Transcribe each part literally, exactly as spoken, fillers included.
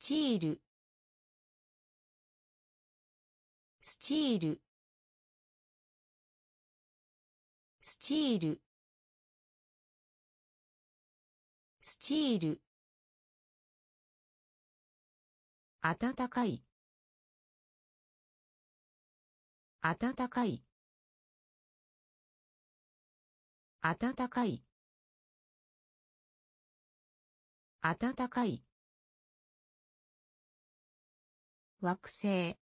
チールスチールスチールスチール暖かい暖かい暖かい暖かい惑星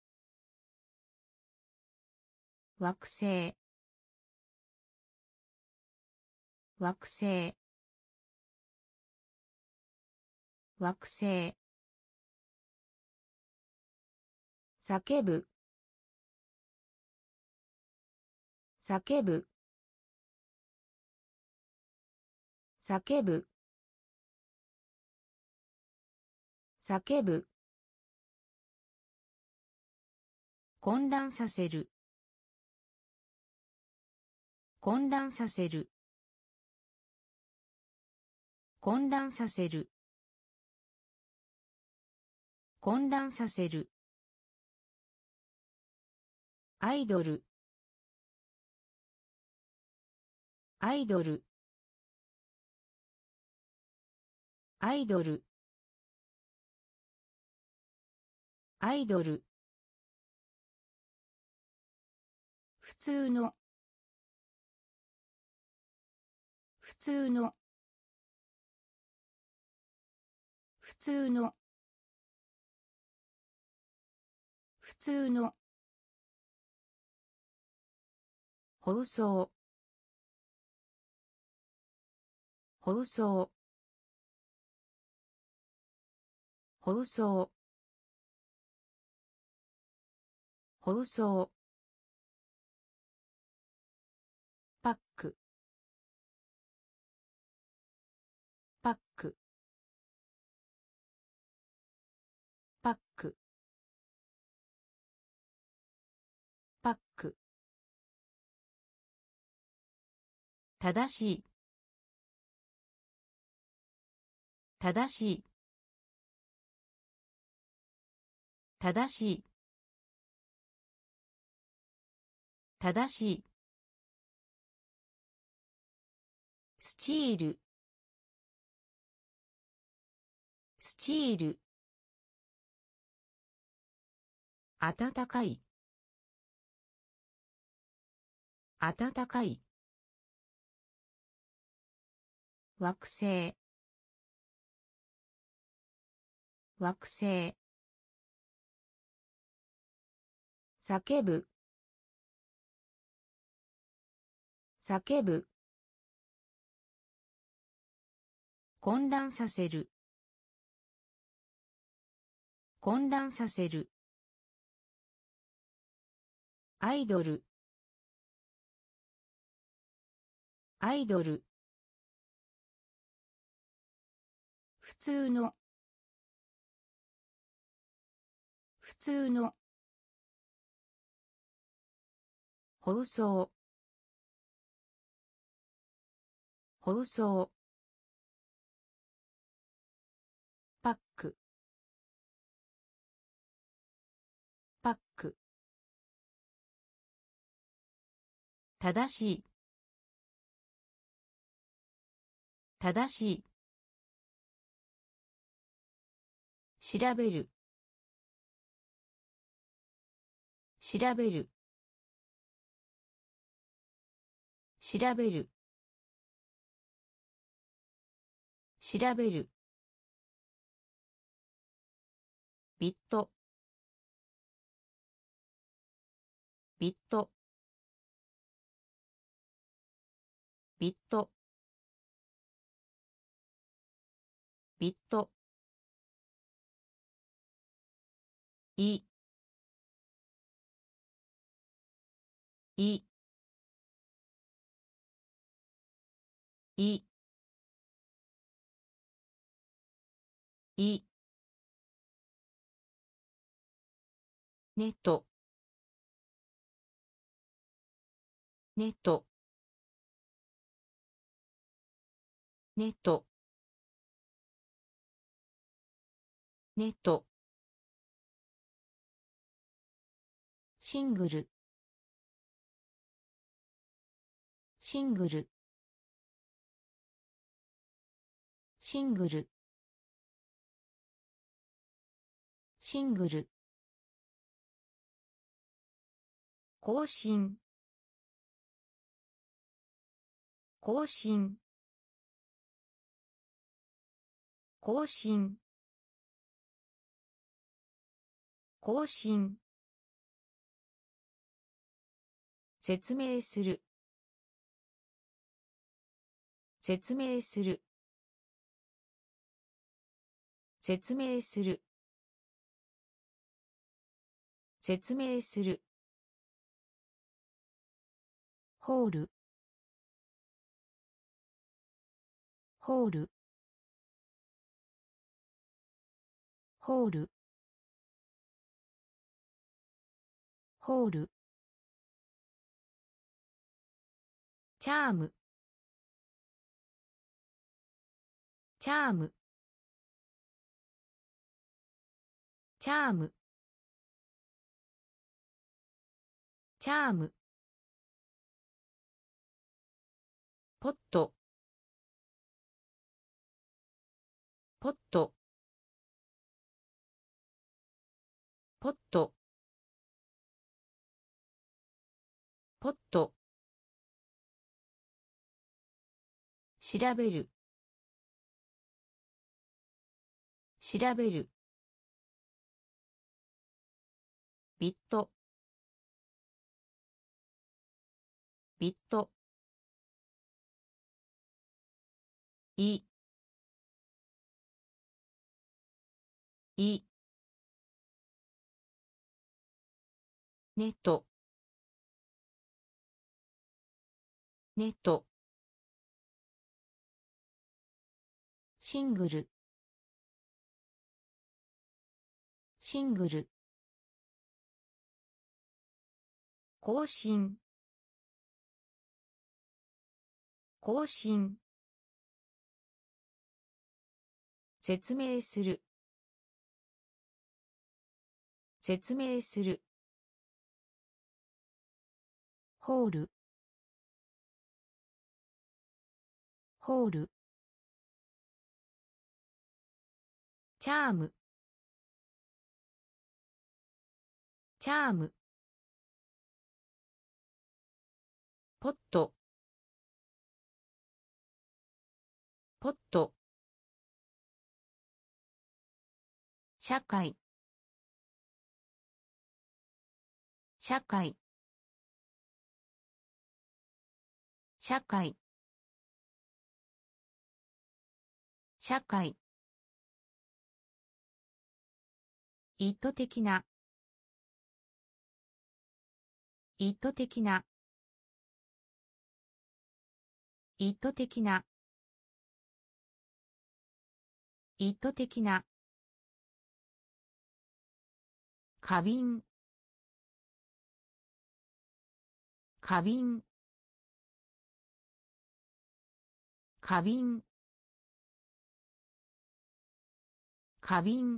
惑星惑星惑星叫ぶ叫ぶ叫ぶ叫ぶ混乱させる混乱させる混乱させる混乱させるアイドルアイドルアイドルアイドル普通の普通の普通の普通の放送放送放送放送パックパックパックパック正しい正しい正しい正しいスチールスチール暖かい暖かい惑星惑星叫ぶ叫ぶ混乱させる混乱させるアイドルアイドル普通の普通の放送放送パックパック正しい正しい調べる調べる調べる調べるビットビットビットビットいいいいネットネットネットネット、シングル、シングル、シングル、シングル、更新、更新、更新、更新、説明する、説明する、説明する、説明する、ホール、ホール、ホール、ホール、チャーム、チャーム、チャーム、チャーム、ポット、ポット、ポット、ポット、調べる、調べる、ビット、ビット、い、い、ネット、ネット、シングル、シングル、更新、更新、説明する、説明する、ホール、ホール、チャーム、チャーム、ポット、ポット、社会、社会、社会、社会、意図的な、意図的な、意図的な、意図的な、花瓶、花瓶、花瓶、花瓶、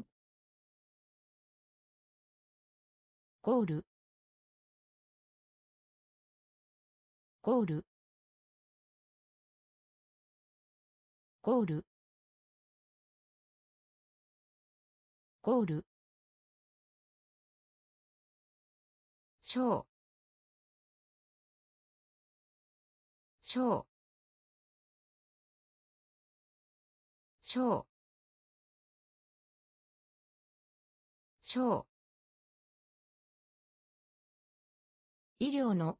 ゴール、ゴール、ゴール、ゴール、ショー、ショー、ショー、ショー、医療の、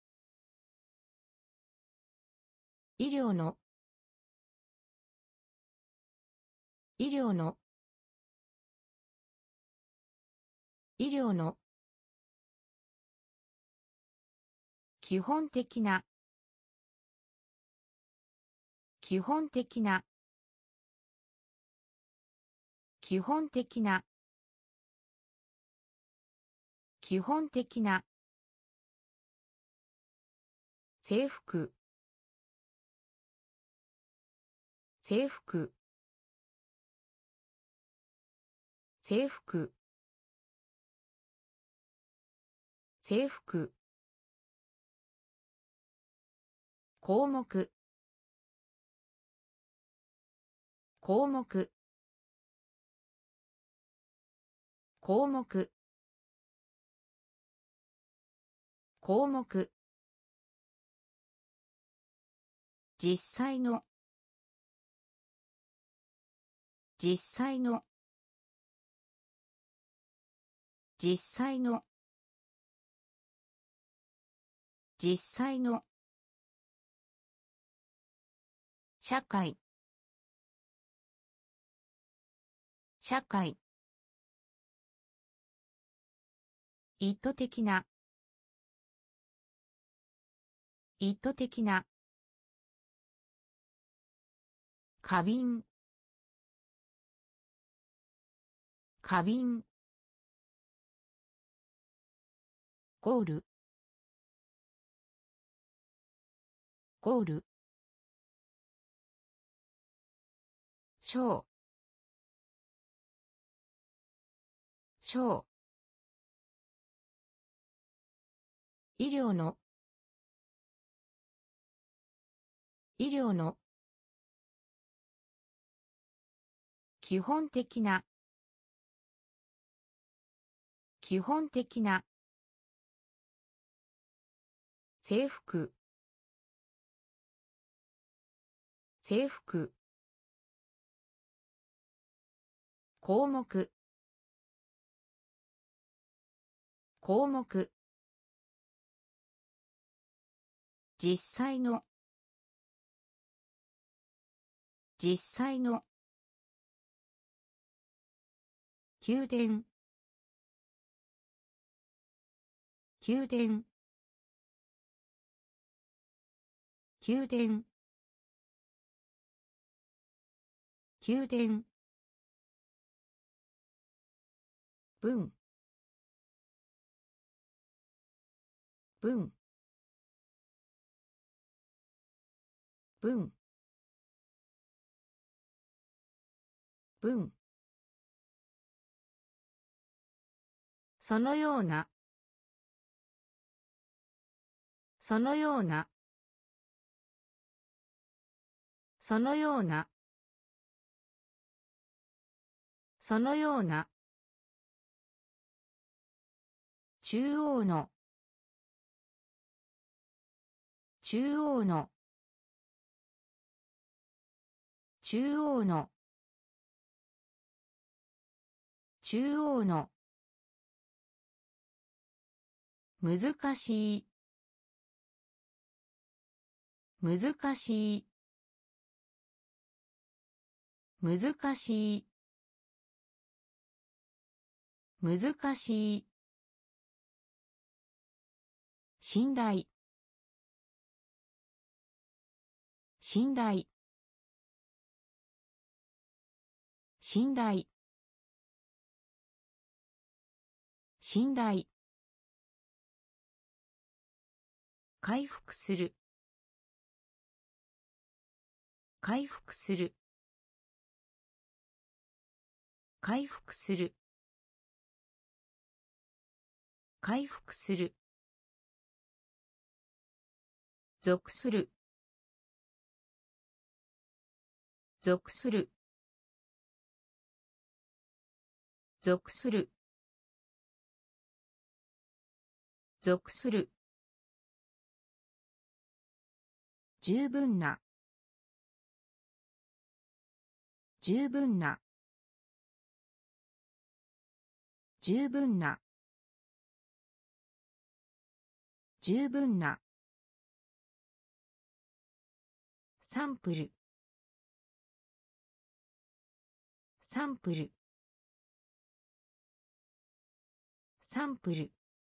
医療の、医療の、医療の、基本的な、基本的な、基本的な、基本的な、制服、制服、 制服制服項目項目項目項目実際の実際の実際の実際の社会社会意図的な意図的な過敏過敏ゴールゴール小小医療の医療の基本的な基本的な制服制服項目項目実際の実際の宮殿宮殿宮殿宮殿文文文文そのようなそのようなそのようなそのような中央の中央の中央の中央の難しい難しい難しい難しい信頼信頼信頼信頼回復する回復する回復する回復する属する属する属する属する十分な十分な十分な十分なサンプルサンプルサンプル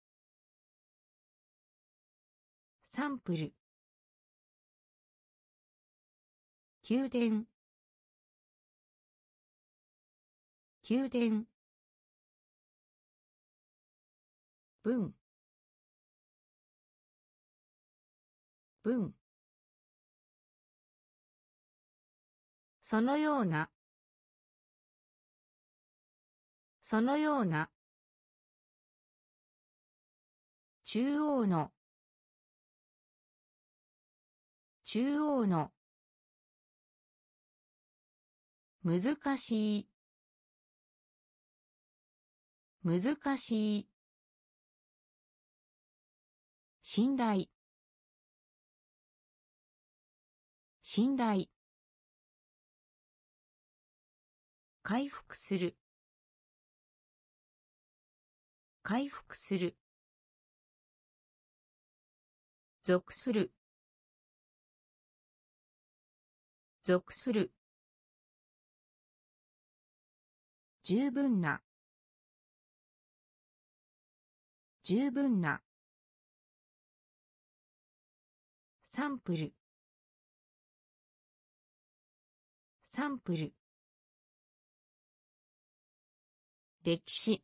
サンプル宮殿宮殿文文そのようなそのような。中央の。中央の。難しい。難しい。信頼。信頼。回復する。回復する。属する。属する。十分な。十分な。サンプル。サンプル。歴史。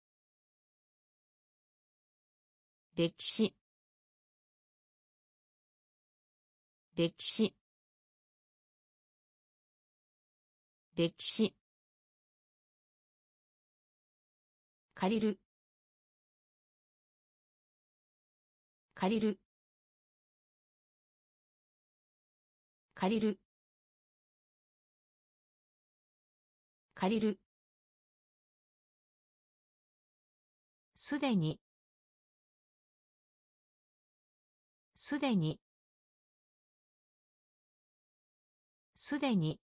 歴史。歴史。歴史。借りる。借りる。借りる。借りる。すでに。すでに。すでに。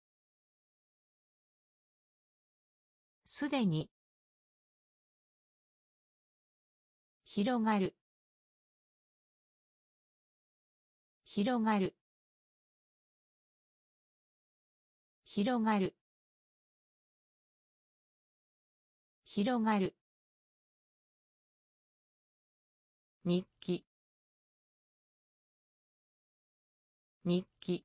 すでに。広がる。広がる。広がる。広がる。日記。日記。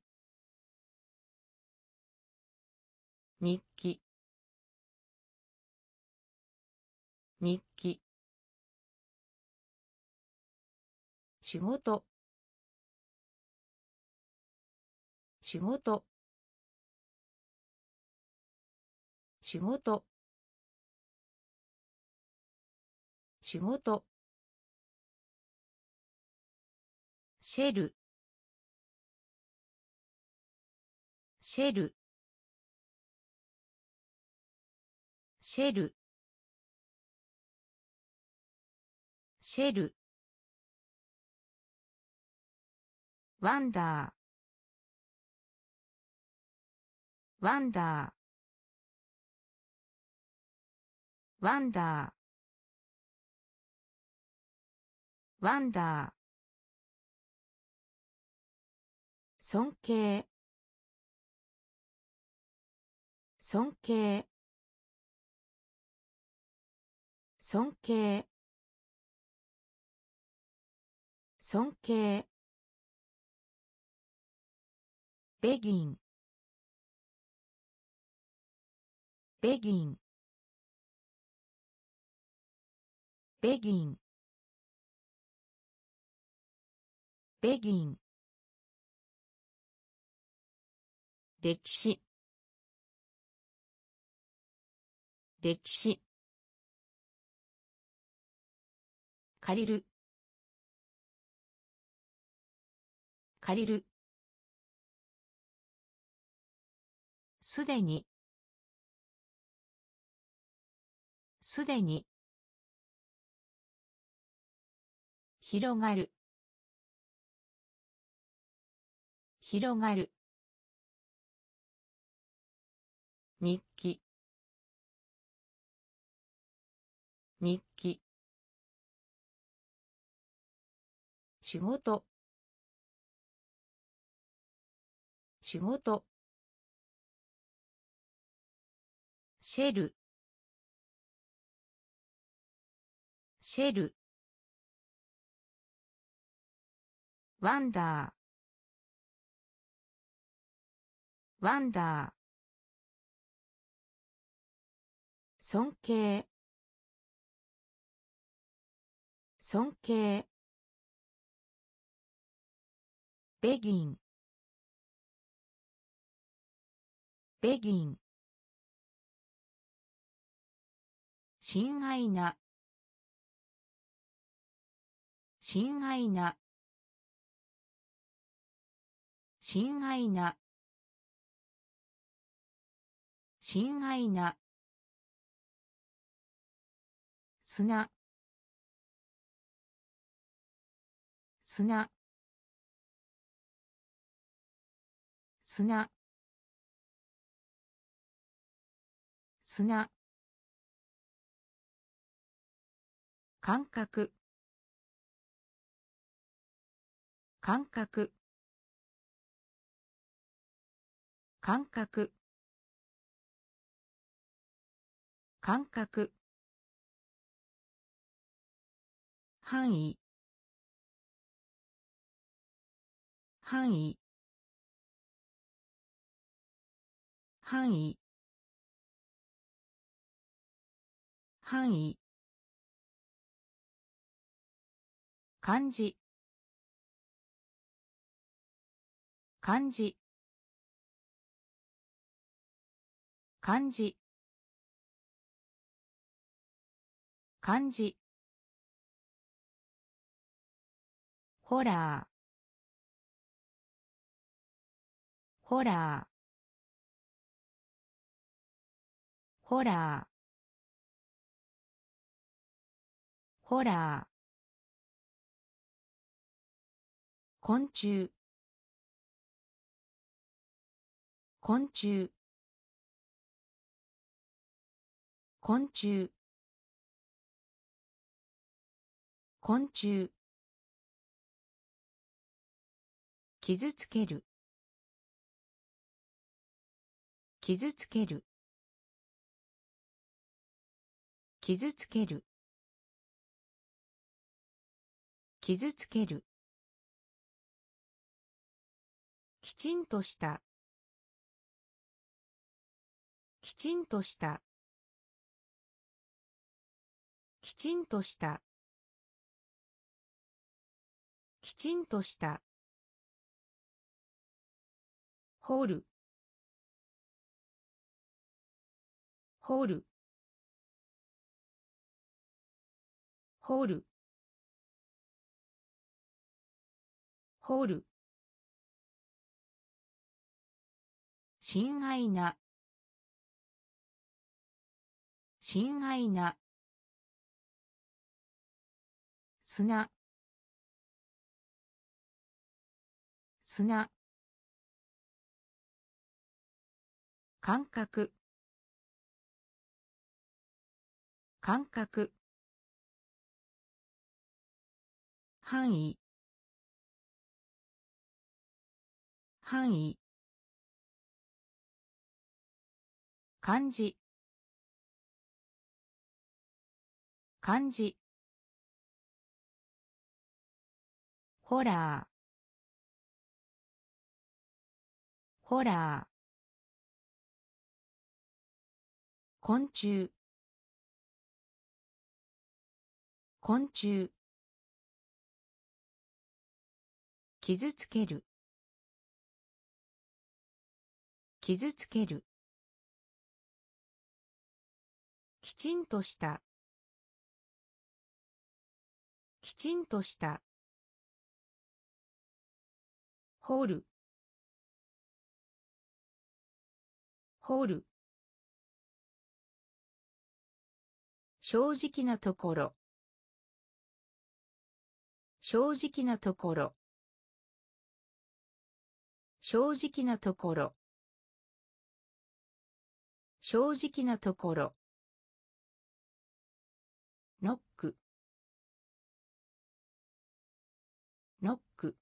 日記。日記。仕事。仕事。仕事。仕事。シェル。シェル。シェル。シェル。ワンダー。ワンダー。ワンダー。ワンダー。尊敬。尊敬。尊敬。尊敬。ベギン。ベギン。ベギン。ベギン。歴史。歴史。借りる。借りる。すでに。すでに。広がる。広がる。日記。日記。仕事。仕事。シェル。シェル。ワンダー。ワンダー。尊敬。尊敬。ベギン。ベギン。 親愛な親愛な親愛な親愛な砂砂砂砂感覚感覚感覚感覚範囲範囲範囲範囲漢字漢字漢字漢字ホラーホラーホラーホラー昆虫昆虫昆虫昆虫傷つける傷つける傷つける傷つけるきちんとしたきちんとしたきちんとしたきちんとしたホールホールホールホール親愛な親愛な砂砂感覚感覚範囲範囲漢字漢字ホラーホラー昆虫昆虫傷つける傷つけるきちんとしたきちんとしたホールホール正直なところ正直なところ正直なところ正直なところノックノック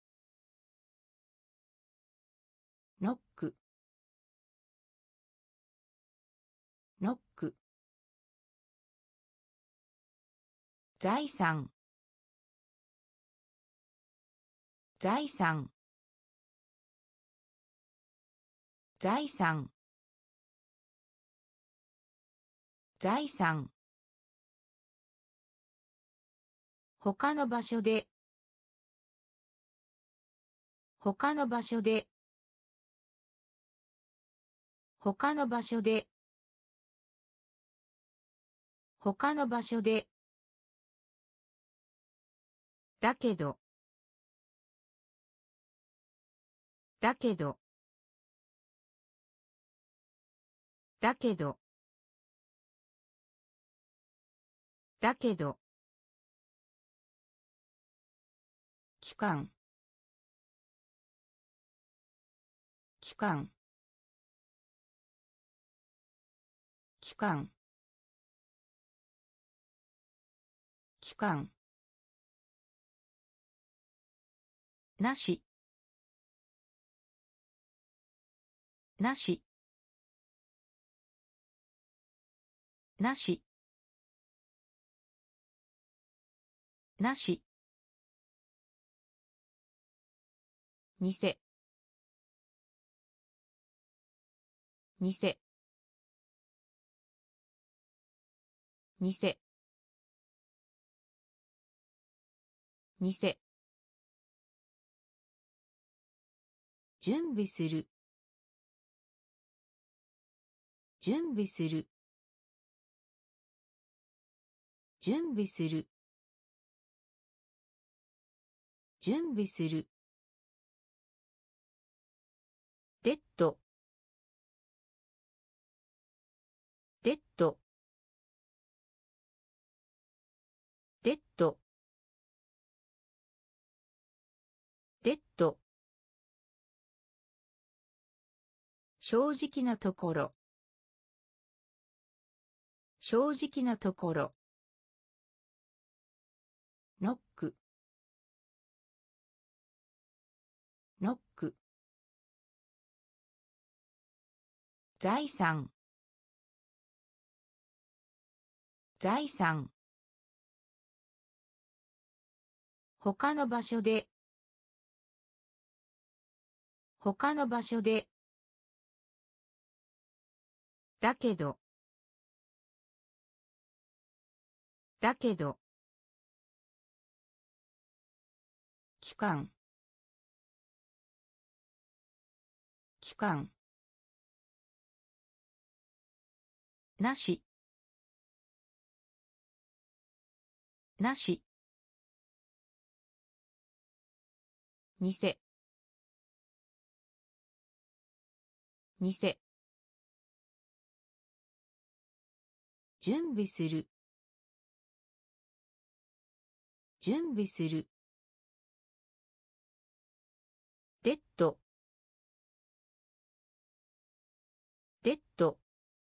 ノックノック財産財産財産財産他の場所で他の場所で他の場所で他の場所で。だけど。だけど。だけど。だけど。期間。期間。期間。期間。なし。なし。なし。なし。にせ。にせ。にせ。にせ。準備する。準備する。準備する。準備する。デッド。デッド。デッド。デッド。正直なところ。正直なところ。ノック。ノック。財産。財産。他の場所で。他の場所で。だけど。だけど。期間。期間。なし。なし。にせ。にせ。準備する。準備する。デッド。デッド。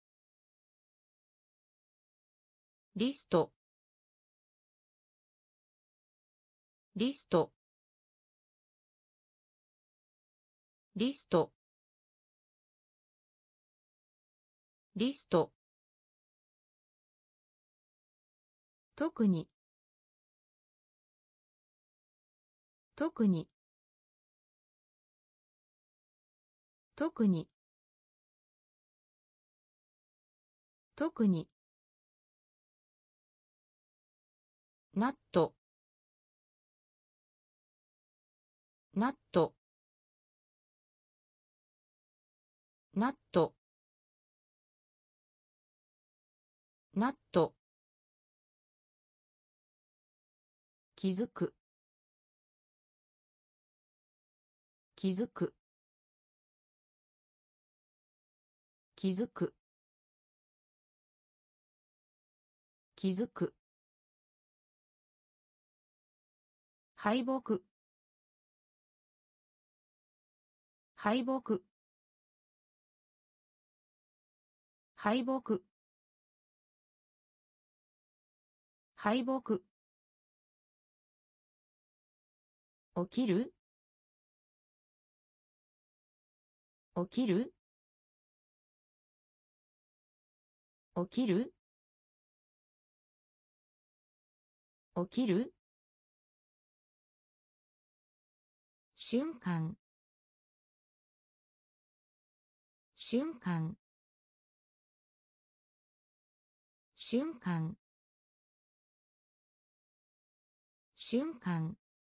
リスト。リスト。リスト。リスト。特に。特に。特に。特に。ナット。ナット。ナット。ナット。気づく。気づく。気づく。気づく。敗北。敗北。敗北。敗北。起きる。起きる。起きる。起きる。瞬間。瞬間。瞬間。瞬間。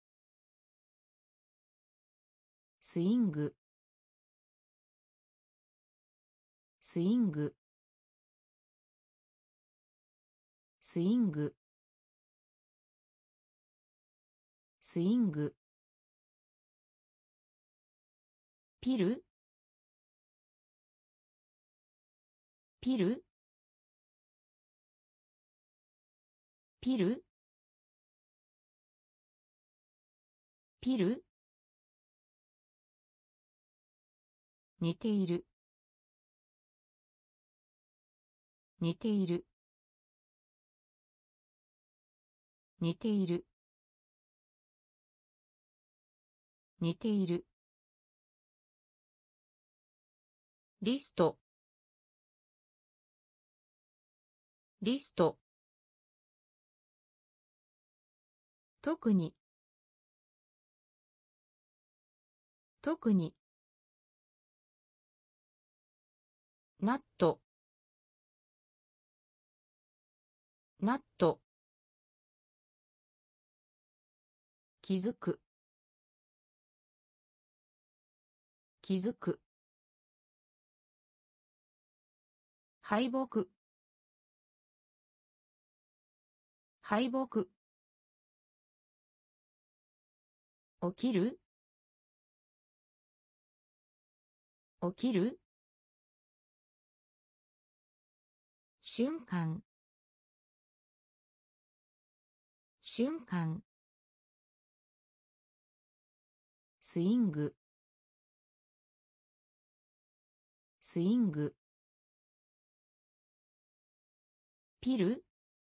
スイング。スイング。 スイングスイングピルピルピルピル似ている似ている似ている似ているリストリスト特に特にナットナット気づく気づく敗北敗北起きる起きる瞬間瞬間スイングスイングピル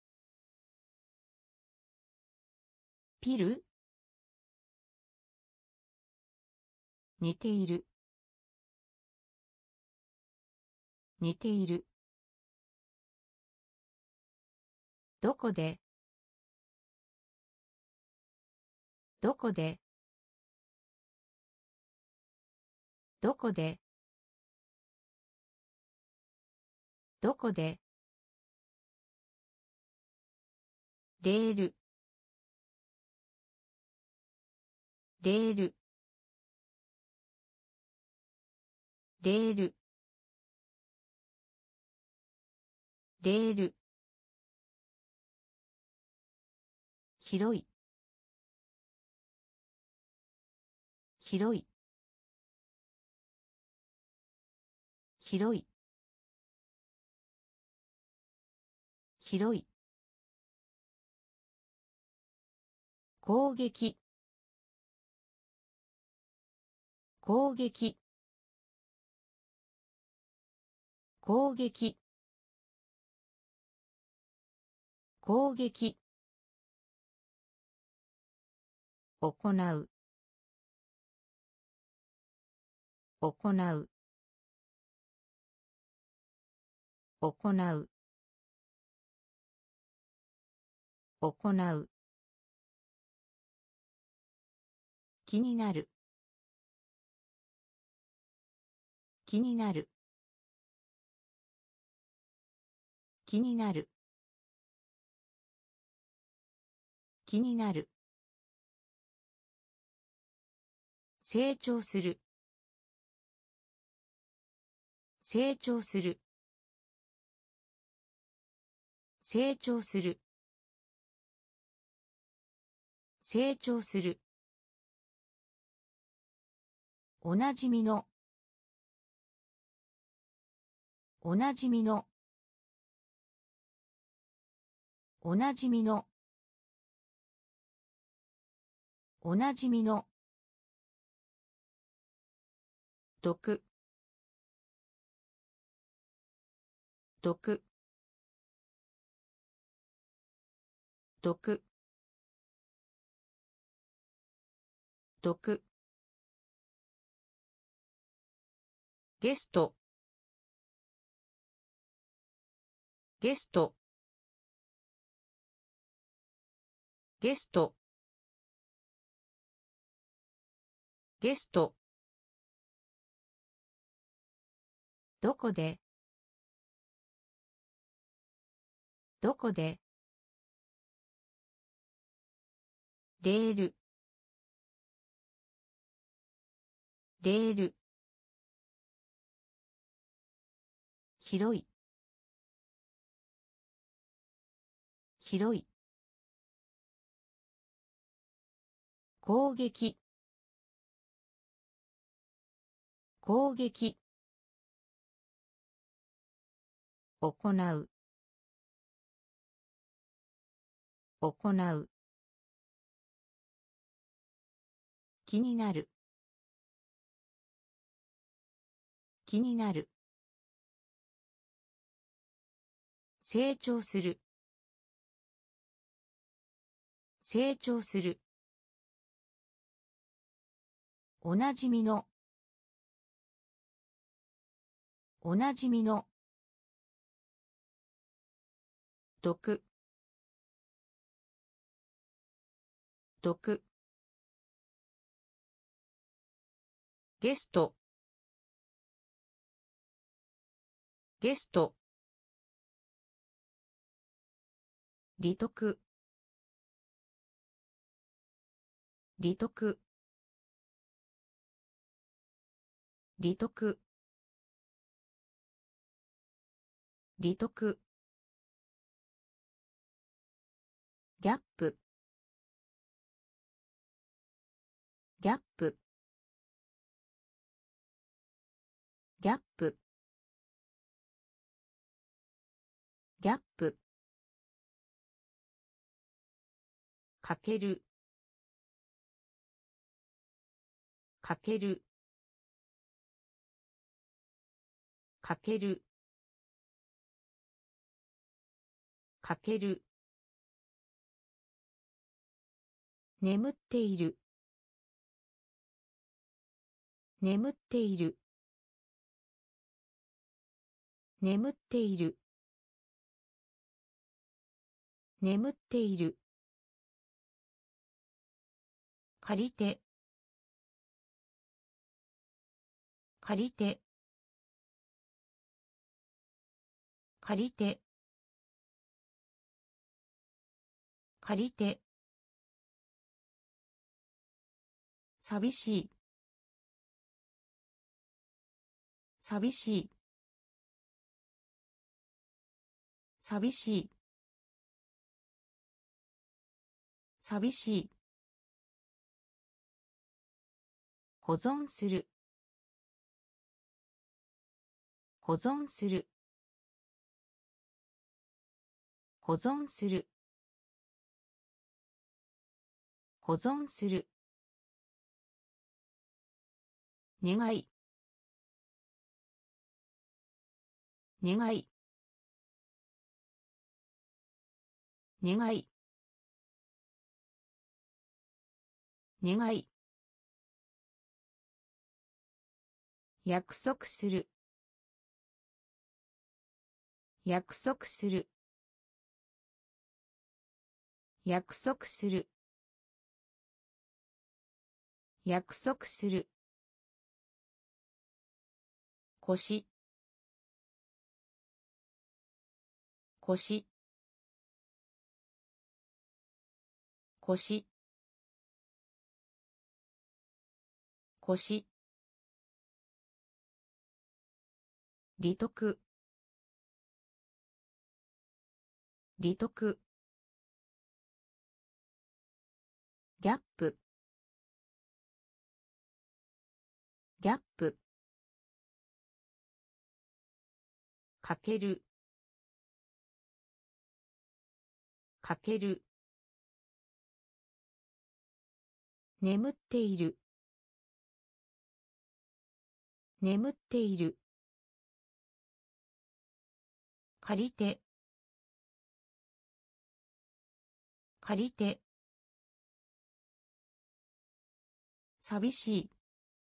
ピル似ている似ているどこでどこでどこでどこでレールレールレールレール広い広い広い広い攻撃攻撃攻撃攻撃行う行う行う行う気になる気になる気になる気になる成長する成長する成長する成長するおなじみのおなじみのおなじみのおなじみの毒毒毒毒ゲストゲストゲストゲストどこでどこでレールレール広い広い攻撃攻撃行う行う気になる気になる成長する成長するおなじみのおなじみの毒毒ゲストゲスト利得利得利得利得ギャップギャップギャップギャップかけるかけるかけるかける眠っている眠っている眠っている眠っている借りて借りて借りて借りて寂しい寂しい寂しい寂しい保存する保存する保存する保存する願い願い願い願い約束する約束する約束する約束する腰腰腰腰利得利得ギャップギャップかけるかける眠っている眠っている借りて借りて寂しい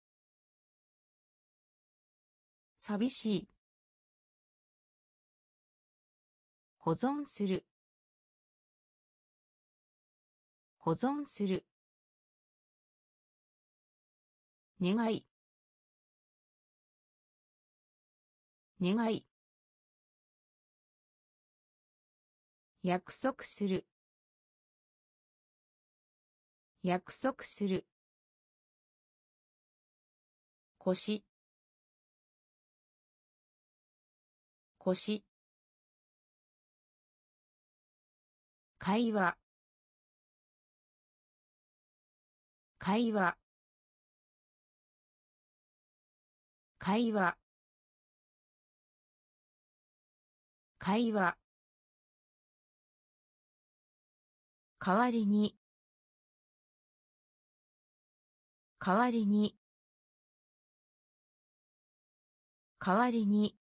寂しい保存する保存する願い願い約束する約束する腰腰会話会話会話会話代わりに代わりに代わりに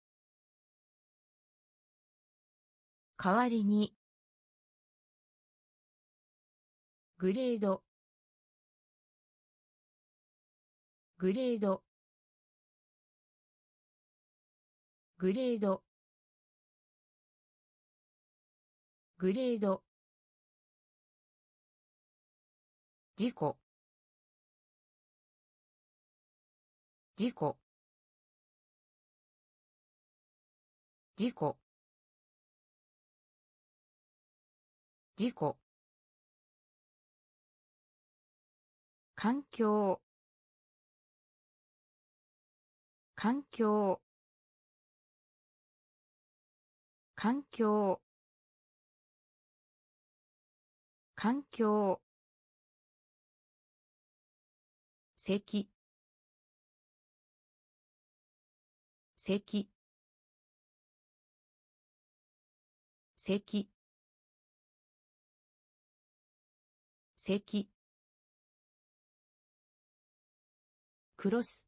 代わりにグレードグレードグレードグレード事故事故事故事故環境環境環境環境席席席席クロス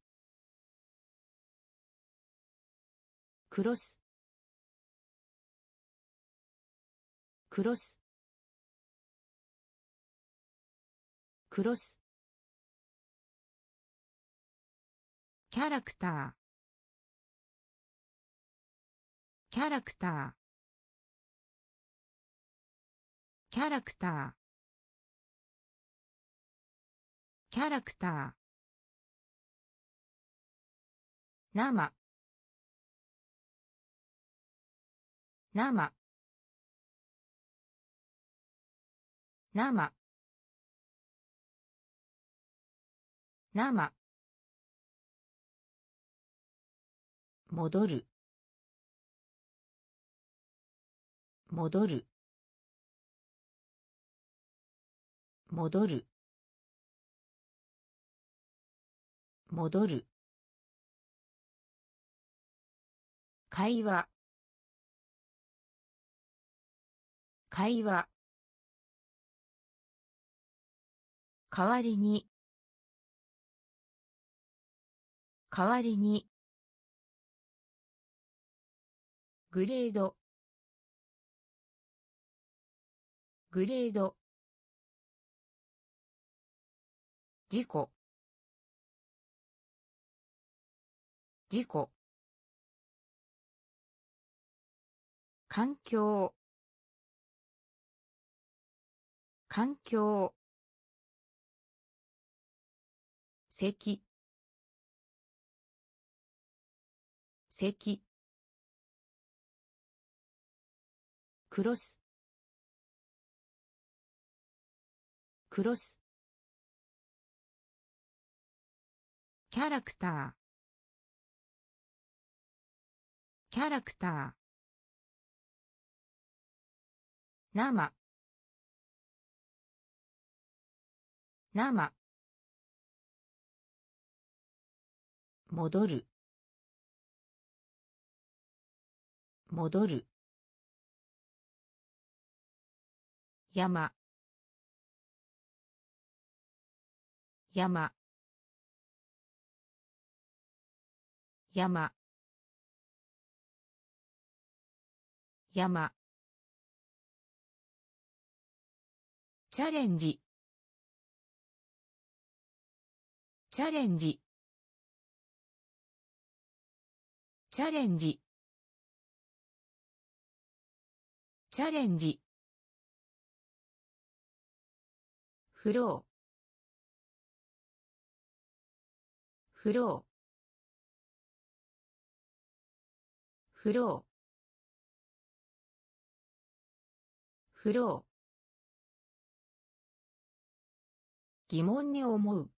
クロスクロスクロスキャラクターキャラクターキャラクターキャラクター生生生生戻る戻る戻る戻る会話会話代わりに代わりにグレードグレード事故事故環境環境席席クロスクロスキャラクターキャラクター生生戻る戻る山山山山チャレンジチャレンジチャレンジチャレンジフローフローフローフロー疑問に思う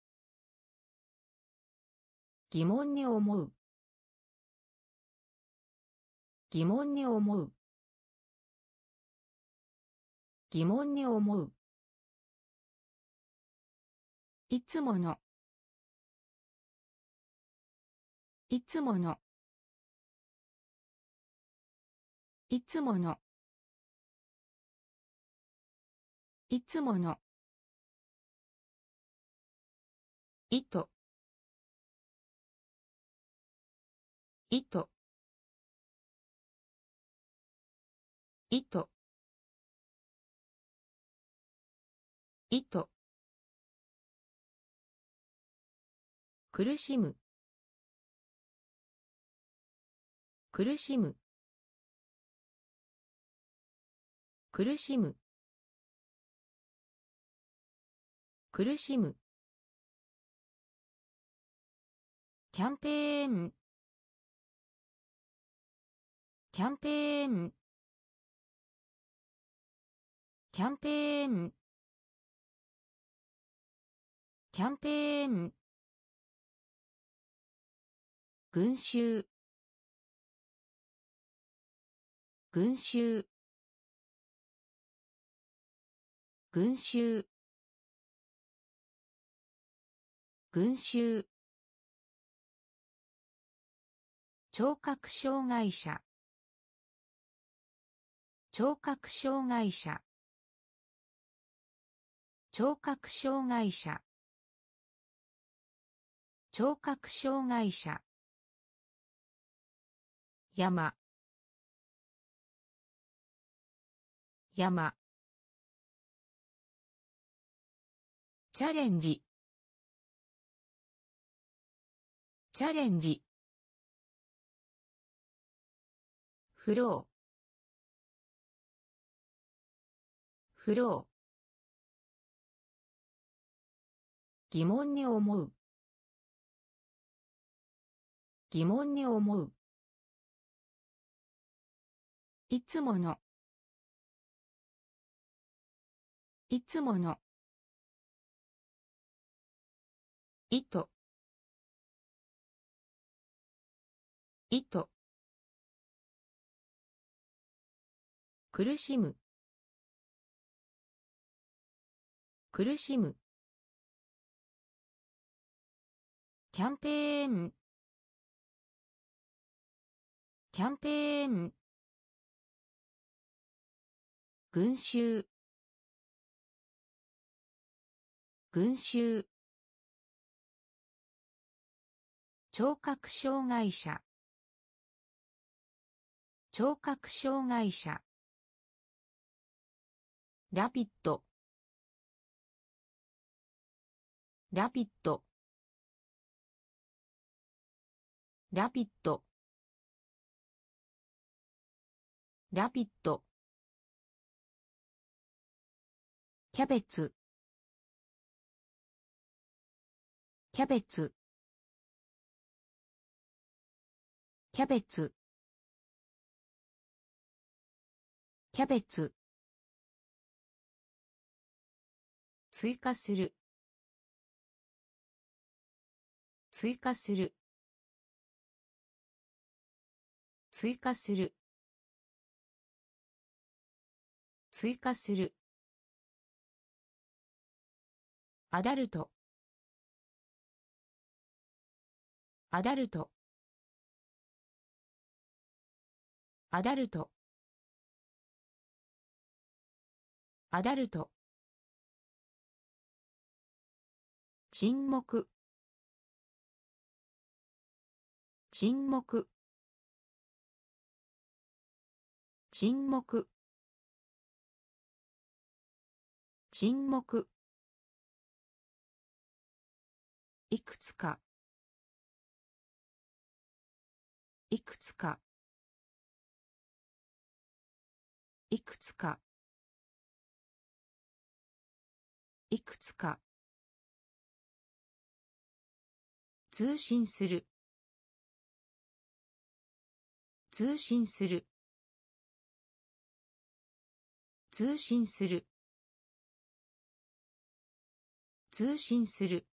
疑問に思う疑問に思う疑問に思う。いつもの。いつもの。いつもの。いつもの。糸。糸。糸。糸。苦しむ。苦しむ。苦しむ。苦しむ。キャンペーン。キャンペーン。キャンペーン。キャンペーン。群衆。群衆。群衆。群衆。聴覚障害者。聴覚障害者。聴覚障害者。聴覚障害者。山。山。チャレンジ。チャレンジ。フロー。フロー。疑問に思う。疑問に思う。いつもの。いつもの。糸。糸。苦しむ。苦しむ。キャンペーン。キャンペーン。群衆。群衆。聴覚障害者。聴覚障害者。ラピッド。ラピッド。ラピッド。ラピッド。キャベツ。キャベツ。キャベツ。キャベツ。追加する。追加する。追加する。追加する。アダルト。アダルト。アダルト。アダルト。沈黙。沈黙。沈黙。沈黙。いくつか。いくつか。いくつか。いくつか。通信する。通信する。通信する。通信する。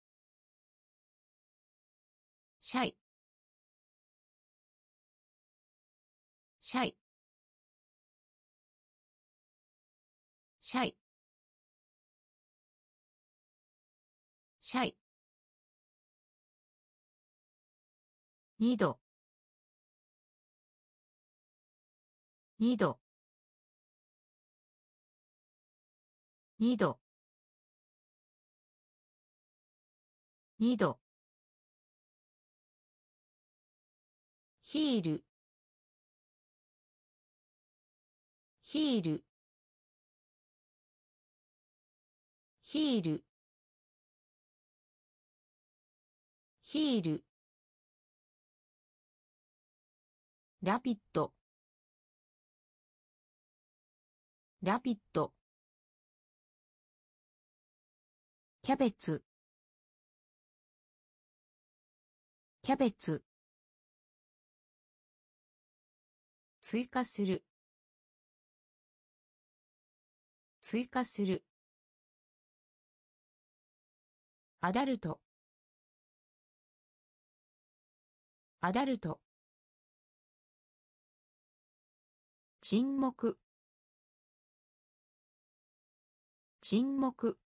シャイ。シャイ。 シャイ、シャイ、二度、二度、二度、二度、ヒール、ヒール、ヒール、ヒール、ラピッド、ラピッド、キャベツ、キャベツ、追加する、追加する、アダルト、アダルト、沈黙、沈黙、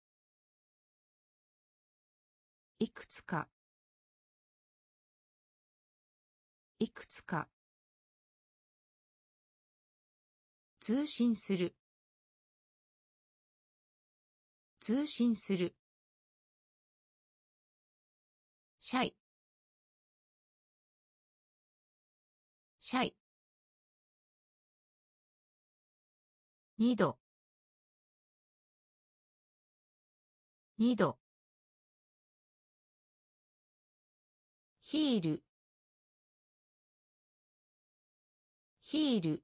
いくつか、いくつか、通信する、通信する、シャイ、シャイ、二度、二度、ヒール、ヒール、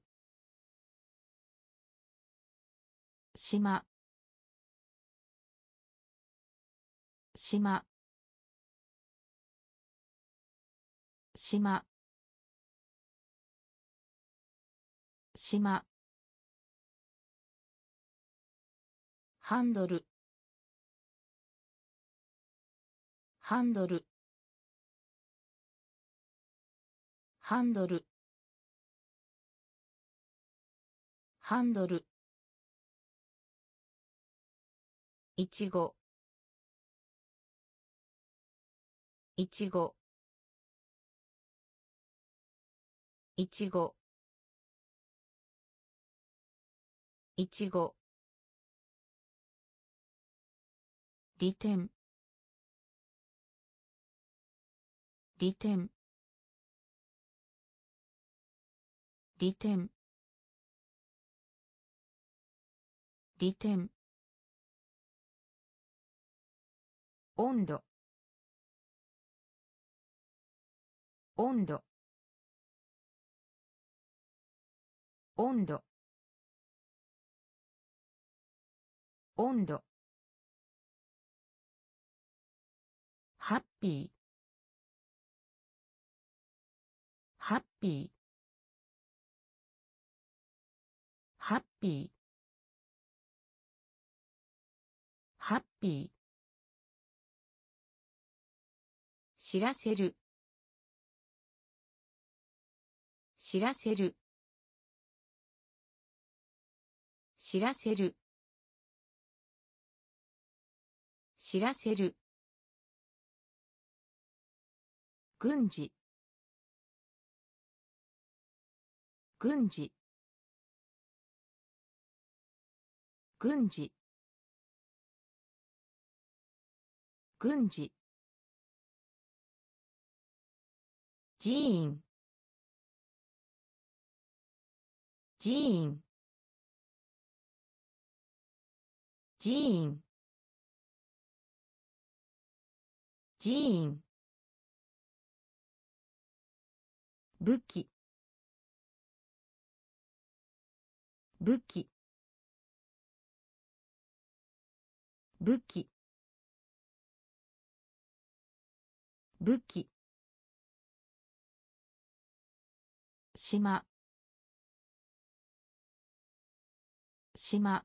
島、島、島、島、ハンドル、ハンドル、ハンドル、ハンドル、いちご、いちご、いちご、いちご、利点、利点、利点、利点、温度、温度、温度、温度、ハッピー、ハッピー、ハッピー、ハッピー、知らせる、知らせる、知らせる、知らせる、軍事、軍事、軍事、軍事、寺院、寺院、寺院、寺院、武器、武器、武器、武器、島、島、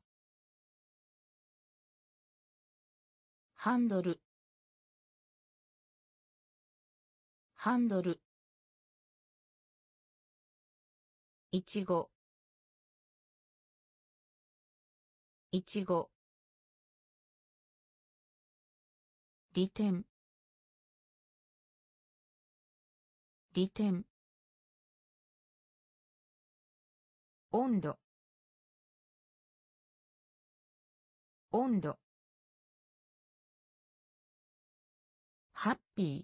ハンドル、ハンドル、いちご、 いちご利点利点温度温度ハッピー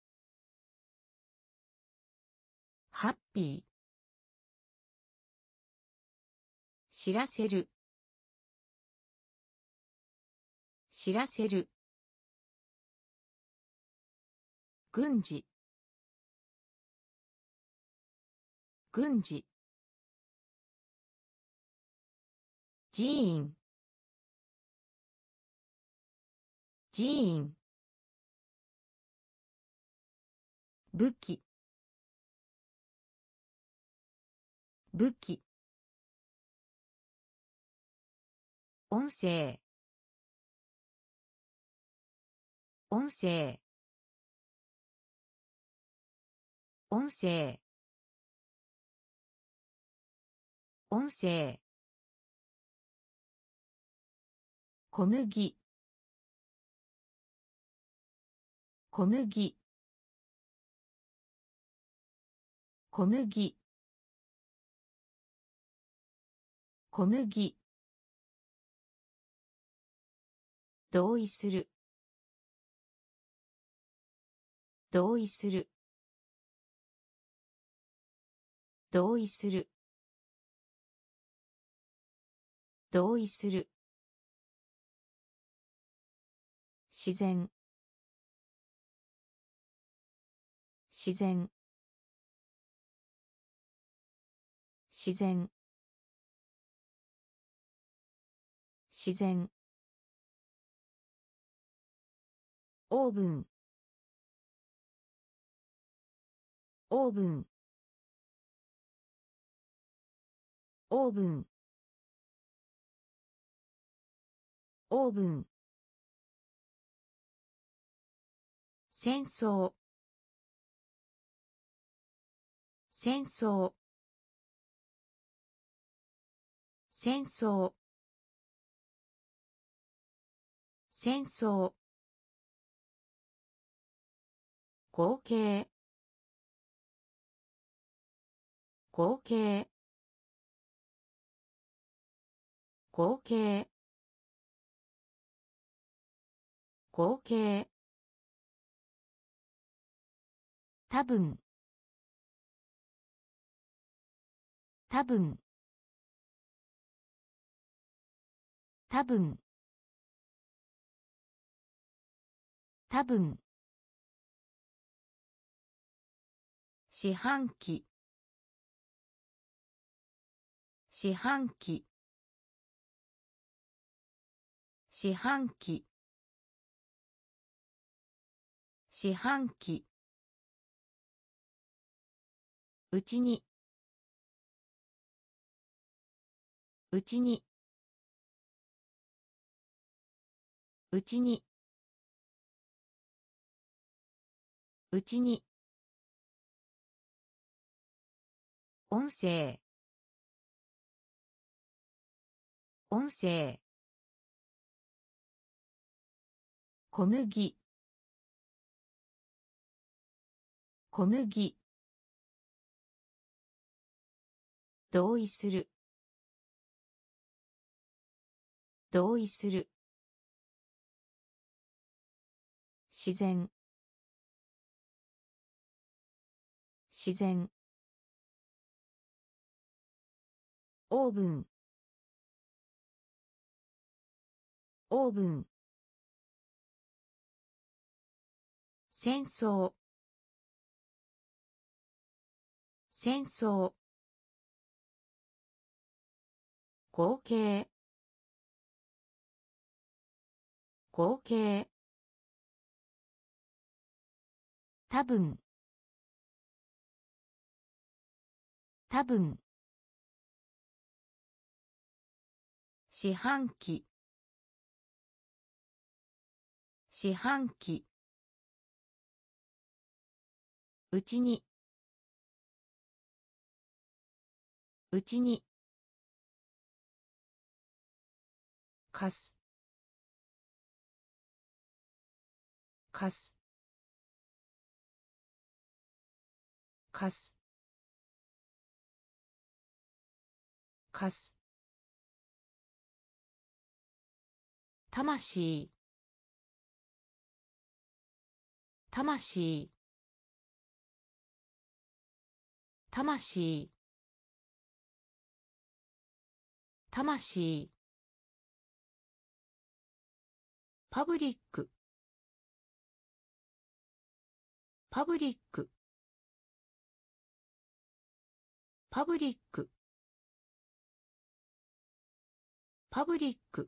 ハッピー知らせる知らせる軍事軍事寺院寺院武器武器音声音声音声音声小麦小麦小麦小麦同意する同意する同意する同意する自然自然自然自然オーブンオーブンオーブンオーブン戦争戦争戦争戦争合計合計合計合計多分多分多分多分四半期四半期四半期四半期うちにうちにうちにうちに音声音声小麦小麦同意する同意する自然自然オーブンオーブン戦争戦争合計合計多分多分四半期四半期うちにうちにかすかすかすかす魂魂魂魂パブリックパブリックパブリックパブリック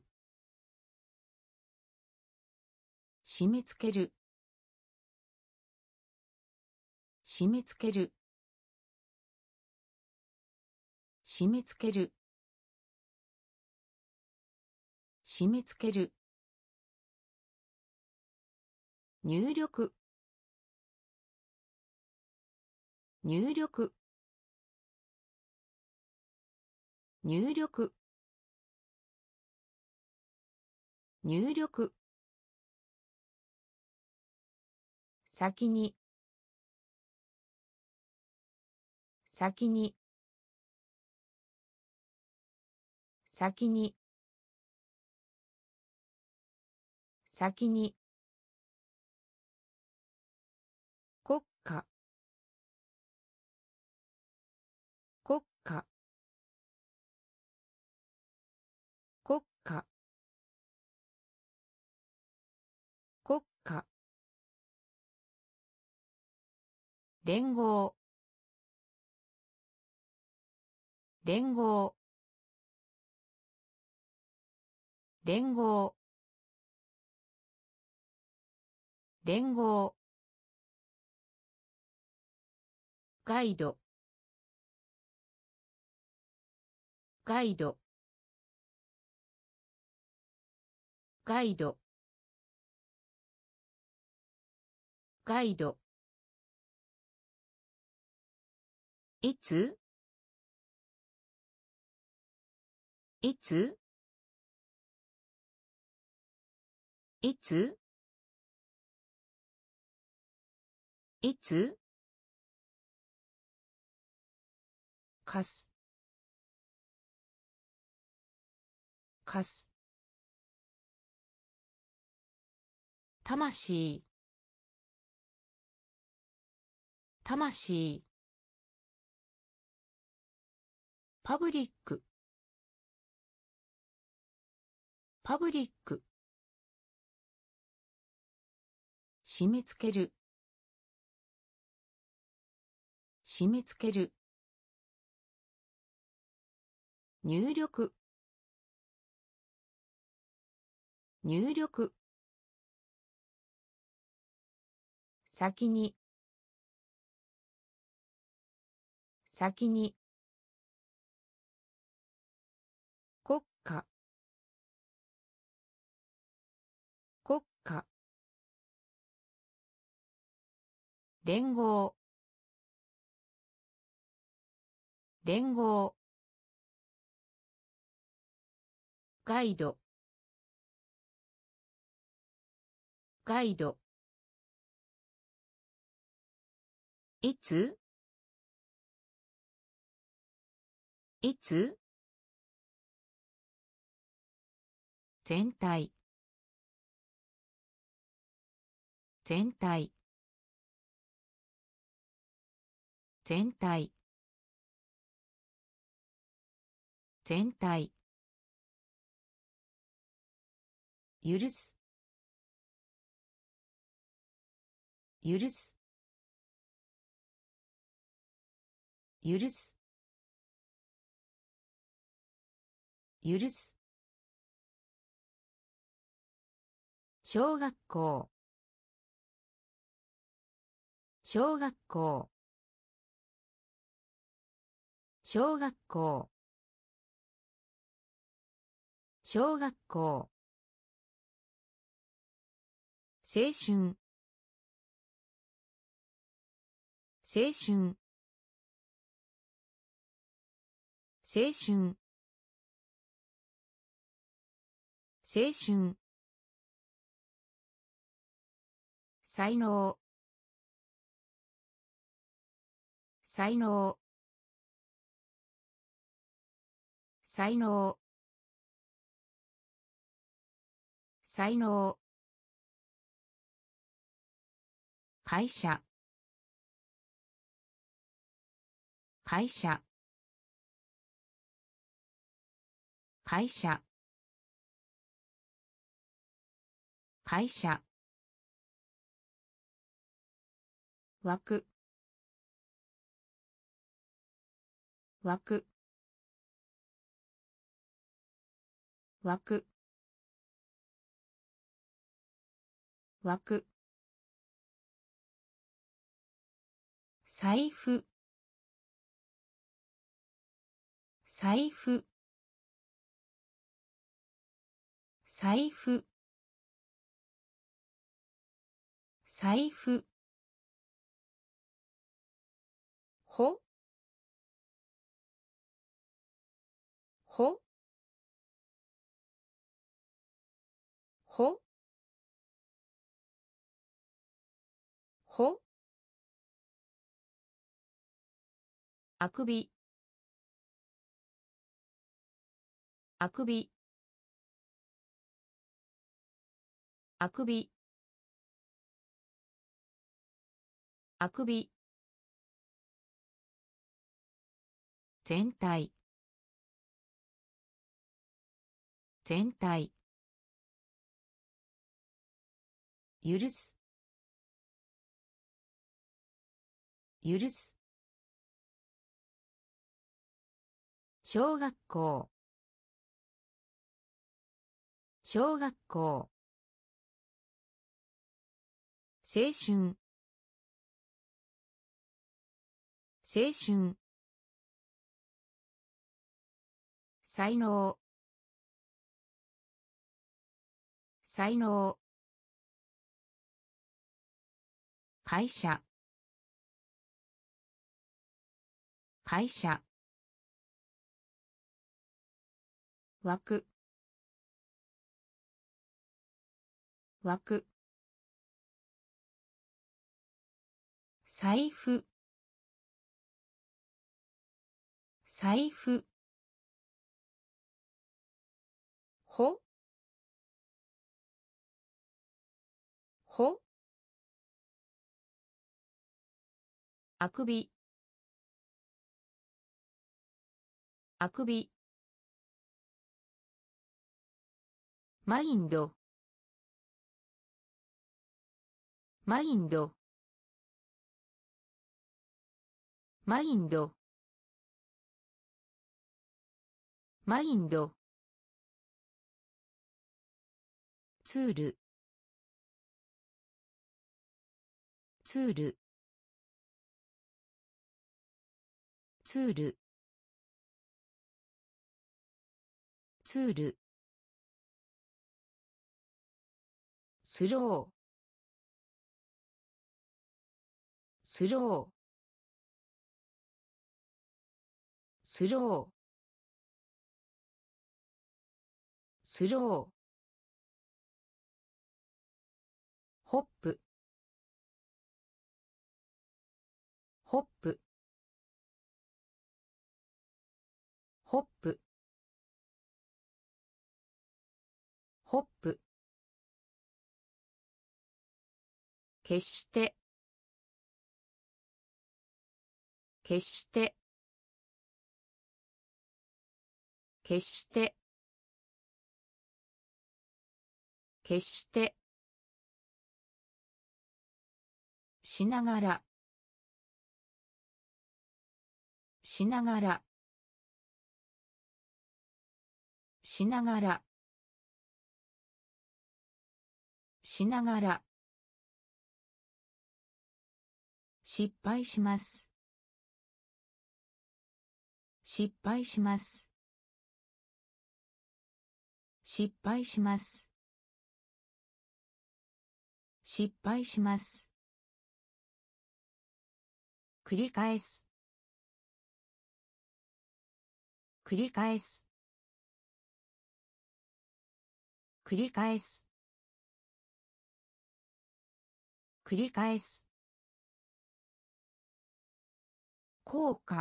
締め付ける締め付ける締め付ける締め付ける入力入力入力入力先に先に先に先に国家国家国家国家連合連合連合連合ガイドガイドガイドガイドいついついついつかすかす魂魂パブリックパブリック締め付ける締め付ける入力入力先に先に国家国家連合連合ガイドガイドいついつ全体全体全体全体許す許す許す許す小学校小学校小学校小学校青春青春青春青春才能才能才能才能会社会社会社会社枠枠枠枠財布財布財布財布ほほほほあくびあくびあくびあくび全体全体許す許す小学校小学校青春青春才能才能会社会社枠枠財布財布ほほあくびあくびマインドマインドマインドマインドツールツールツールツールスロースロースロースローホップホップホップホップ決して決して決して決してしながらしながらしながらしながら失敗します失敗します失敗します失敗します繰り返す繰り返す繰り返す繰り返す効果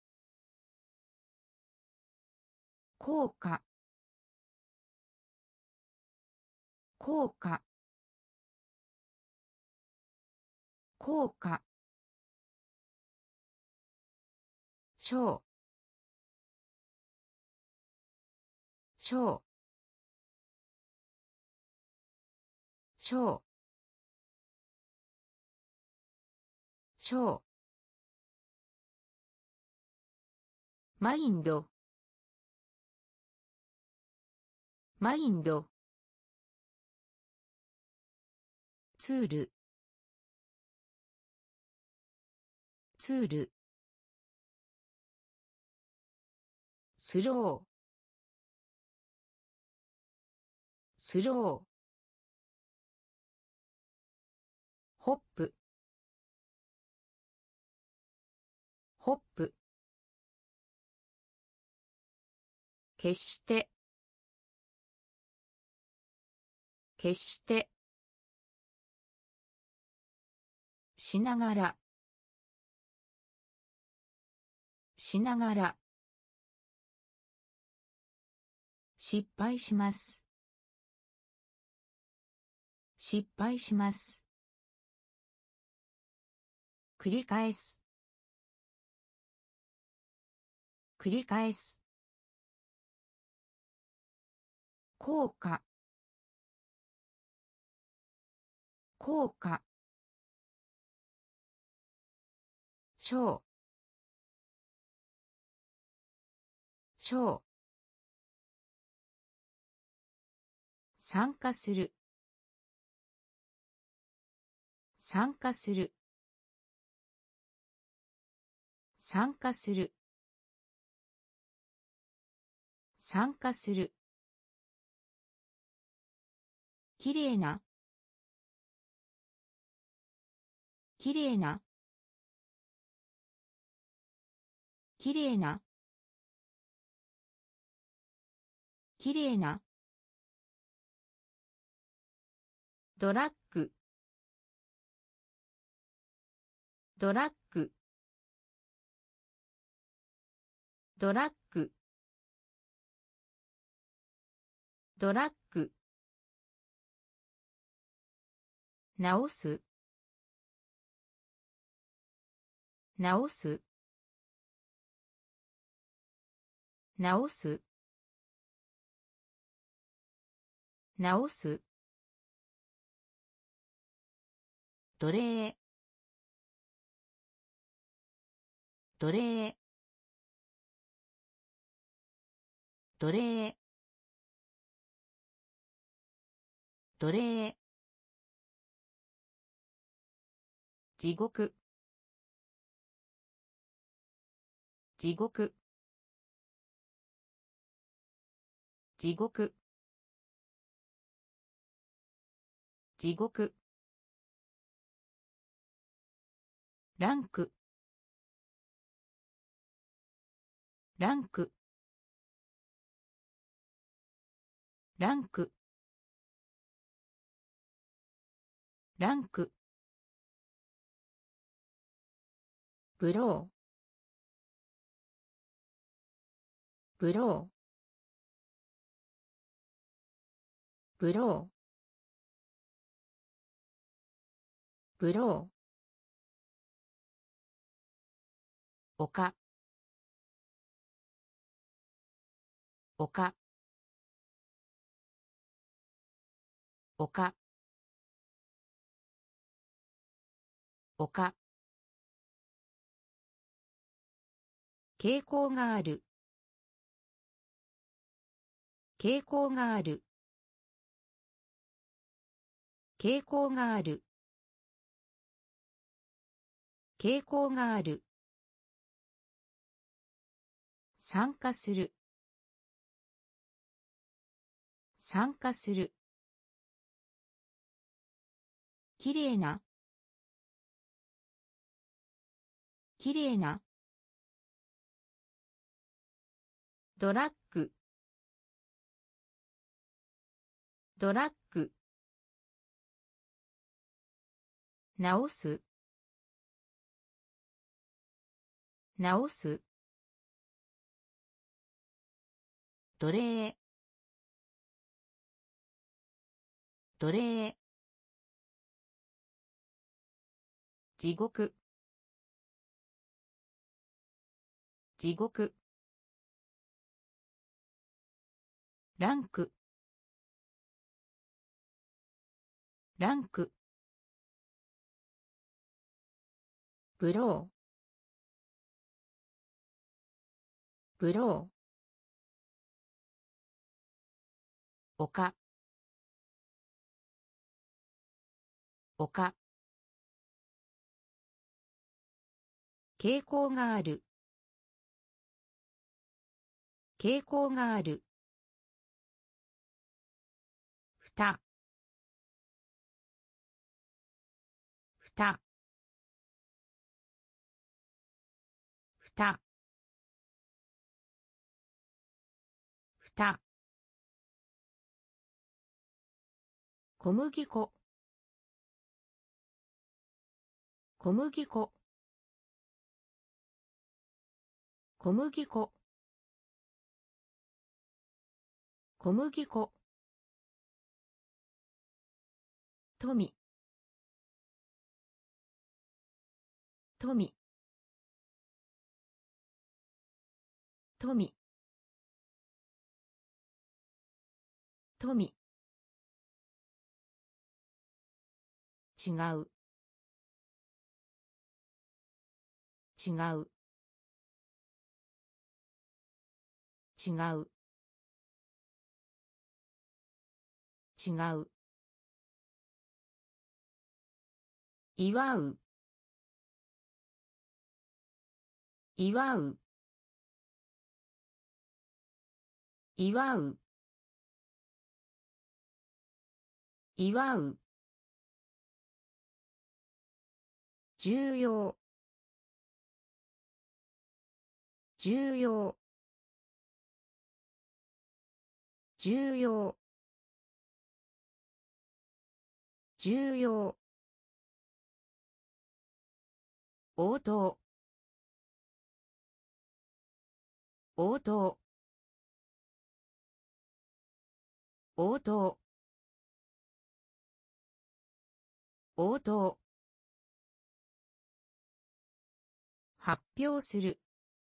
効果効果効果小小小小マインドマインドツールツールスロースローホップホップ決して決してしながらしながら失敗します失敗します繰り返す繰り返す効果効果小小参加する参加する参加する参加するきれいなきれいなきれいなきれいなドラッグドラッグドラッグドラッグ直す直す直す直す奴隷奴隷奴隷奴隷地獄地獄地獄地獄ランクランクランクランクブローブローブローブロー丘丘丘丘傾向がある傾向がある傾向がある傾向がある参加する参加するきれいなきれいなドラッグトラック、直す、直す、奴隷、奴隷、地獄、地獄、ランク、ランク、ブロー、ブロー、丘、丘、傾向がある、傾向がある、ふた、ふた、ふた、ふた、小麦粉、小麦粉、小麦粉、小麦粉、富、富、富、富、違う、違う、違う、違う、祝う、祝う、祝う、祝う、重要、重要、重要、重要、応答、応答、応答、応答、発表する、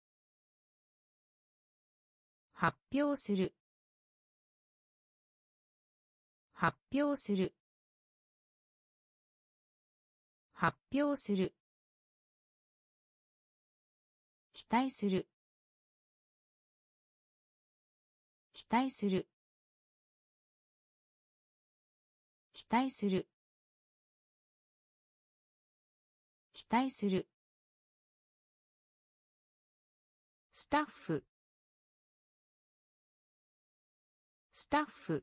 発表する、発表する、発表する、期待する、期待する、期待する、期待する、スタッフ、スタッフ、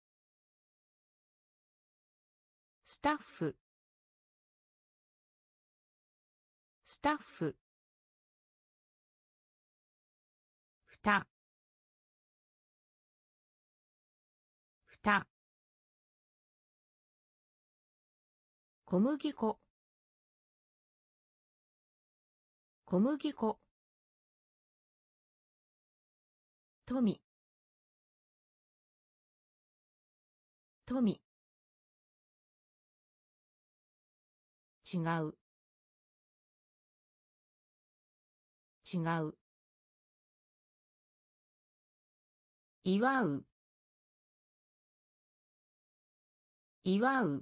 スタッフ、スタッフ、ふた、ふた、小麦粉、小麦粉、富、富、違う、違う、祝う、祝う、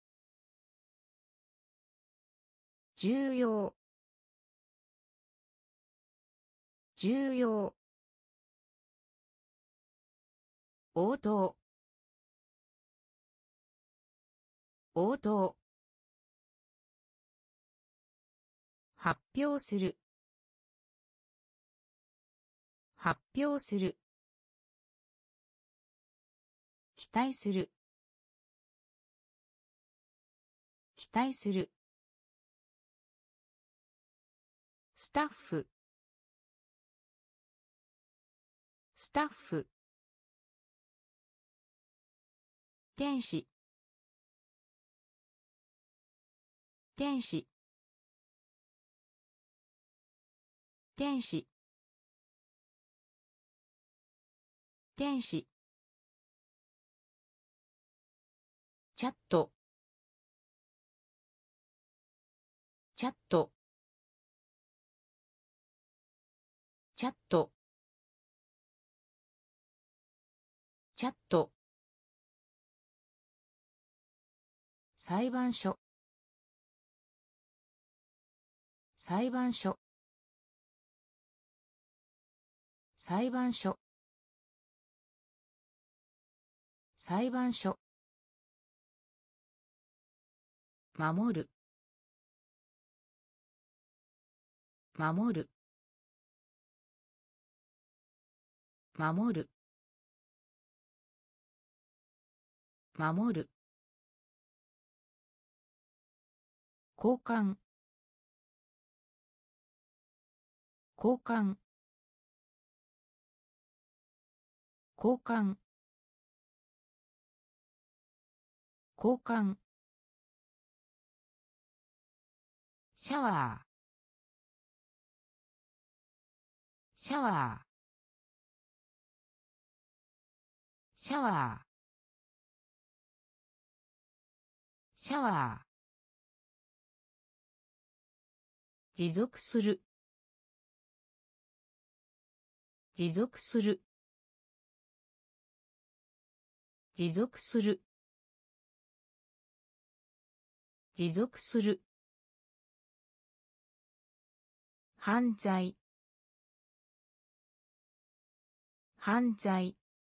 重要、重要、応答、応答、発表する、発表する、期待する、期待する、スタッフ、スタッフ、 天使天使天使天使チャットチャットチャットチャット裁判所裁判所裁判所裁判所守る守る守る守る交換交換交換交換シャワーシャワーシャワーシャワー持続する持続する持続する持続する犯罪犯罪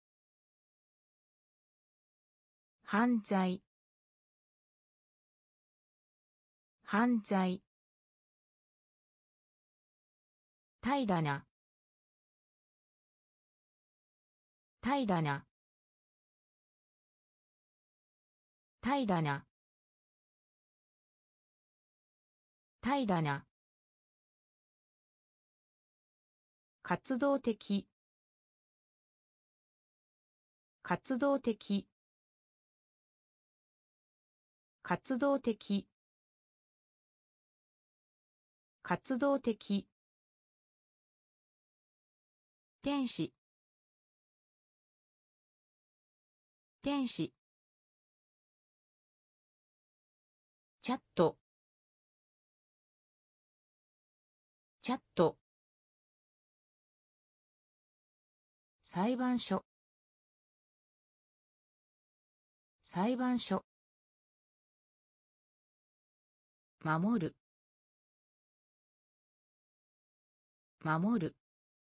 犯罪犯罪平らな平らな平らな平らな活動的活動的活動的活動的天使天使チャットチャット裁判所裁判所守る守る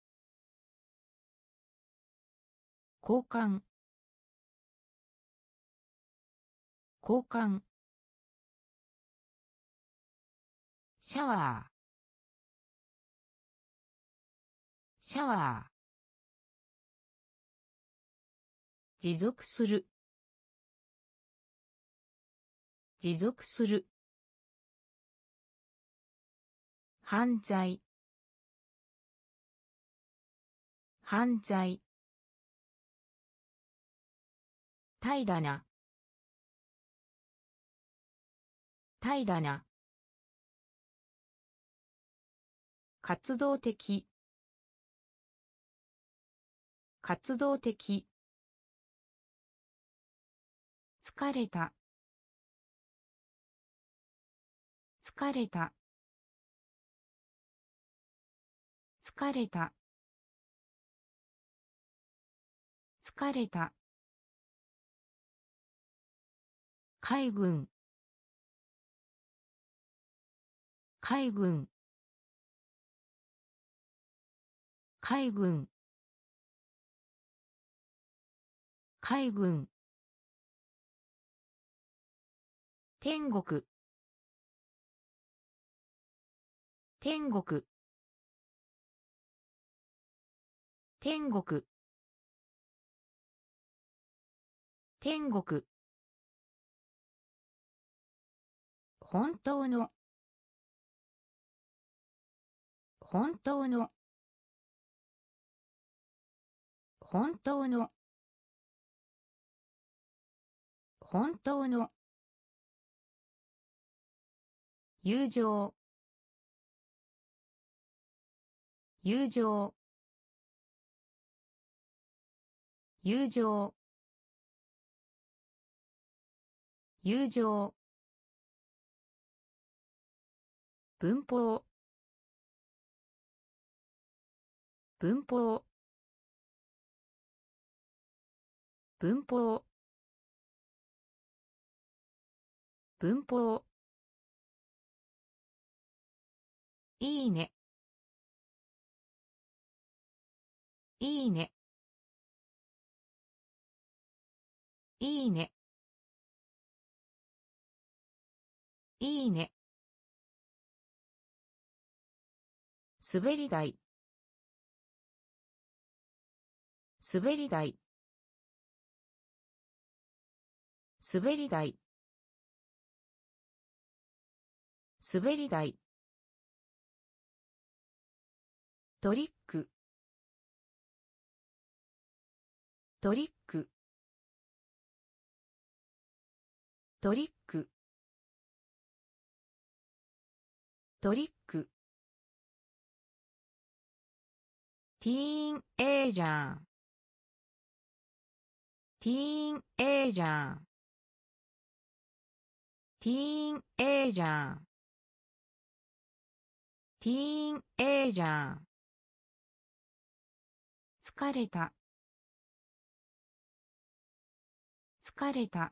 交換交換シャワーシャワー持続する持続する犯罪犯罪平らな平らな活動的活動的疲れた疲れた疲れた疲れた海軍海軍海軍海軍天国天国天国天国本当の本当の本当の本当の友情友情友情友情文法文法文法文法いいねいいねいいねいいね滑り台滑り台滑り台滑り台トリックトリックトリックトリックティーンエイジャーティーンエイジャーティーンエイジャーティーンエイジャー疲れた疲れた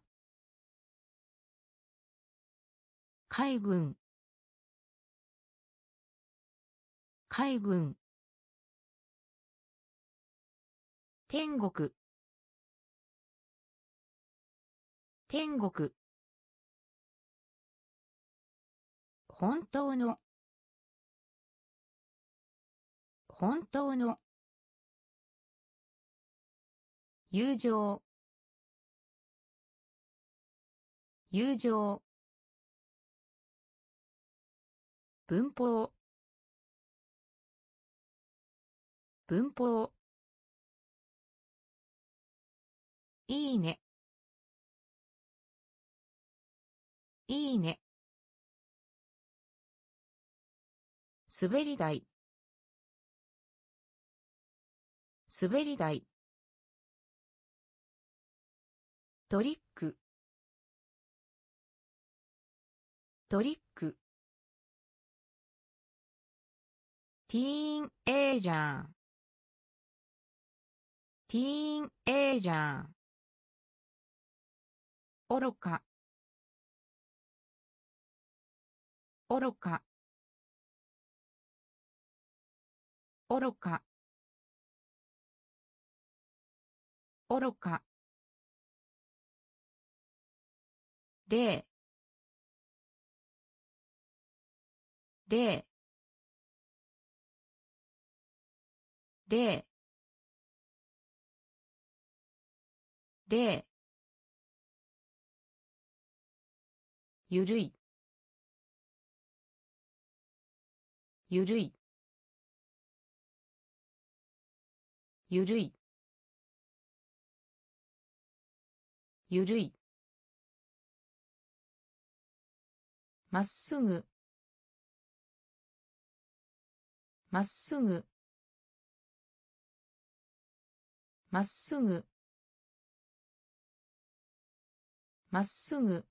海軍海軍天国天国本当の本当の友情友情文法文法いいねいいね滑り台滑り台トリックトリックティーンエイジャーティーンエイジャー愚か愚か愚か愚か例例例例ゆるいゆるいゆるいゆるいまっすぐまっすぐまっすぐまっすぐ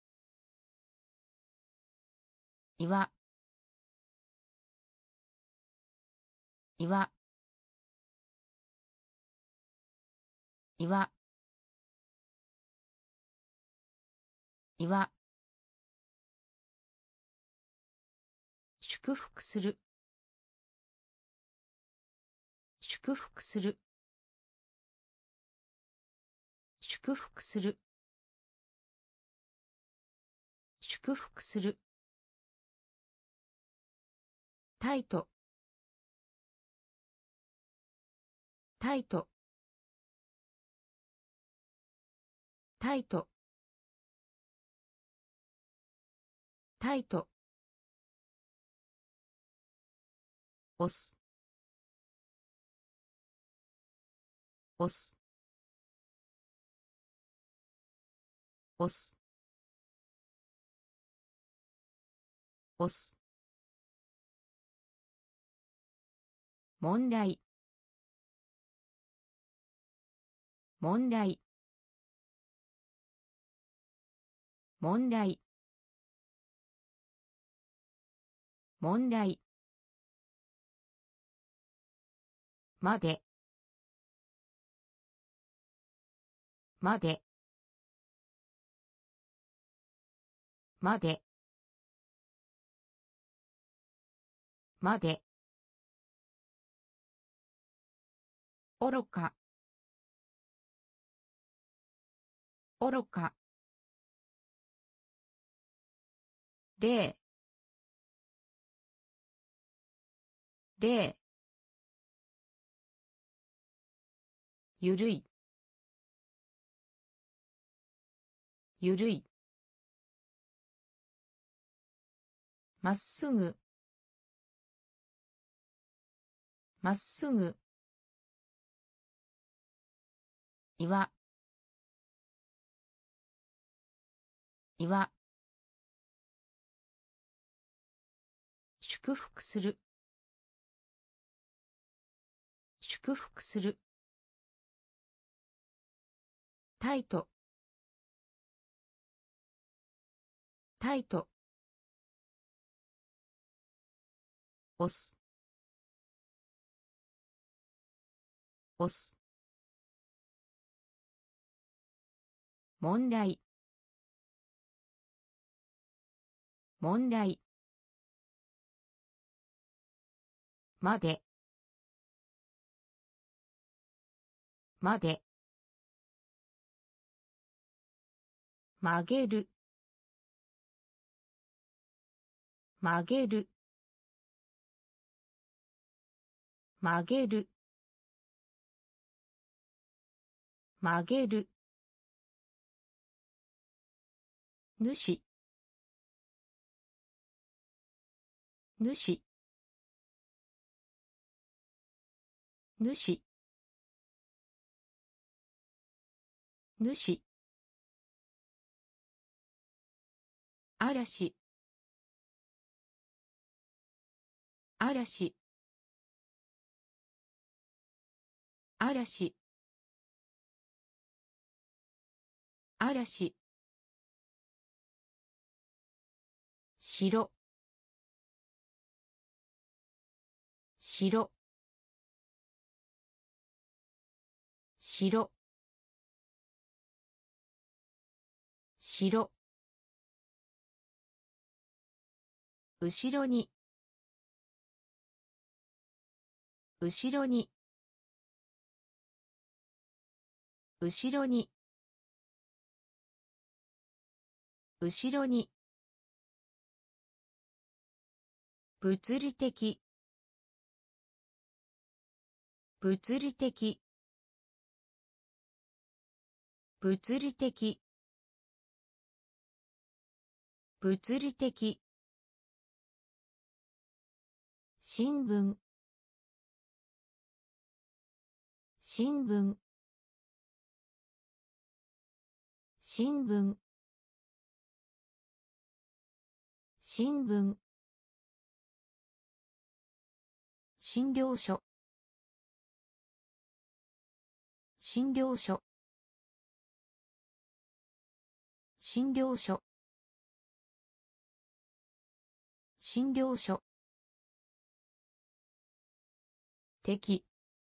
岩岩岩岩祝福する祝福する祝福する祝福するタイトタイトタイトタイト押す押す押す押す問題問題問題問題までまでまでまで愚か愚か例例ゆるいゆるいまっすぐまっすぐ岩岩祝福する祝福するタイトタイト押す押す問題問題までまで曲げる曲げる曲げる曲げる主主主主嵐嵐嵐嵐白白白白後ろに後ろに後ろに後ろに物理的物理的物理的物理的新聞新聞新聞新聞診療所診療所診療所診療所敵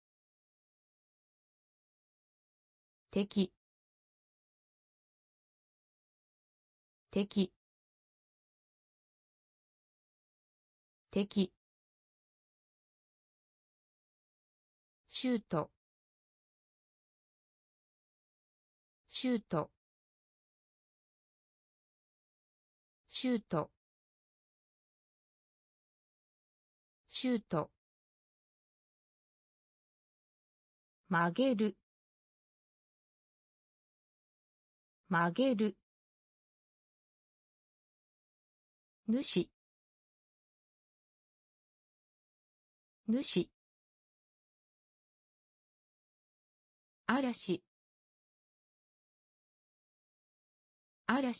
敵敵敵シュートシュートシュートシュート曲げる曲げる主主嵐嵐、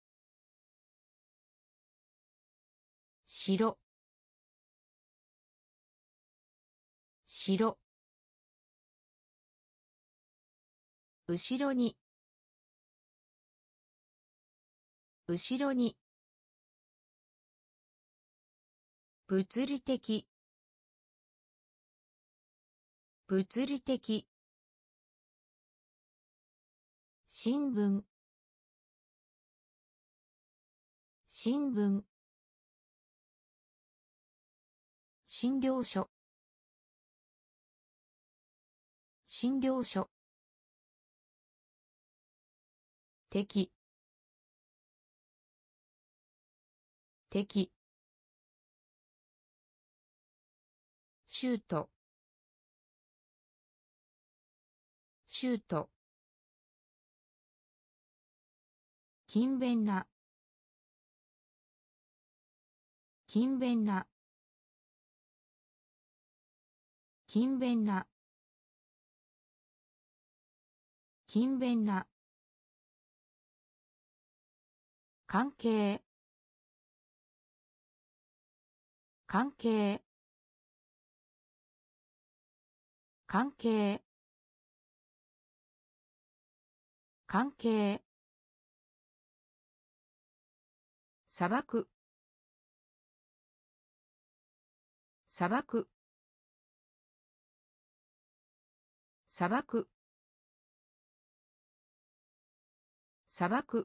白、白、後ろに、後ろに、物理的、物理的、新聞、新聞、診療所、診療所、敵、敵、シュート、シュート、勤勉な、勤勉な、勤勉な、勤勉な、関係、関係、関係、関係、砂漠、砂漠、砂漠、砂漠、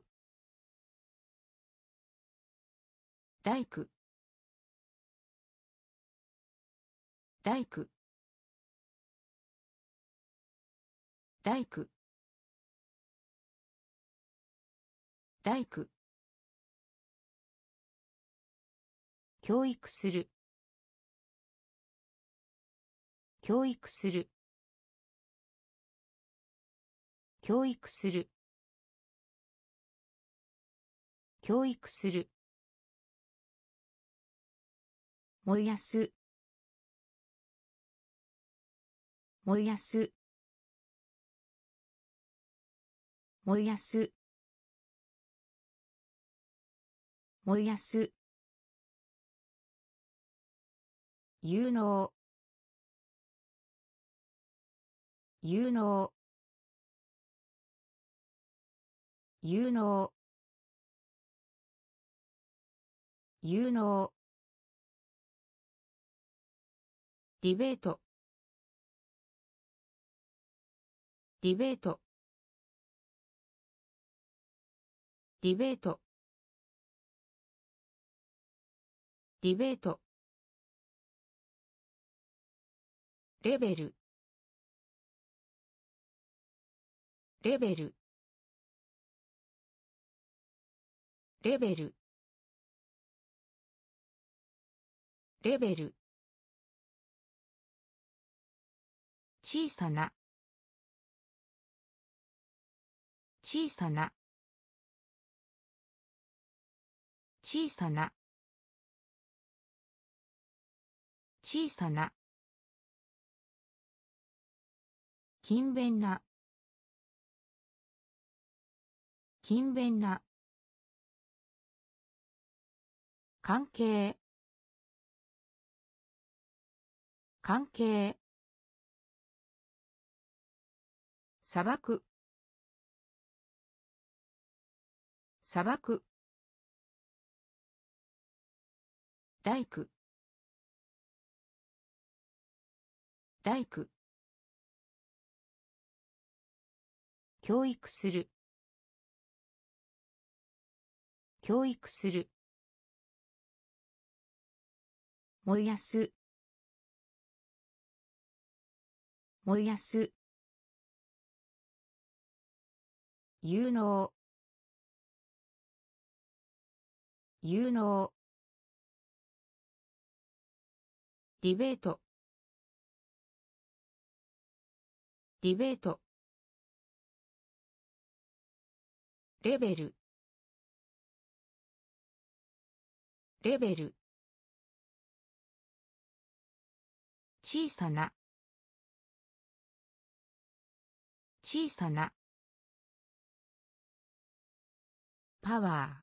大工、大工、大工、大工、教育する、教育する、教育する、教育する、燃やす、燃やす、燃やす、燃やす、有能、有能、有能、有能、ディベート、ディベート、ディベート、ディベート、レベル、レベル、レベル、レベル、小さな、小さな、小さな、小さな、勤勉な、勤勉な、関係、関係、砂漠、砂漠、大工、大工、教育する、教育する、燃やす、燃やす、有能、有能、ディベート、ディベート、レベル、レベル、小さな、小さな、 パワー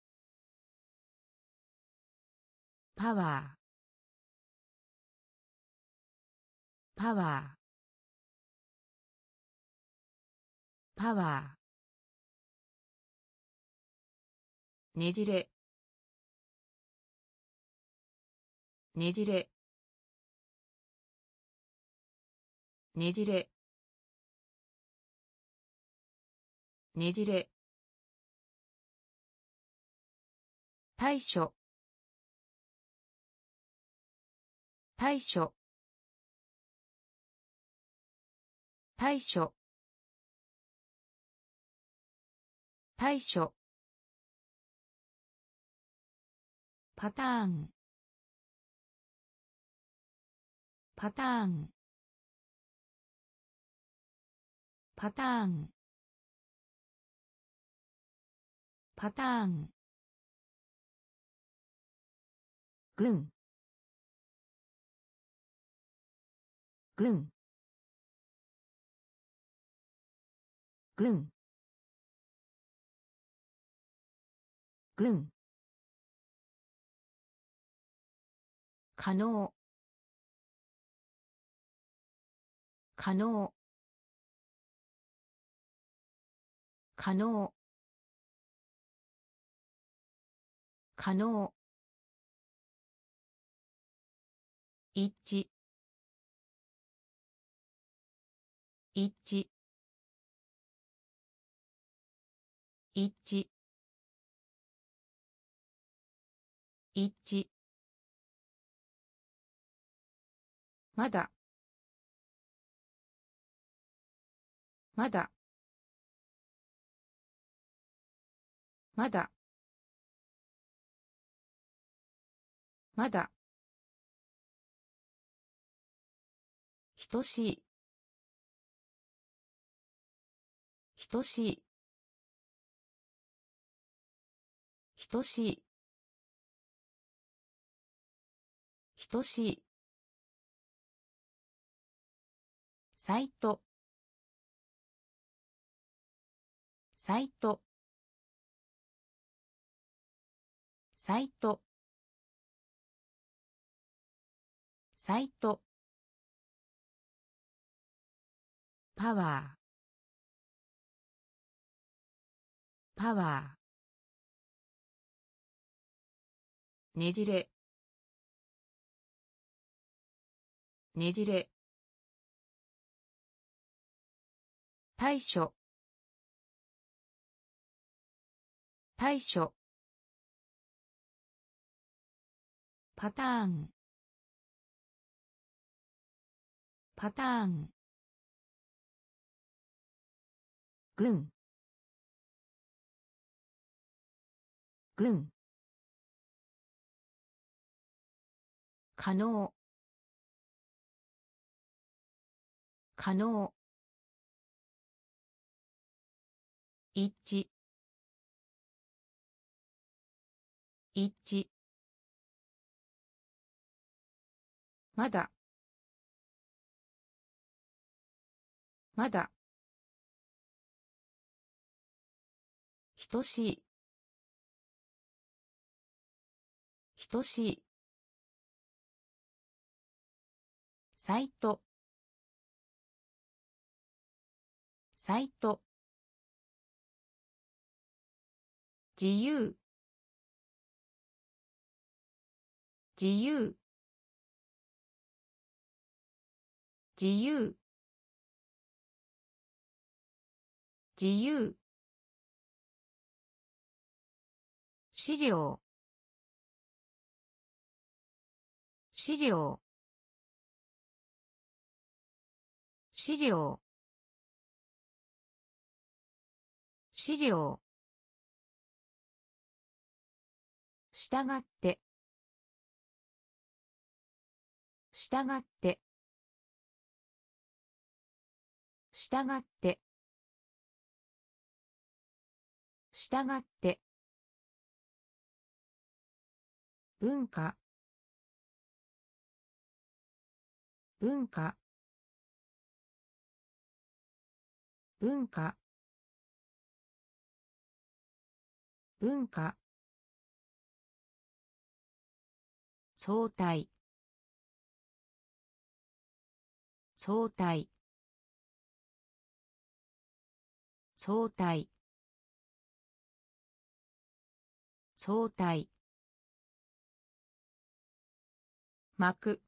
パワーパワーパワーねじれねじれねじれねじれ対処対処対処対処パターンパターンパターンパターン軍軍軍軍可能可能可能可能一致一致一致一致まだまだまだまだ等しい等しい等しい等しいサイトサイトサイトサイトパワーパワーねじれねじれ対処対処パターンパターン軍軍可能可能一致一致まだまだ等しい等しいサイトサイト自由自由自由自由資料資料資料資料したがってしたがってしたがってしたがって文化文化文化文化相対相対相対相対膜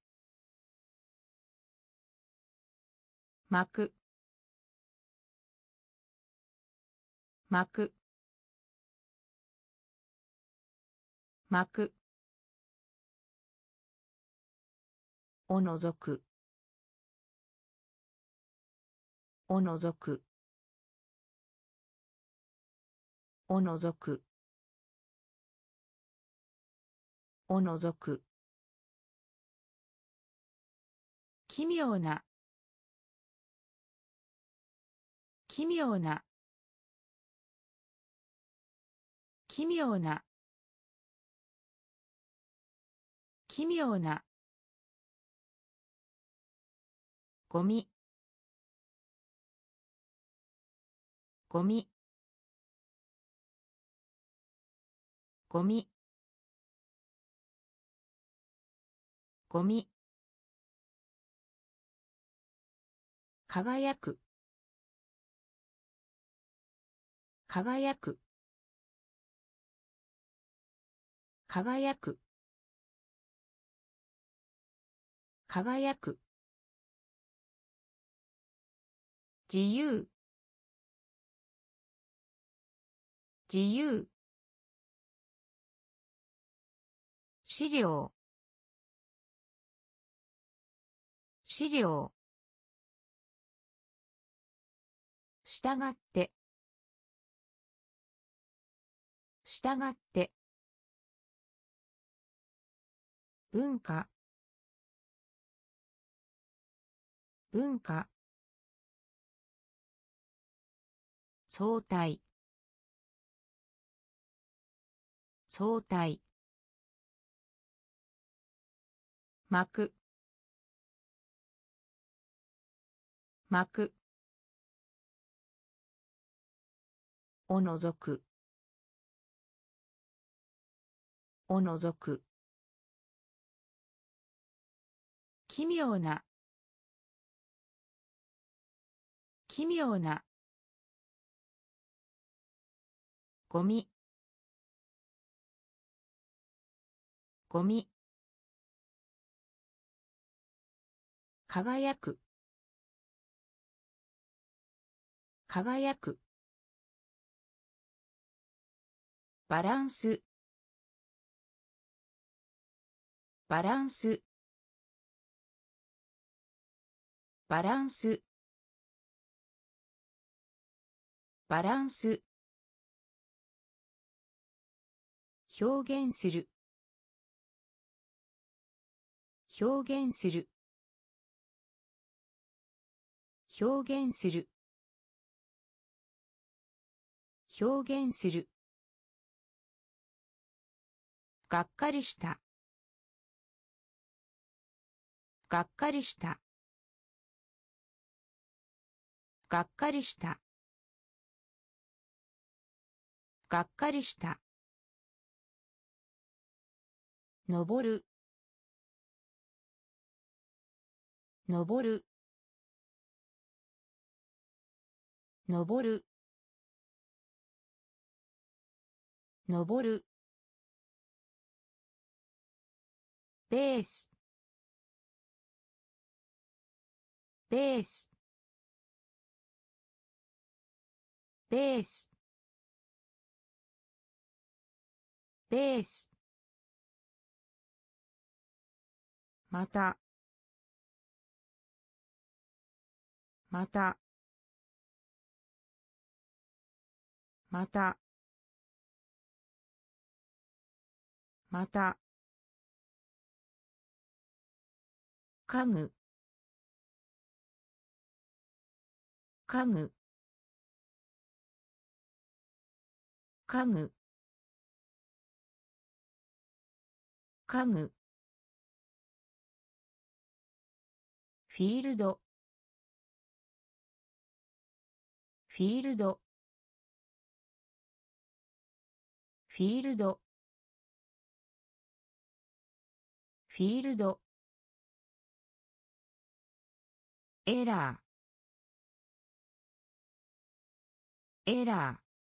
膜膜膜おのぞくおのぞくおのぞくおのぞく奇妙な奇妙な奇妙な奇妙なゴミゴミゴミゴミ輝く輝く輝く輝く自由自由資料資料したがってしたがって文化文化相対相対膜膜おのぞくおのぞく奇妙な奇妙なゴミゴミ輝く輝くバランスバランスバランスバランス表現する表現する表現する表現するがっかりしたがっかりしたがっかりしたがっかりした登る登る登る登るベースベースベースベースまたまたまたまた家具家具家具家具フィールドフィールドフィールドフィールドエラーエラ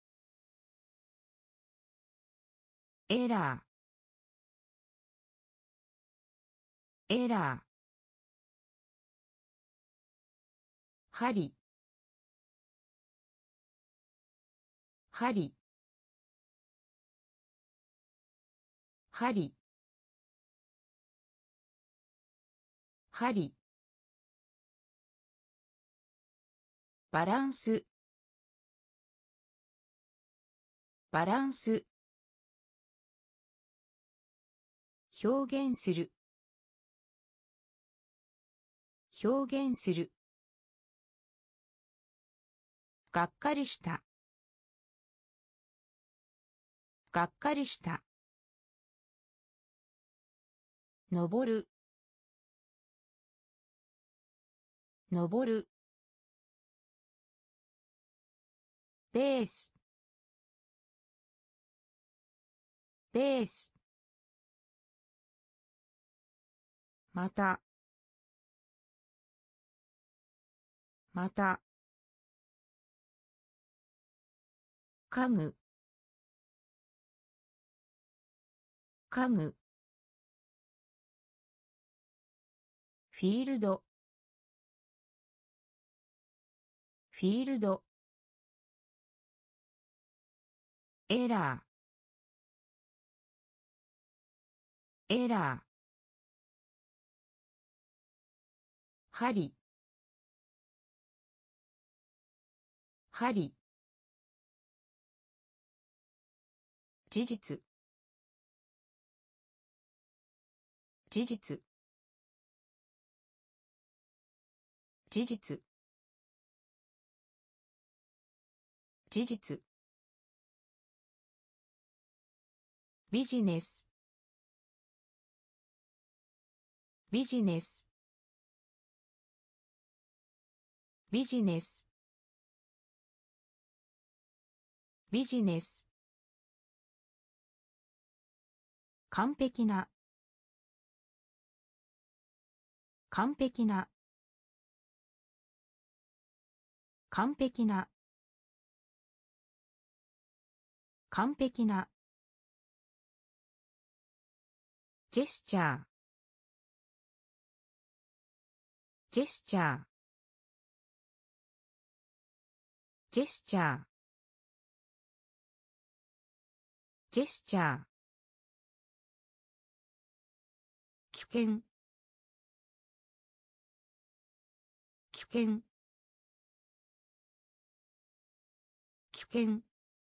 ーエラーエラー針針針針バランスバランス表現する表現するがっかりしたがっかりした登る登るベースベースまたまた家具家具フィールドフィールドエラーエラー針針事実事実事実事実ビジネスビジネスビジネスビジネス完璧な完璧な完璧な完璧なジェスチャージェスチャージェスチャージェスチャー危険危険危険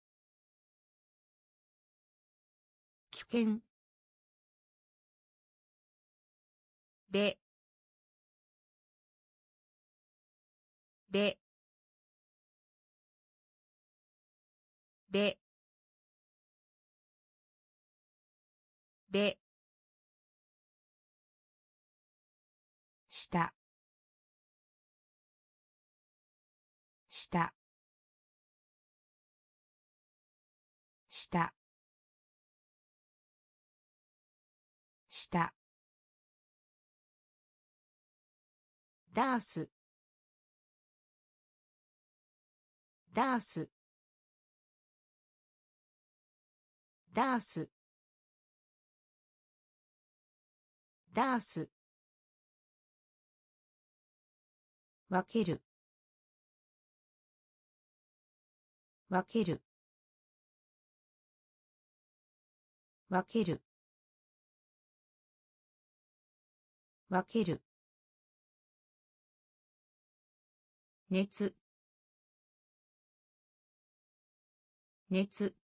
危険ででででしたしたしたしたダースダースダースダース分ける分ける分ける分ける熱熱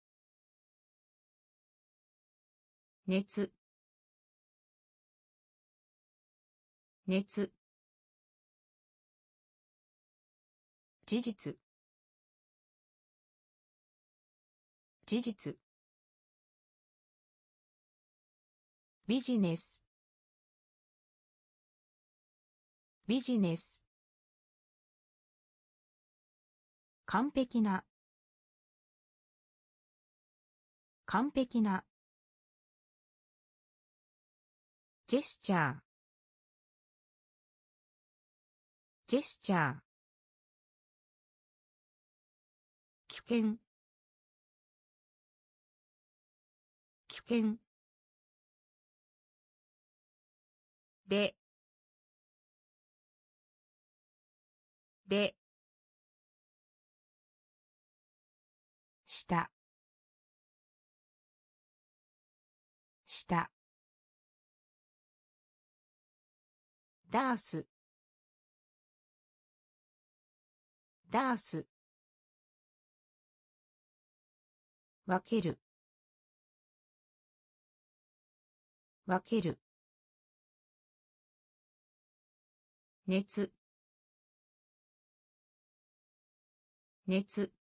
熱熱事実事実ビジネスビジネス完璧な完璧なジェスチャージェスチャー危険危険ででしたしたダースダース分ける分ける熱熱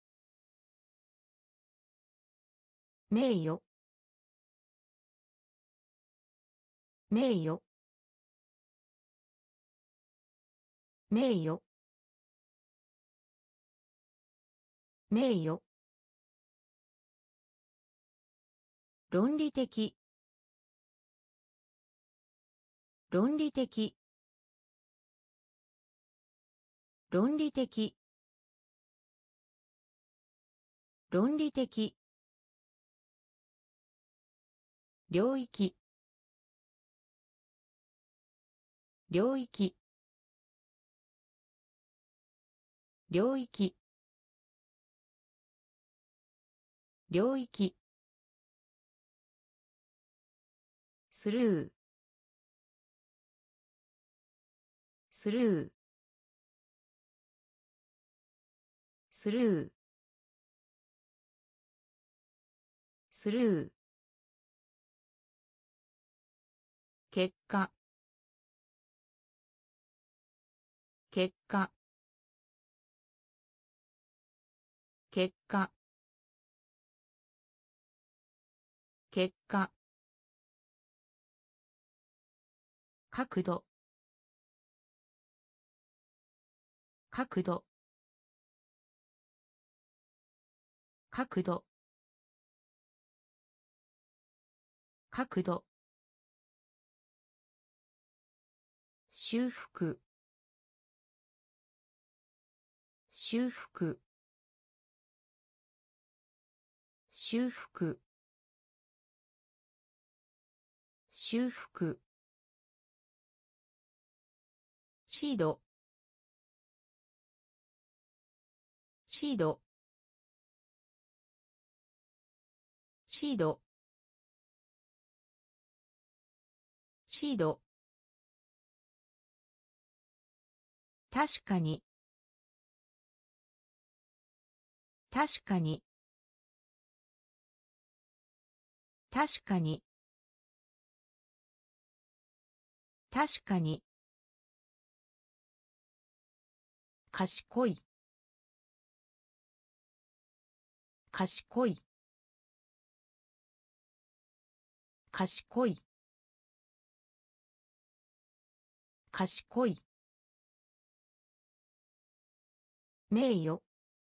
名誉名誉名誉名誉論理的論理的論理的論理的領域領域領域領域スルースルースルースルー結果結果結果結果角度角度角度角度修復修復修復修復シードシードシードシード確かに確かに確かに確かに賢い賢い賢い賢い名誉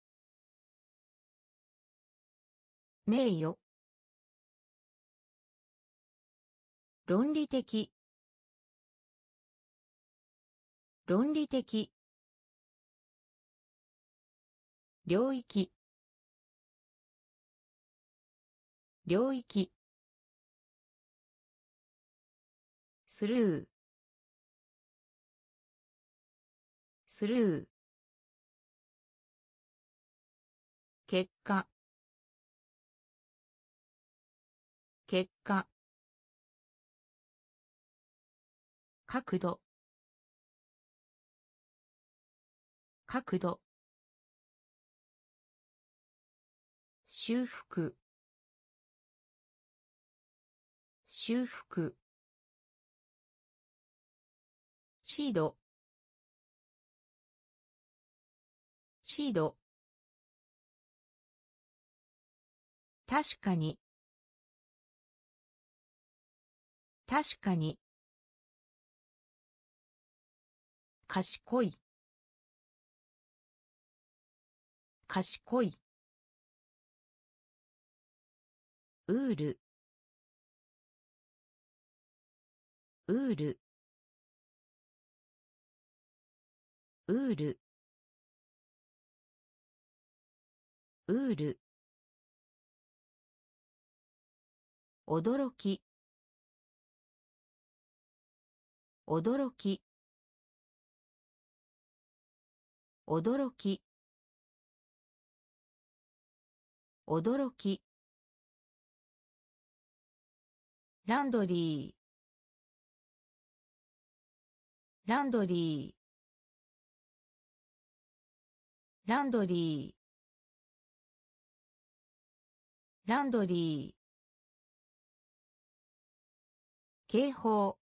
名誉論理的論理的領域領域スルースルー結果結果角度角度修復修復シードシード確かに確かに賢い賢いウールウールウールウール驚き驚き驚き驚きランドリーランドリーランドリーランドリー警報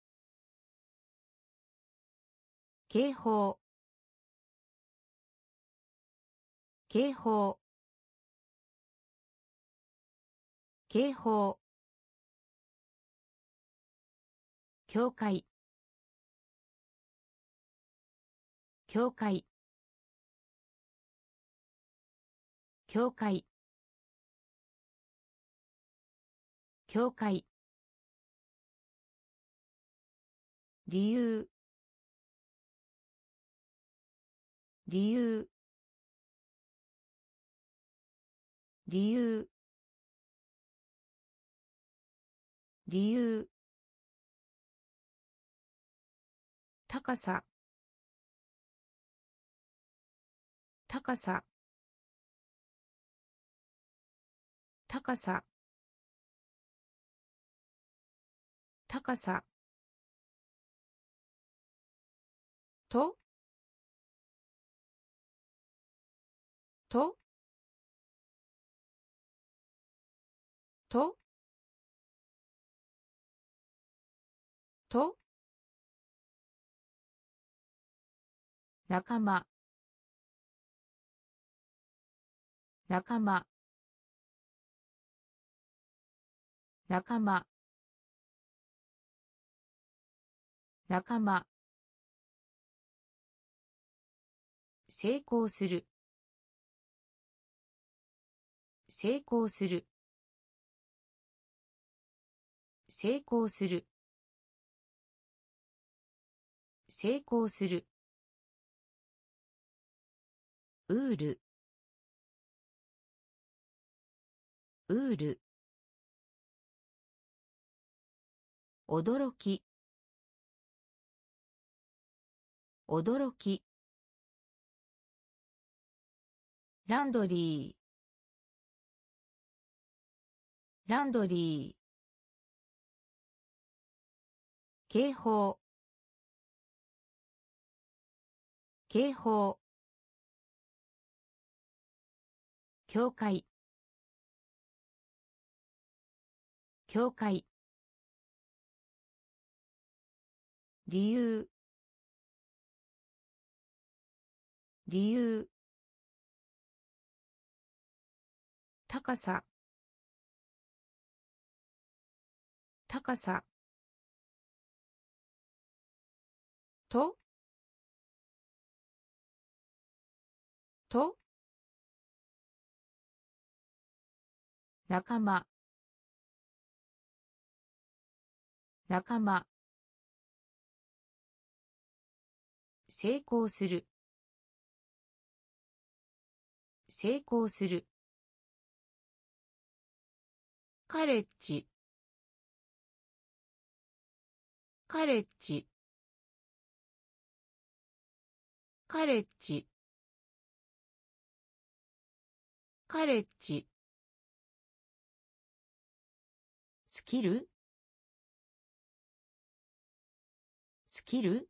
警報警報警報教会教会教会教会理由理由理由理由高さ高さ高さ高さとととと仲間仲間仲間仲間成功する成功する成功する成功するウールウール驚き驚きランドリーランドリー警報警報教会教会理由理由高さ高さとと仲間仲間成功する成功するカレッジカレッジカレッジカレッジスキルスキル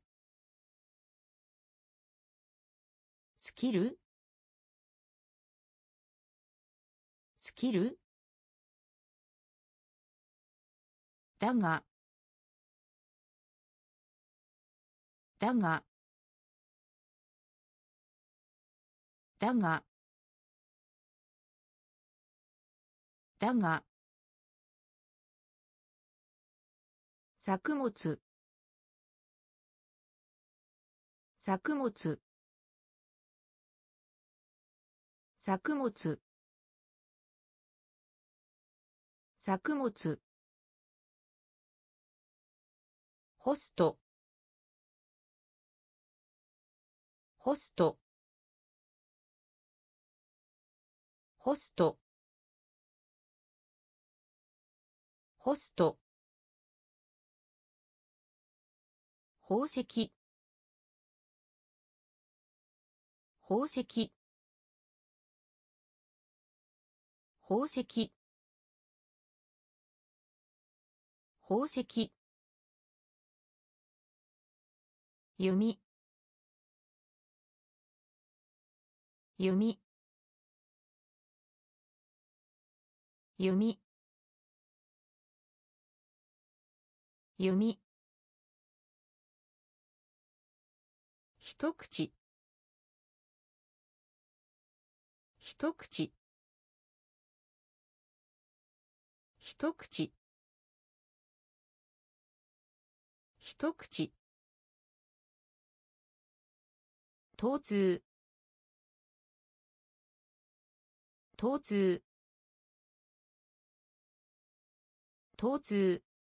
スキルスキルだがだがだがだが作物作物作物作物ホストホストホストホスト宝石宝石宝石宝石弓弓弓弓一口一口一口一口疼痛疼痛疼痛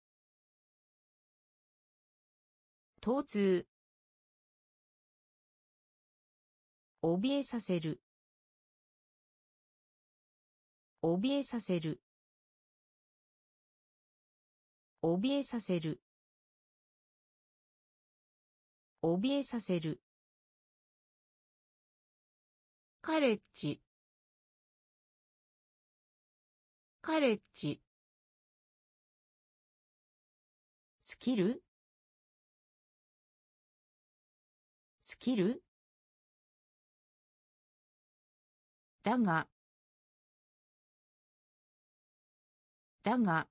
疼痛怯えさせる怯えさせる怯えさせる怯えさせるカレッジカレッジスキルスキルだがだが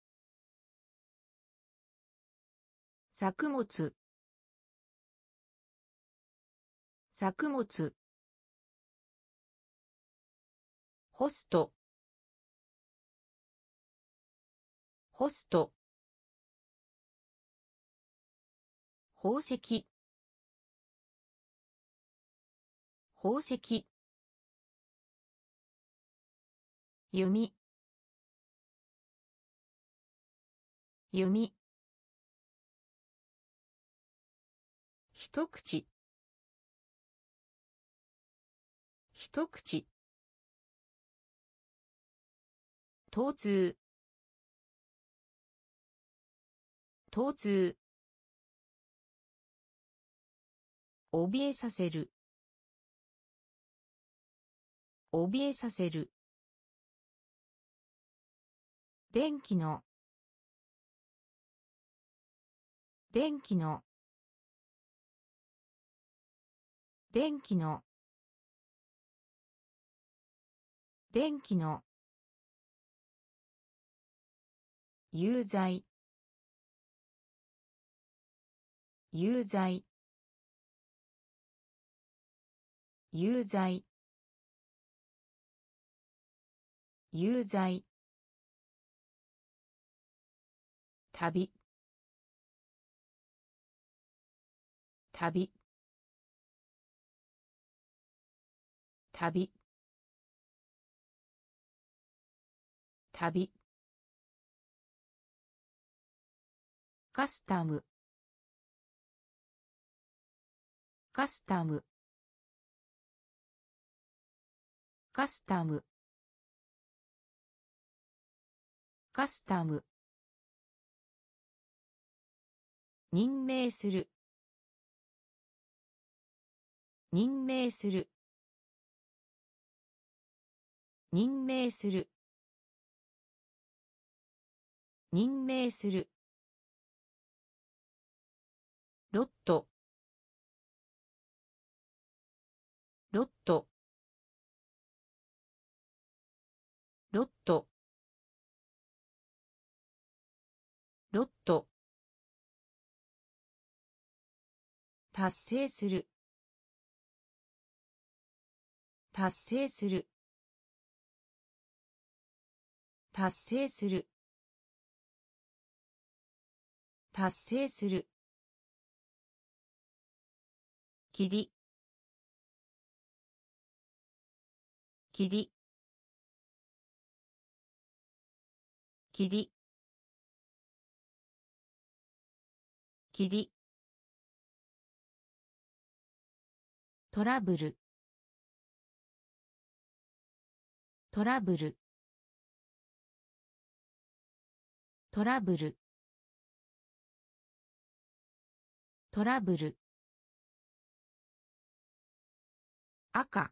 作物作物ホストホスト宝石宝石弓弓一口一口疼痛疼痛怯えさせる怯えさせる電気の電気の電気の電気の有罪有罪有罪有罪旅旅旅旅カスタムカスタムカスタムカスタム任命する任命する任命する任命するロットロットロットロット達成する達成する達成する達成する霧霧霧霧トラブルトラブルトラブルトラブル赤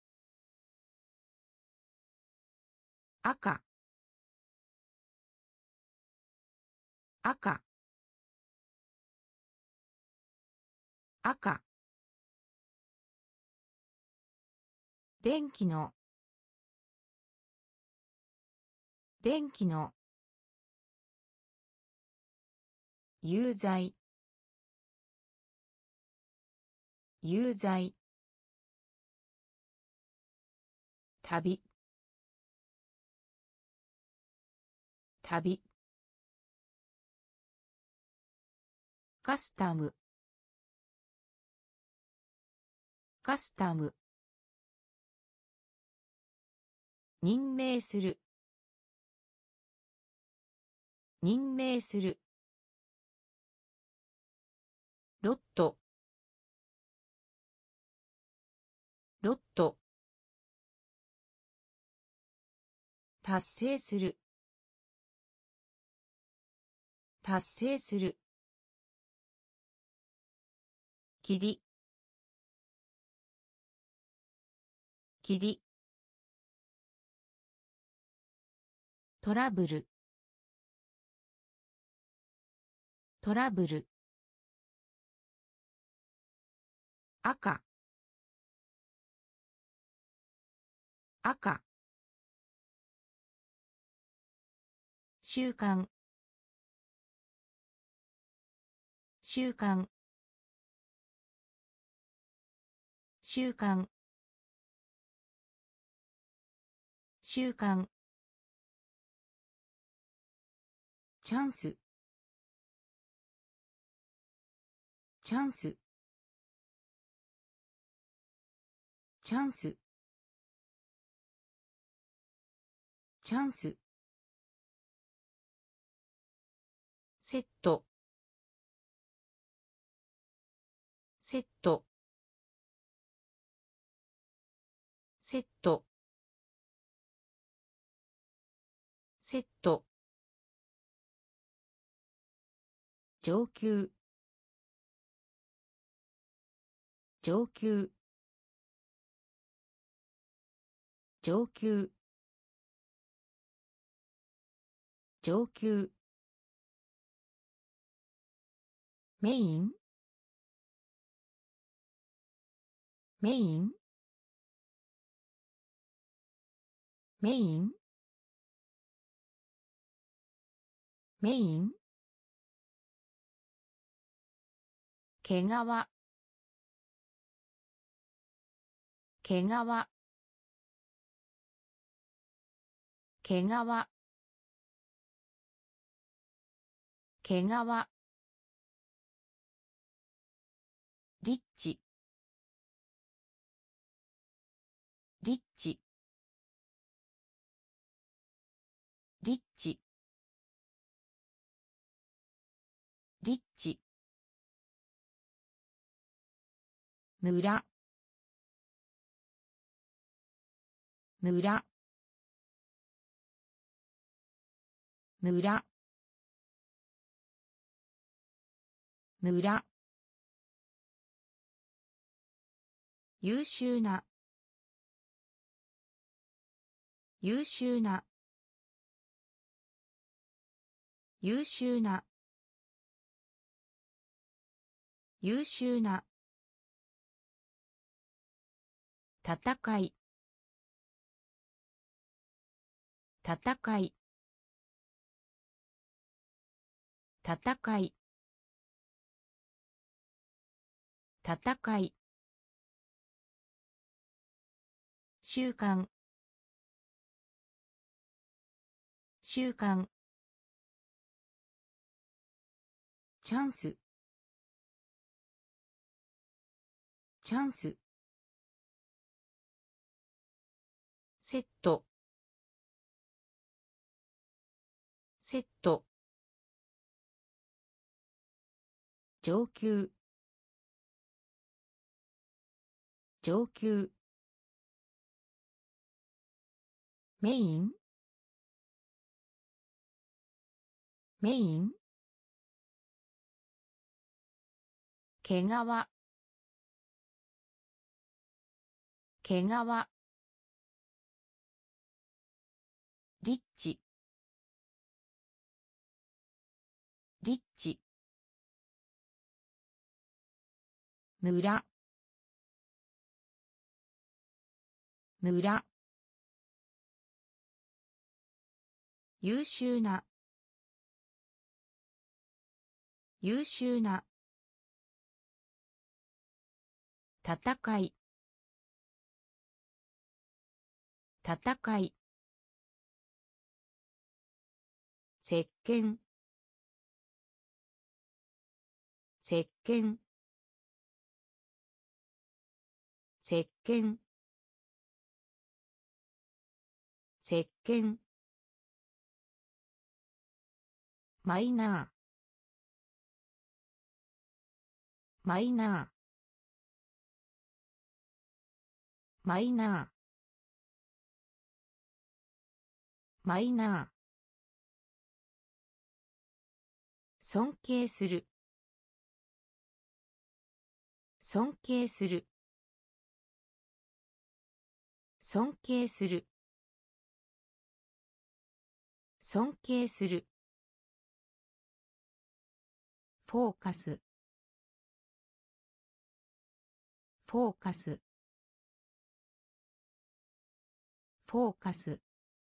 赤赤赤電気の電気の有罪有罪旅旅カスタムカスタム任命する任命するロットロット達成する達成する霧霧トラブルトラブル赤赤習慣習慣習慣習慣チャンスチャンスチャンスチャンスセットセットセットセット上級上級上級上級メインメインメインメイン毛皮毛皮毛皮毛皮リッチリッチリッチリッチ村村村村優秀な優秀な優秀な優秀な戦い戦い戦い戦い習慣習慣チャンスチャンスセットセット、上級、上級、メイン、メイン、毛皮、毛皮、リッチ、リッチ、村、村、優秀な、優秀な、戦い、戦い、石鹸、石鹸、石鹸、石鹸、マイナー、マイナー、マイナー、マイナー、尊敬する、尊敬する、尊敬する、尊敬する、フォーカス、フォーカス、フォーカス、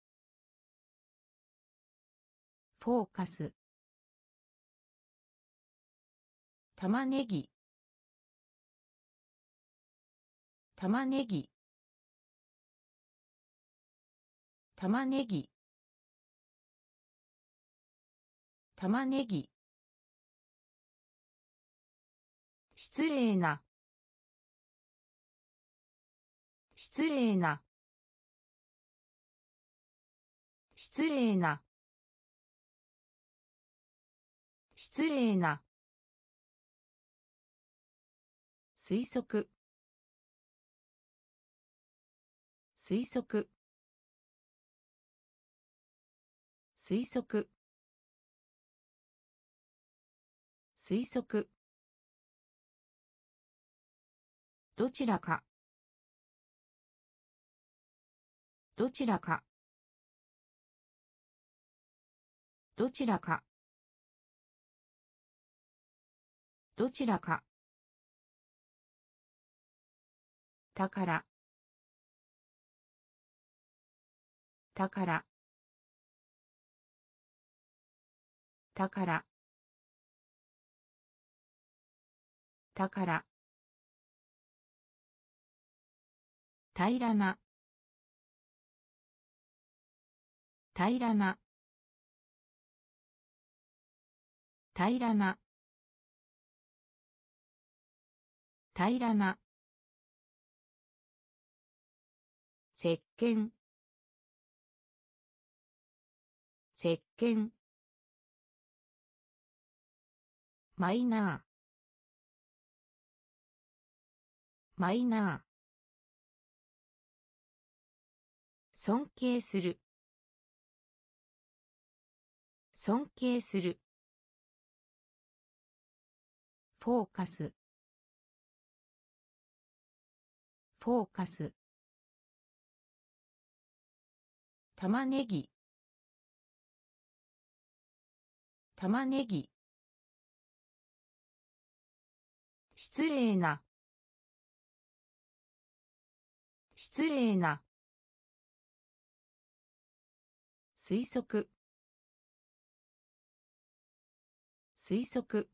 フォーカス、玉ねぎ、玉ねぎ、玉ねぎ、玉ねぎ、失礼な、失礼な、失礼な、失礼な、推測、推測、推測、推測、どちらか、どちらか、どちらか、どちらか、宝、宝、宝、宝、平らな、平らな、平らな、平らな、石鹸、石鹸、マイナー、マイナー、尊敬する、尊敬する、フォーカス、フォーカス、玉ねぎ、玉ねぎ、失礼な、失礼な、推測、推測、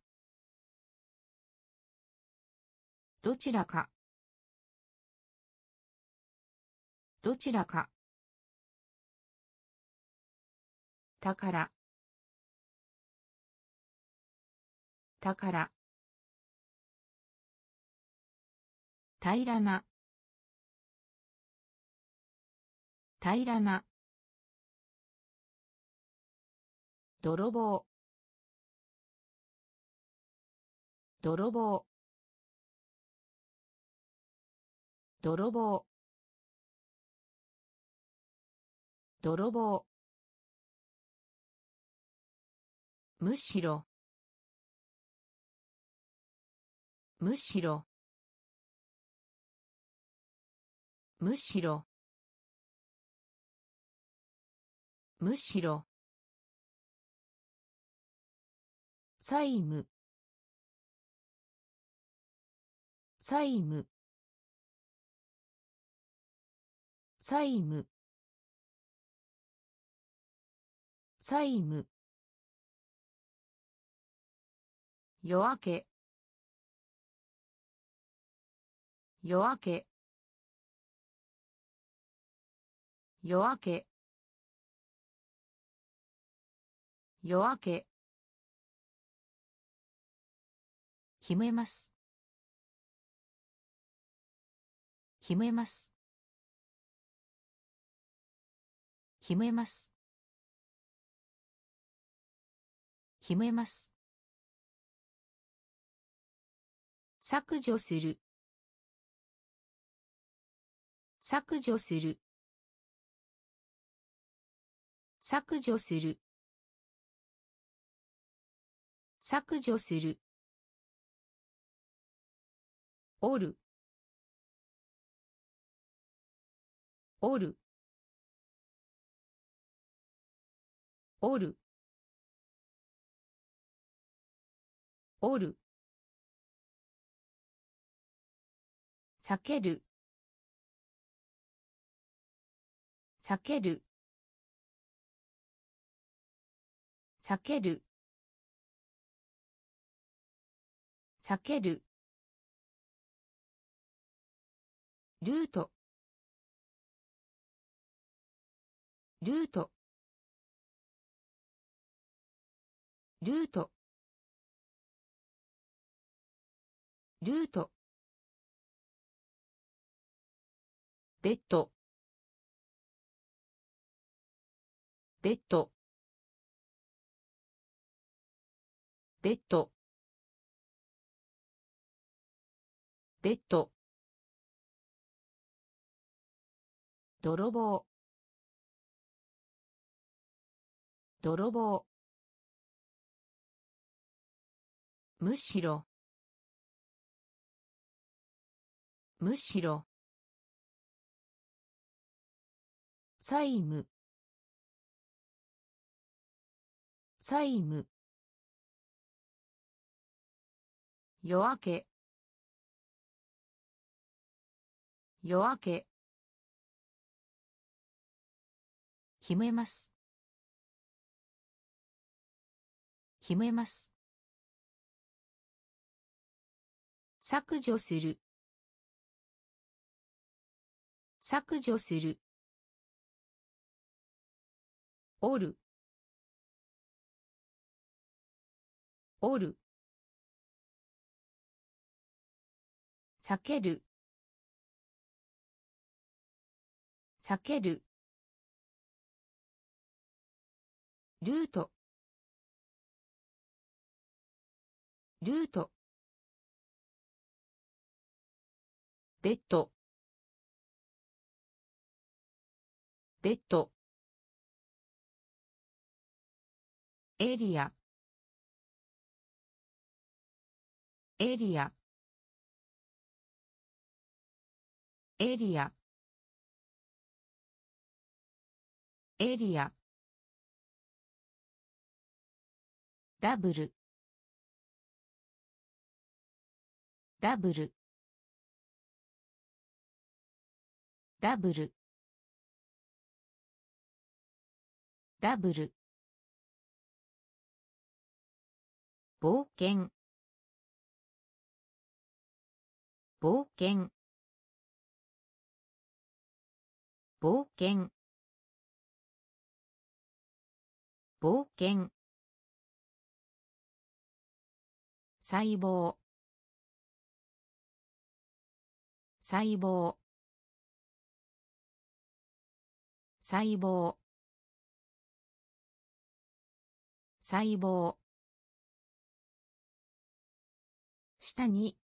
どちらか、どちらか、宝、宝、平らな、平らな、 泥棒泥棒泥棒泥棒むしろむしろむしろむしろ債務債務債務債務夜明け夜明け夜明け夜明け決めます決めます決めます決めます削除する削除する削除する削除するおるおるおるおる避ける避ける避ける避けるルートルートルートルートベッドベッドベッドベッド泥棒泥棒むしろむしろ債務債務夜明け夜明け決めます決めます削除する削除するおるおる避ける避けるルートルートベッドベッドエリアエリアエリアエリアダブルダブルダブルダブル冒険冒険冒険冒険細胞細胞細胞細胞下に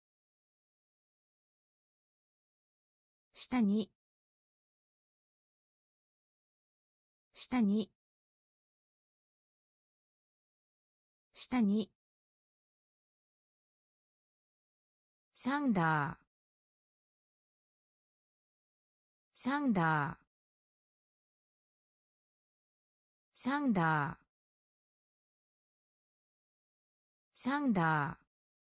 下に下に下にサンダーサンダーサンダーサンダー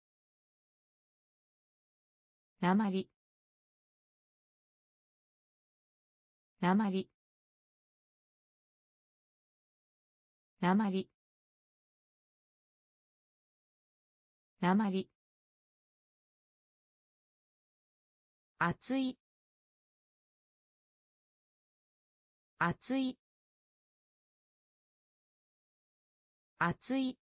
なまりなまりなまりなまり熱い熱い熱い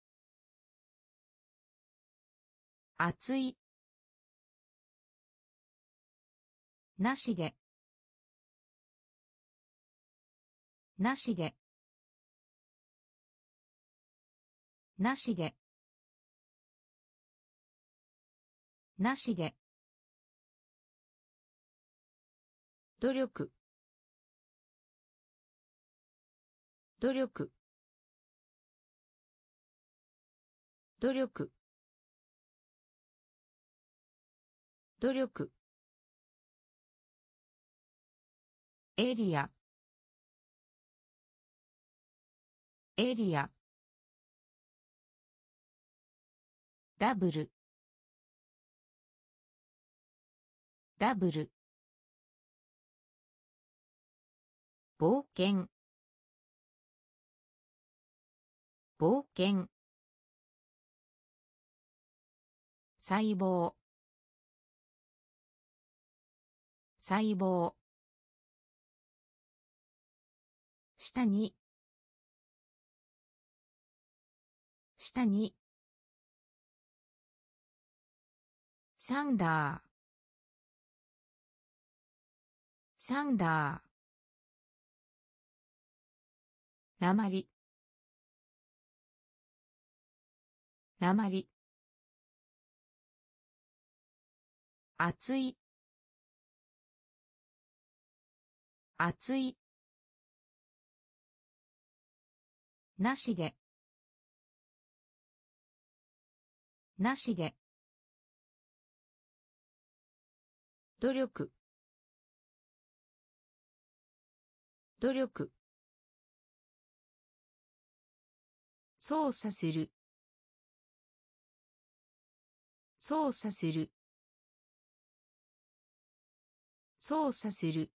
熱いなしでなしでなしでなしで努力努力努力努力エリアエリアダブルダブル冒険冒険細胞細胞下に下にサンダーサンダーなまりなまり熱い熱いなしでなしで努力努力操作する操作する操作する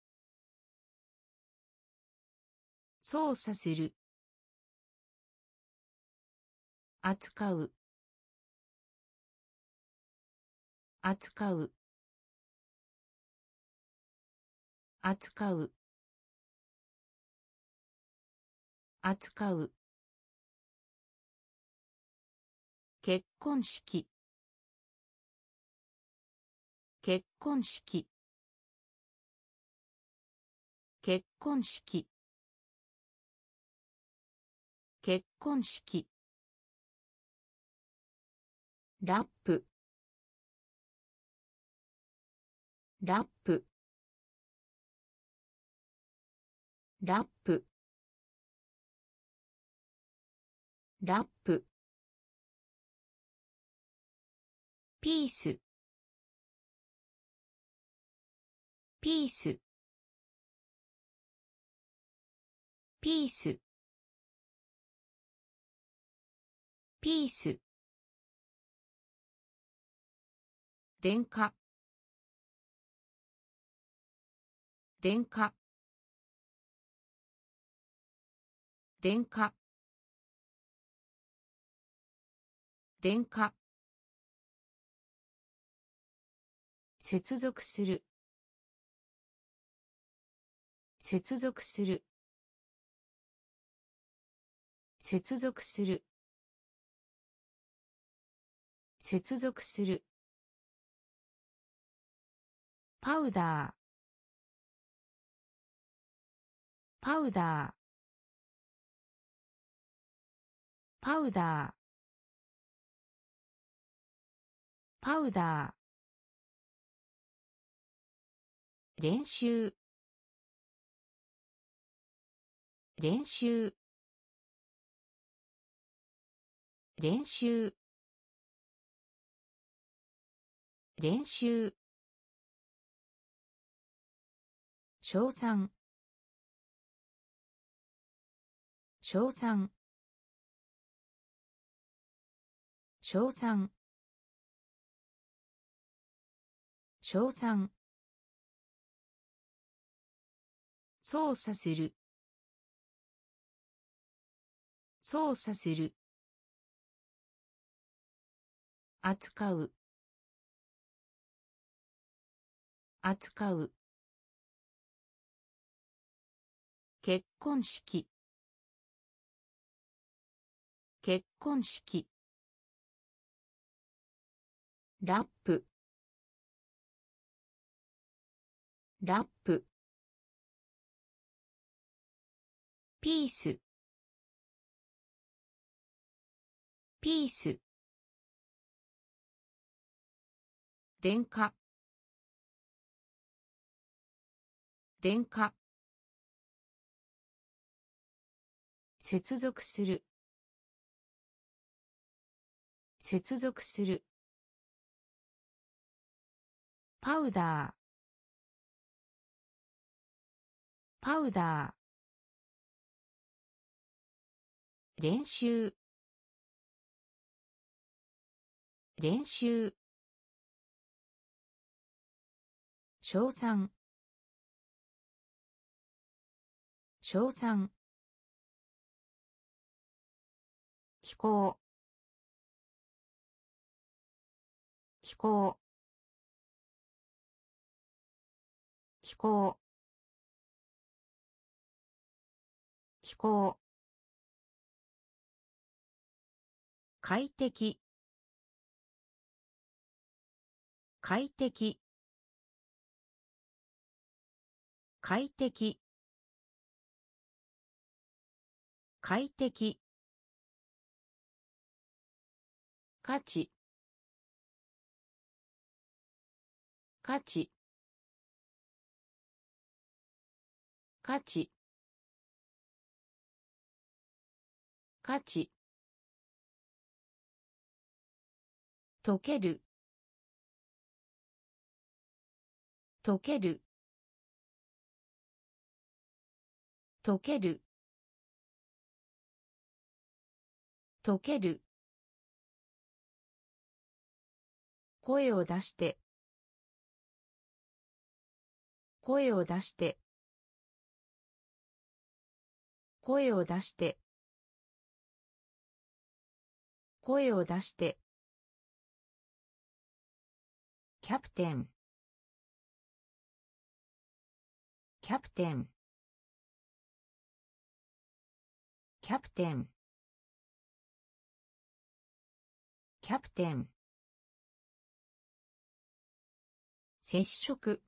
操作する扱う扱う扱う扱う結婚式結婚式結婚式結婚式ラップラップラップラップピースピースピースピース電化電化電化電化接続する接続する接続する接続するパウダーパウダーパウダーパウダー練習練習練習練習称賛称賛称賛称賛操作する操作する扱う扱う結婚式結婚式ラップラップピースピース電化電化接続する接続するパウダーパウダー練習練習称賛称賛気候気候気候気候快適快適快適快適価値価値価値価値溶ける溶ける溶ける溶ける声を出して声を出して声を出して声を出してキャプテンキャプテンキャプテンキャプテン接触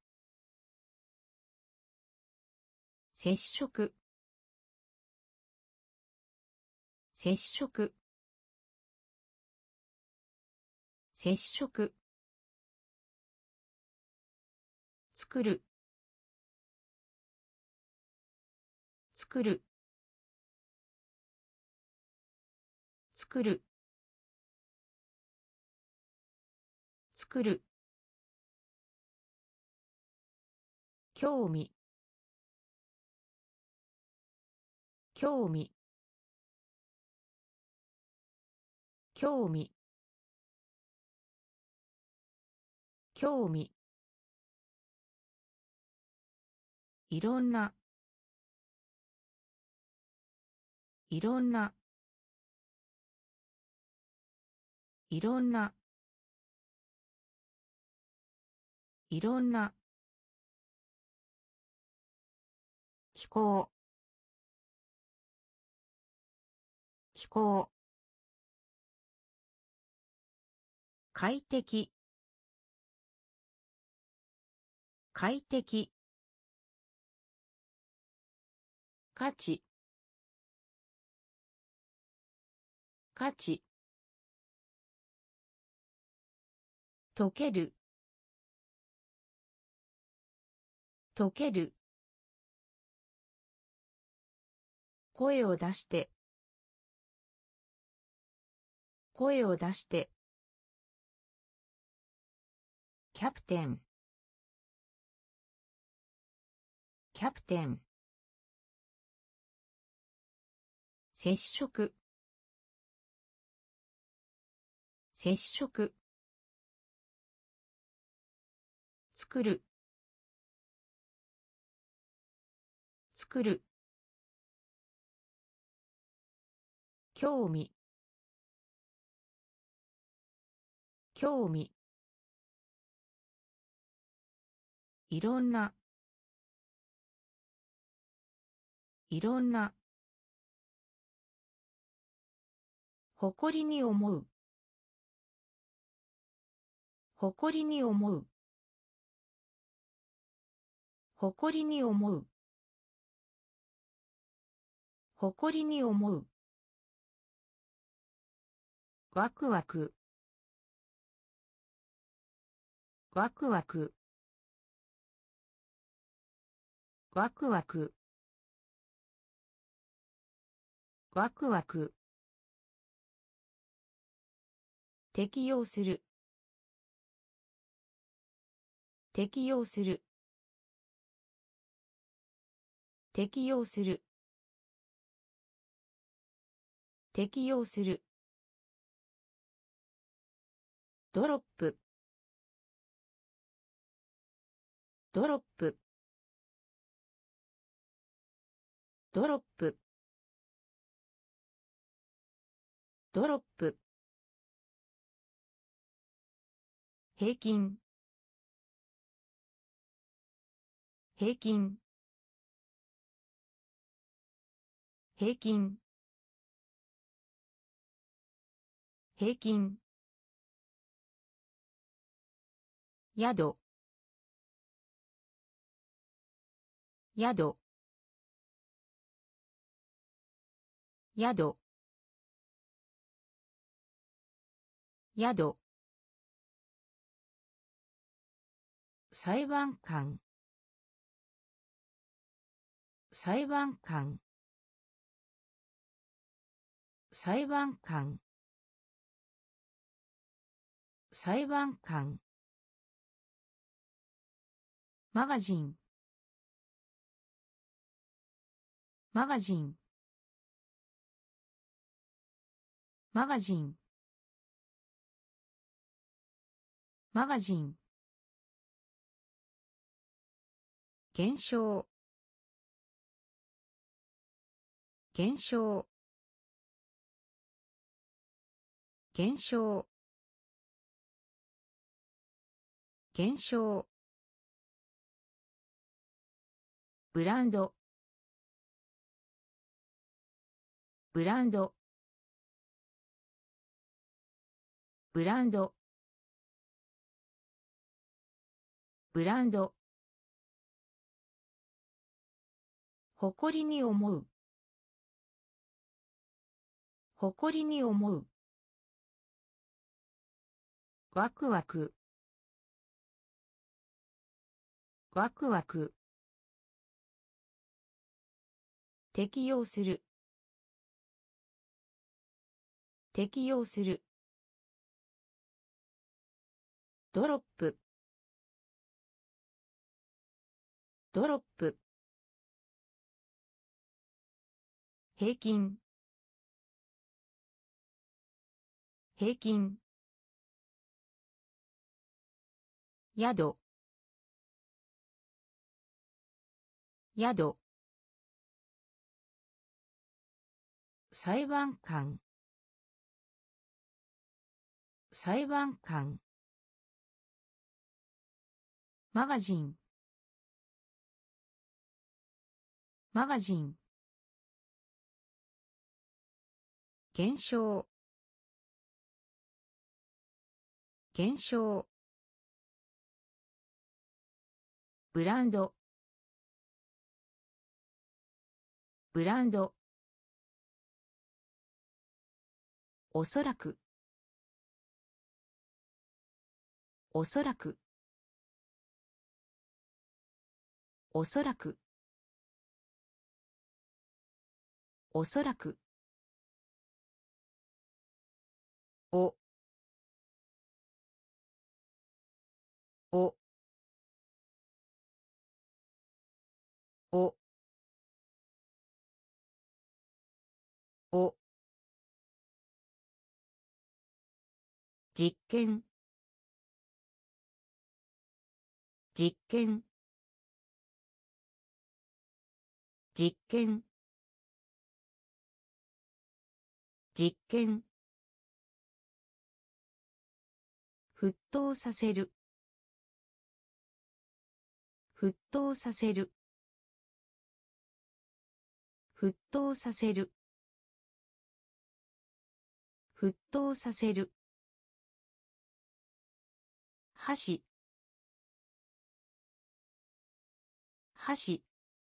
接触接触接触作る作る作る作る興味興味興味興味いろんないろんないろんないろんな気候気候快適快適価値価値溶ける溶ける声を出して声を出してキャプテンキャプテン接触接触作る作る興味興味いろんないろんな誇りに思う誇りに思う誇りに思う誇りに思うワクワクワクワクワクワクワクワク適用する適用する適用する適用するドロップドロップドロップドロップ平均平均平均平均宿宿宿宿裁判官裁判官裁判官裁判官マガジンマガジンマガジンマガジン減少減少減少減少ブランドブランドブランドブランド誇りに思う誇りに思うワクワクワクワク適用する適用するドロップドロップ平均平均宿宿裁判官裁判官マガジンマガジン減少減少ブランドブランドおそらくおそらくおそらくおそらくおおおお実験実験実験実験沸騰させる沸騰させる沸騰させる沸騰させる箸箸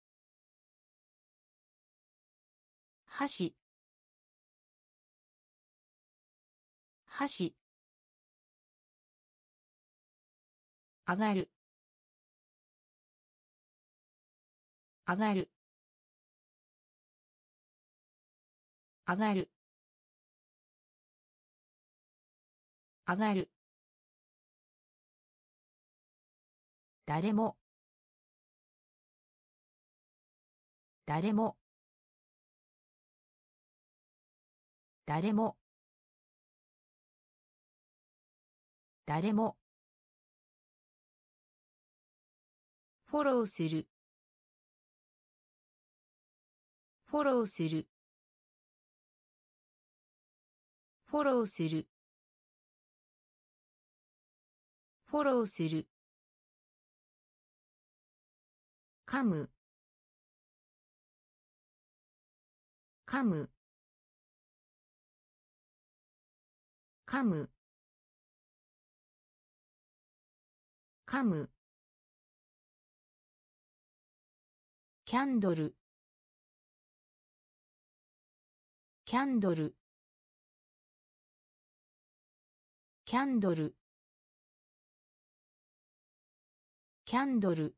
箸箸上がる上がる上がる上がる誰も誰も誰も誰もフォローするフォローするフォローするフォローする噛む噛む噛む噛むキャンドルキャンドルキャンドルキャンドル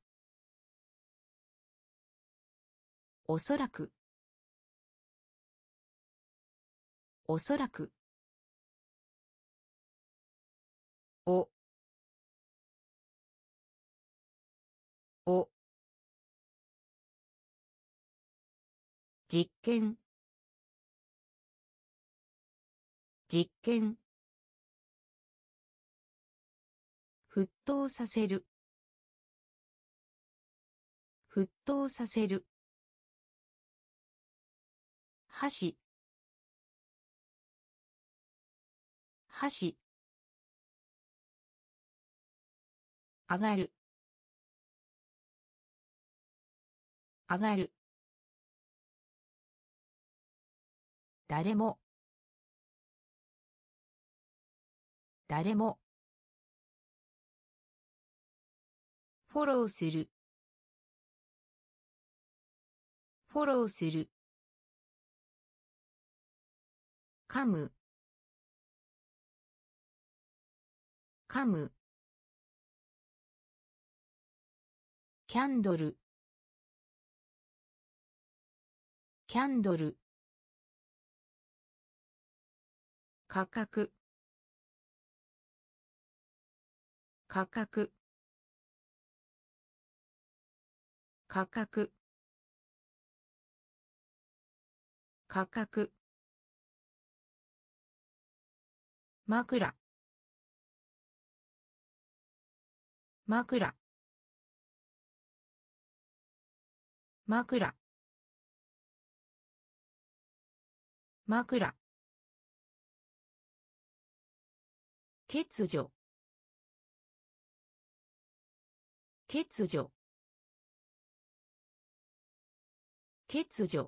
おそらくおそらくおお実験実験沸騰させる沸騰させる箸箸上がる上がる誰も誰もフォローするフォローする噛む噛むキャンドルキャンドル価格価格価格価格枕枕枕枕欠如欠如欠如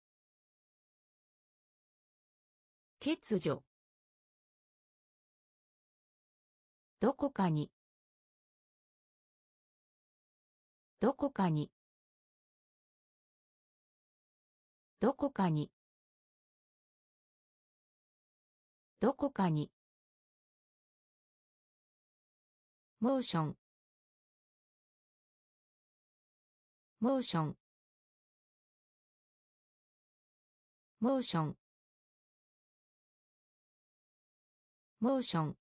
欠如どこかにどこかにどこかにどこかにモーションモーションモーションモーション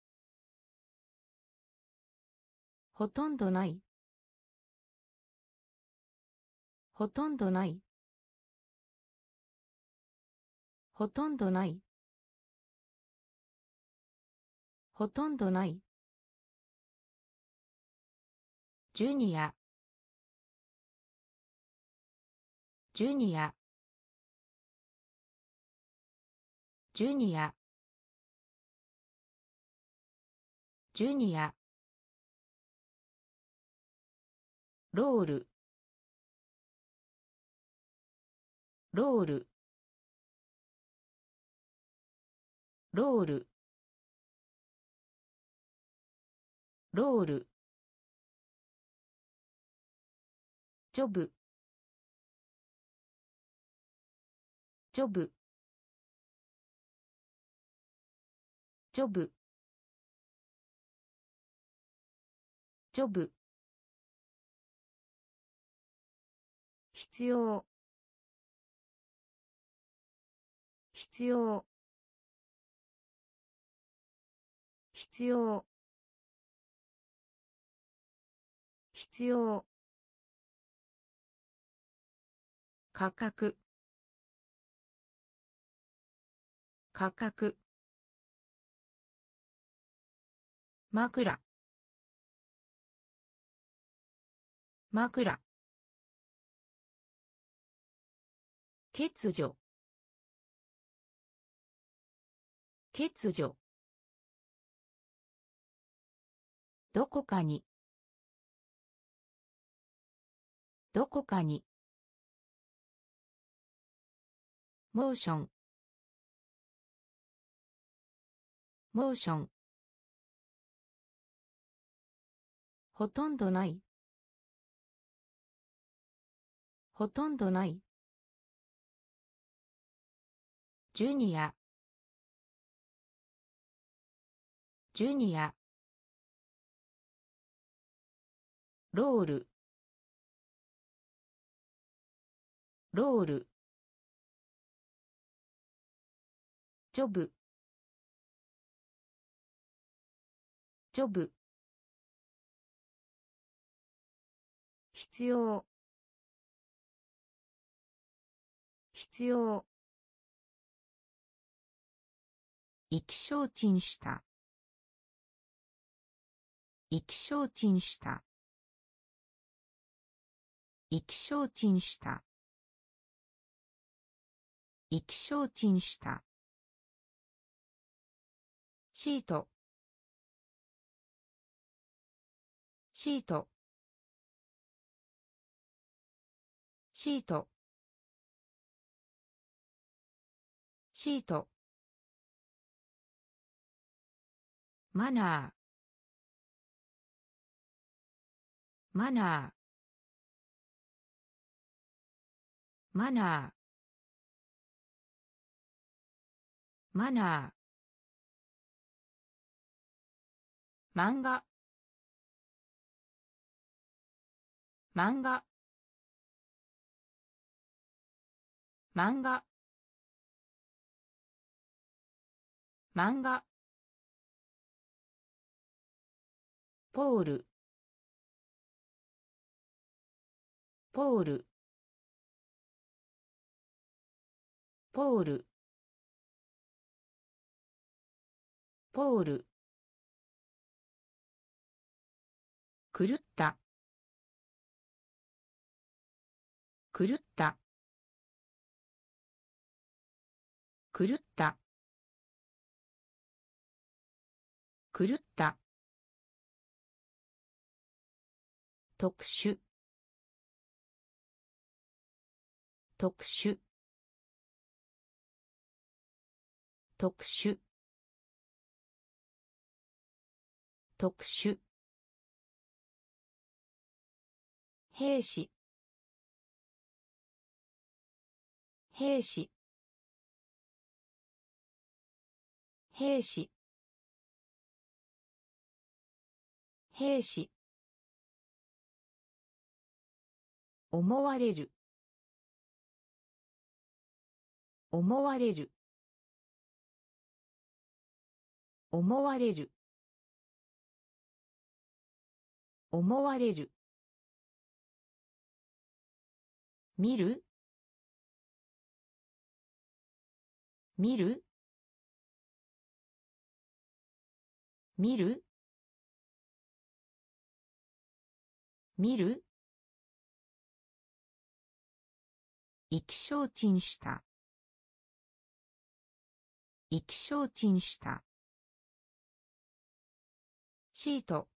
ほとんどないほとんどないほとんどないほとんどないジュニアジュニアジュニアジュニアロールロールロールロールジョブジョブジョブジョブ必要必要必要必要価格価格枕枕欠如欠如どこかにどこかにモーションモーションほとんどないほとんどないジュニアジュニアロールロールジョブジョブ必要必要意気消沈した意気消沈した意気消沈した意気消沈したシートシートシートシートマナーマナーマナーマナー漫画漫画漫画漫画ポールポールポールポール狂った狂った狂った狂った特殊特殊特殊特殊兵士兵士兵士兵士思われる思われる思われる思われる見る見る見る見る意気消沈した意気消沈したシート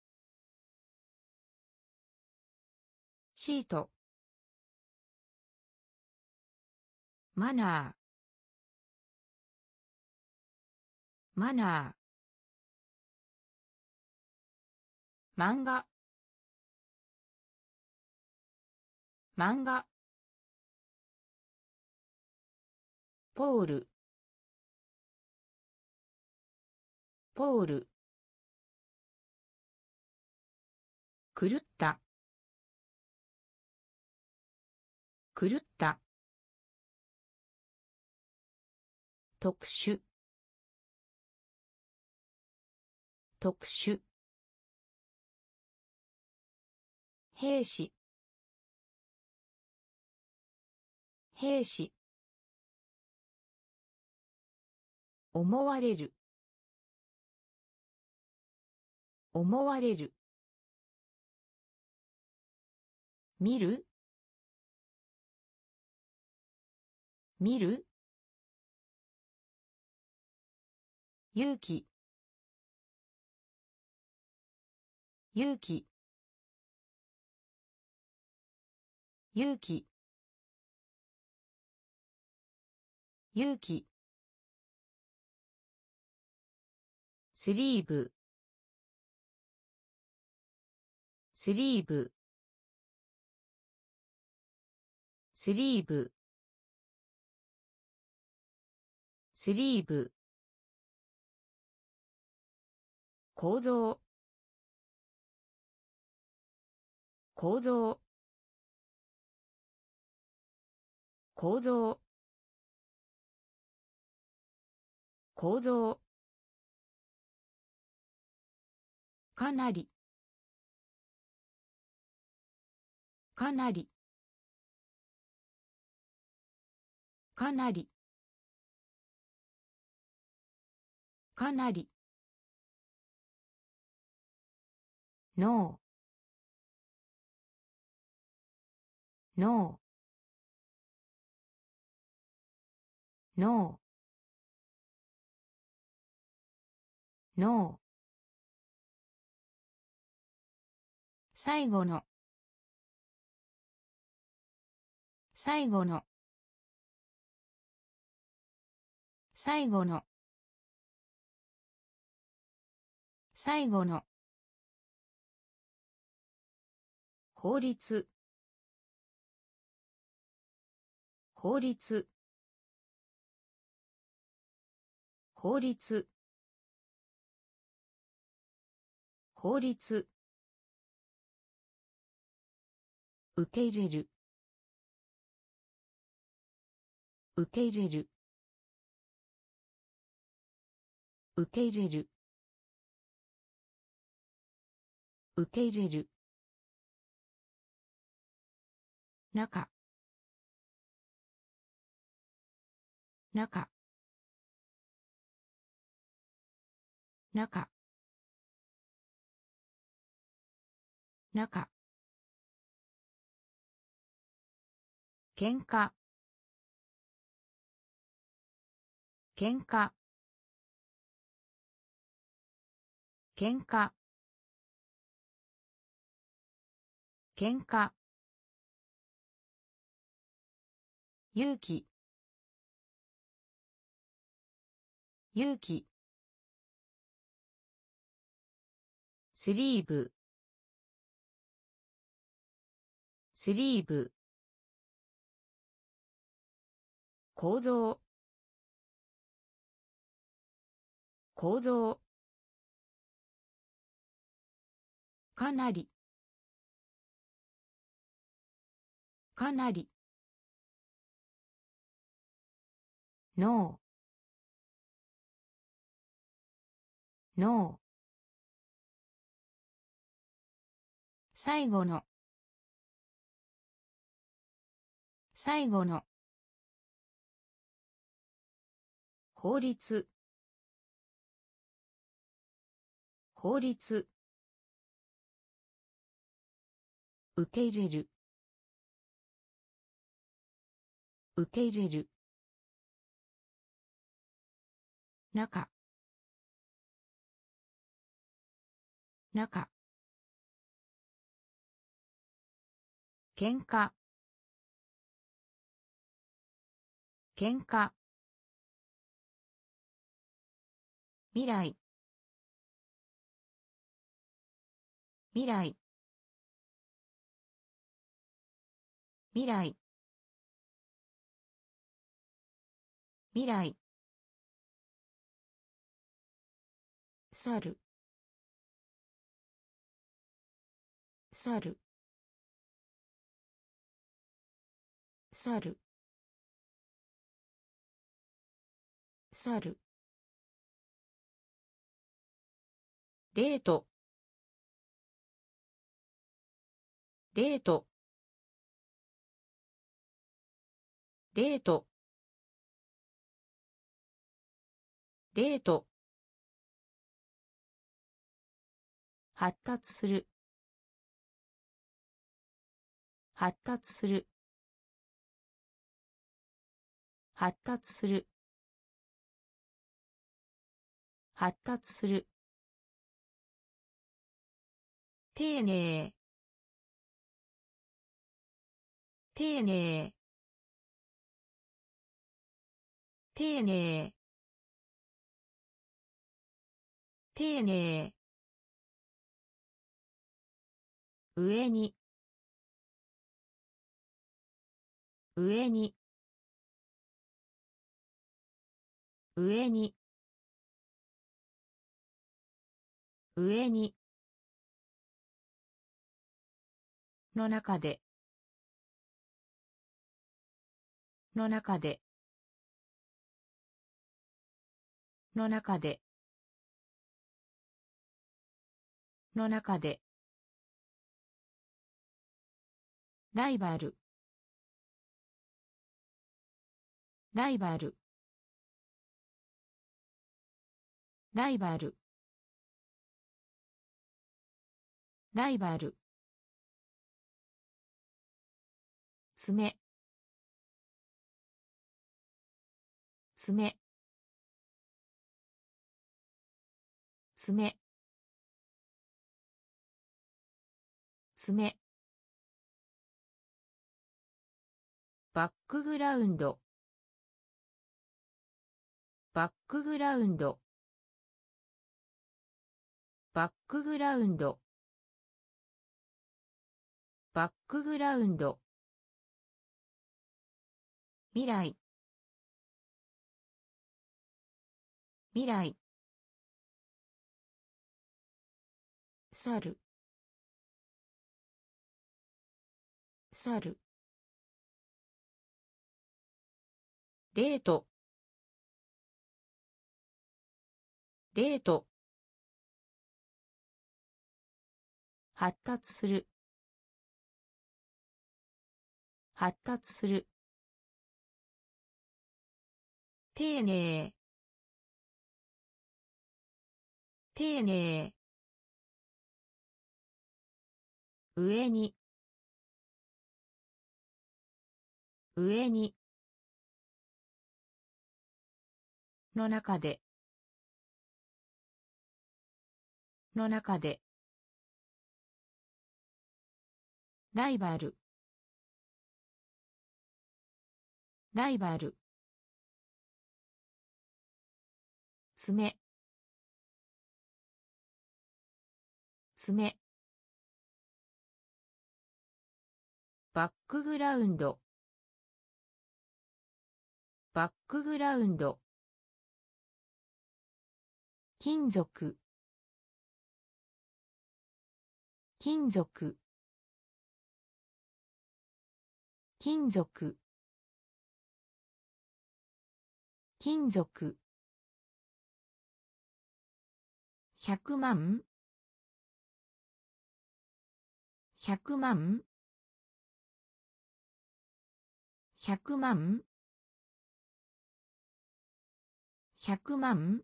シートマナーマナー漫画漫画ポールポール狂った狂った特殊特殊兵士兵士思われる思われる見る見る勇気勇気勇気勇気スリーブスリーブスリーブスリーブ構造構造構造構造かなりかなりかなりかなりノーノーノーノー最後の最後の最後の最後の法律法律法律法律受け入れる受け入れる受け入れる受け入れる中中中中喧嘩喧嘩喧嘩喧嘩勇気勇気スリーブスリーブ構造構造、かなり、かなり、ノー、ノー、最後の、最後の、法律、法律、受け入れる、受け入れる、中、中、喧嘩、喧嘩、未来、未来、未来、未来、猿、猿、猿、猿、デート、デート、デート、デート、発達する、発達する、発達する、発達する、丁寧、丁寧、丁寧、丁寧、上に、上に、上に、上に、の中で、の中で、の中で、の中で、ライバル、ライバル、ライバル、ライバル、爪、爪、爪、爪、バックグラウンド、バックグラウンド、バックグラウンド、バックグラウンド、未来、未来、猿、猿、デート、デート、発達する、発達する、丁寧、丁寧、上に、上に、の中で、の中で、ライバル、ライバル、爪、爪、バックグラウンド、バックグラウンド、 金属金属金属金属百万百万百万百万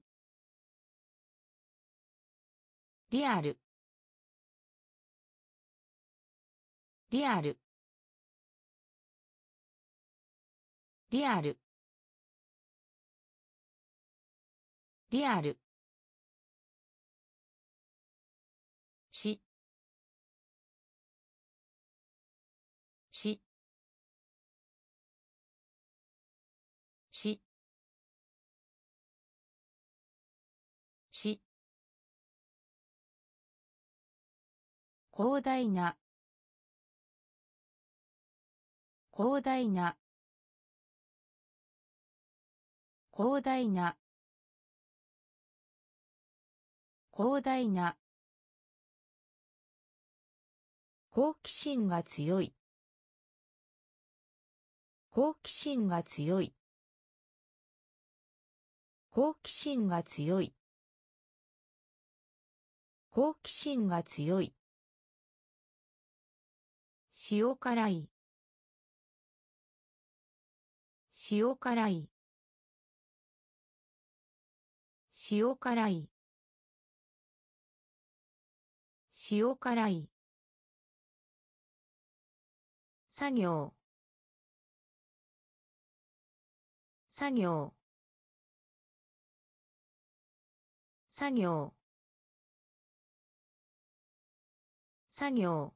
リアルリアルリアルリアルしししし広大な広大な広大な広大な好奇心が強い好奇心が強い好奇心が強い好奇心が強い塩辛い塩辛い塩辛い塩辛い作業作業作業作業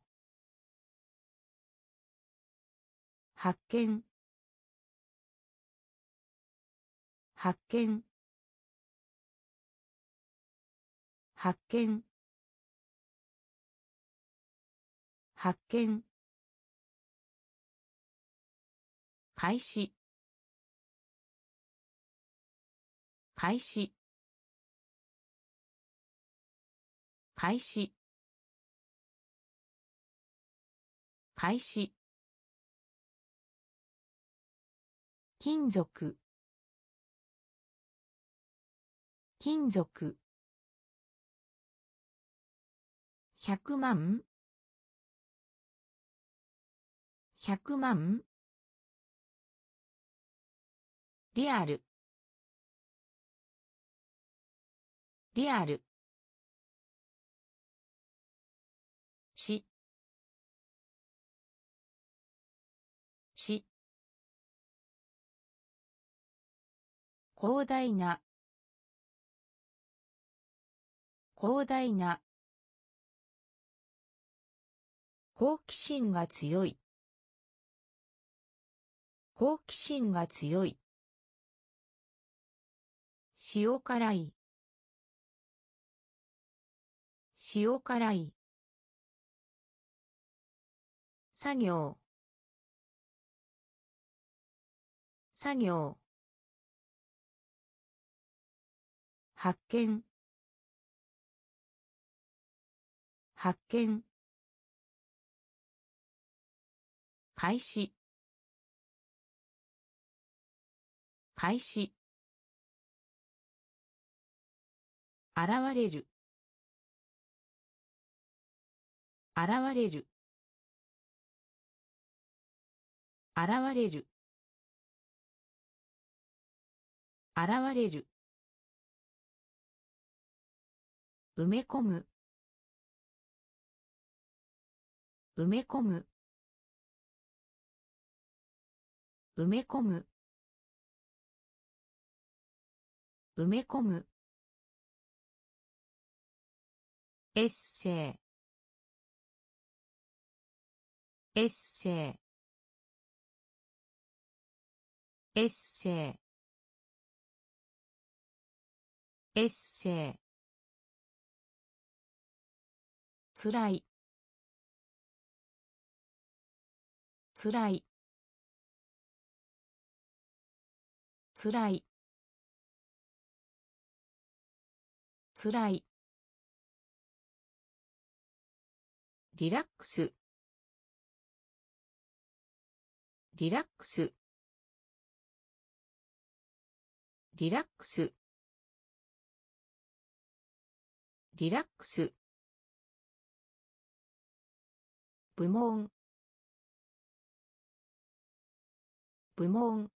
発見発見発見発見開始開始開始開始金属金属百万百万リアルリアルしし広大な広大な好奇心が強い好奇心が強い塩辛い塩辛い作業作業発見発見開始開始現れる現れる現れる現れる埋め込む埋め込む埋め込む埋め込むエッセイエッセイエッセイエッセイつらいつらいつらいつらいリラックスリラックスリラックスリラックス部門部門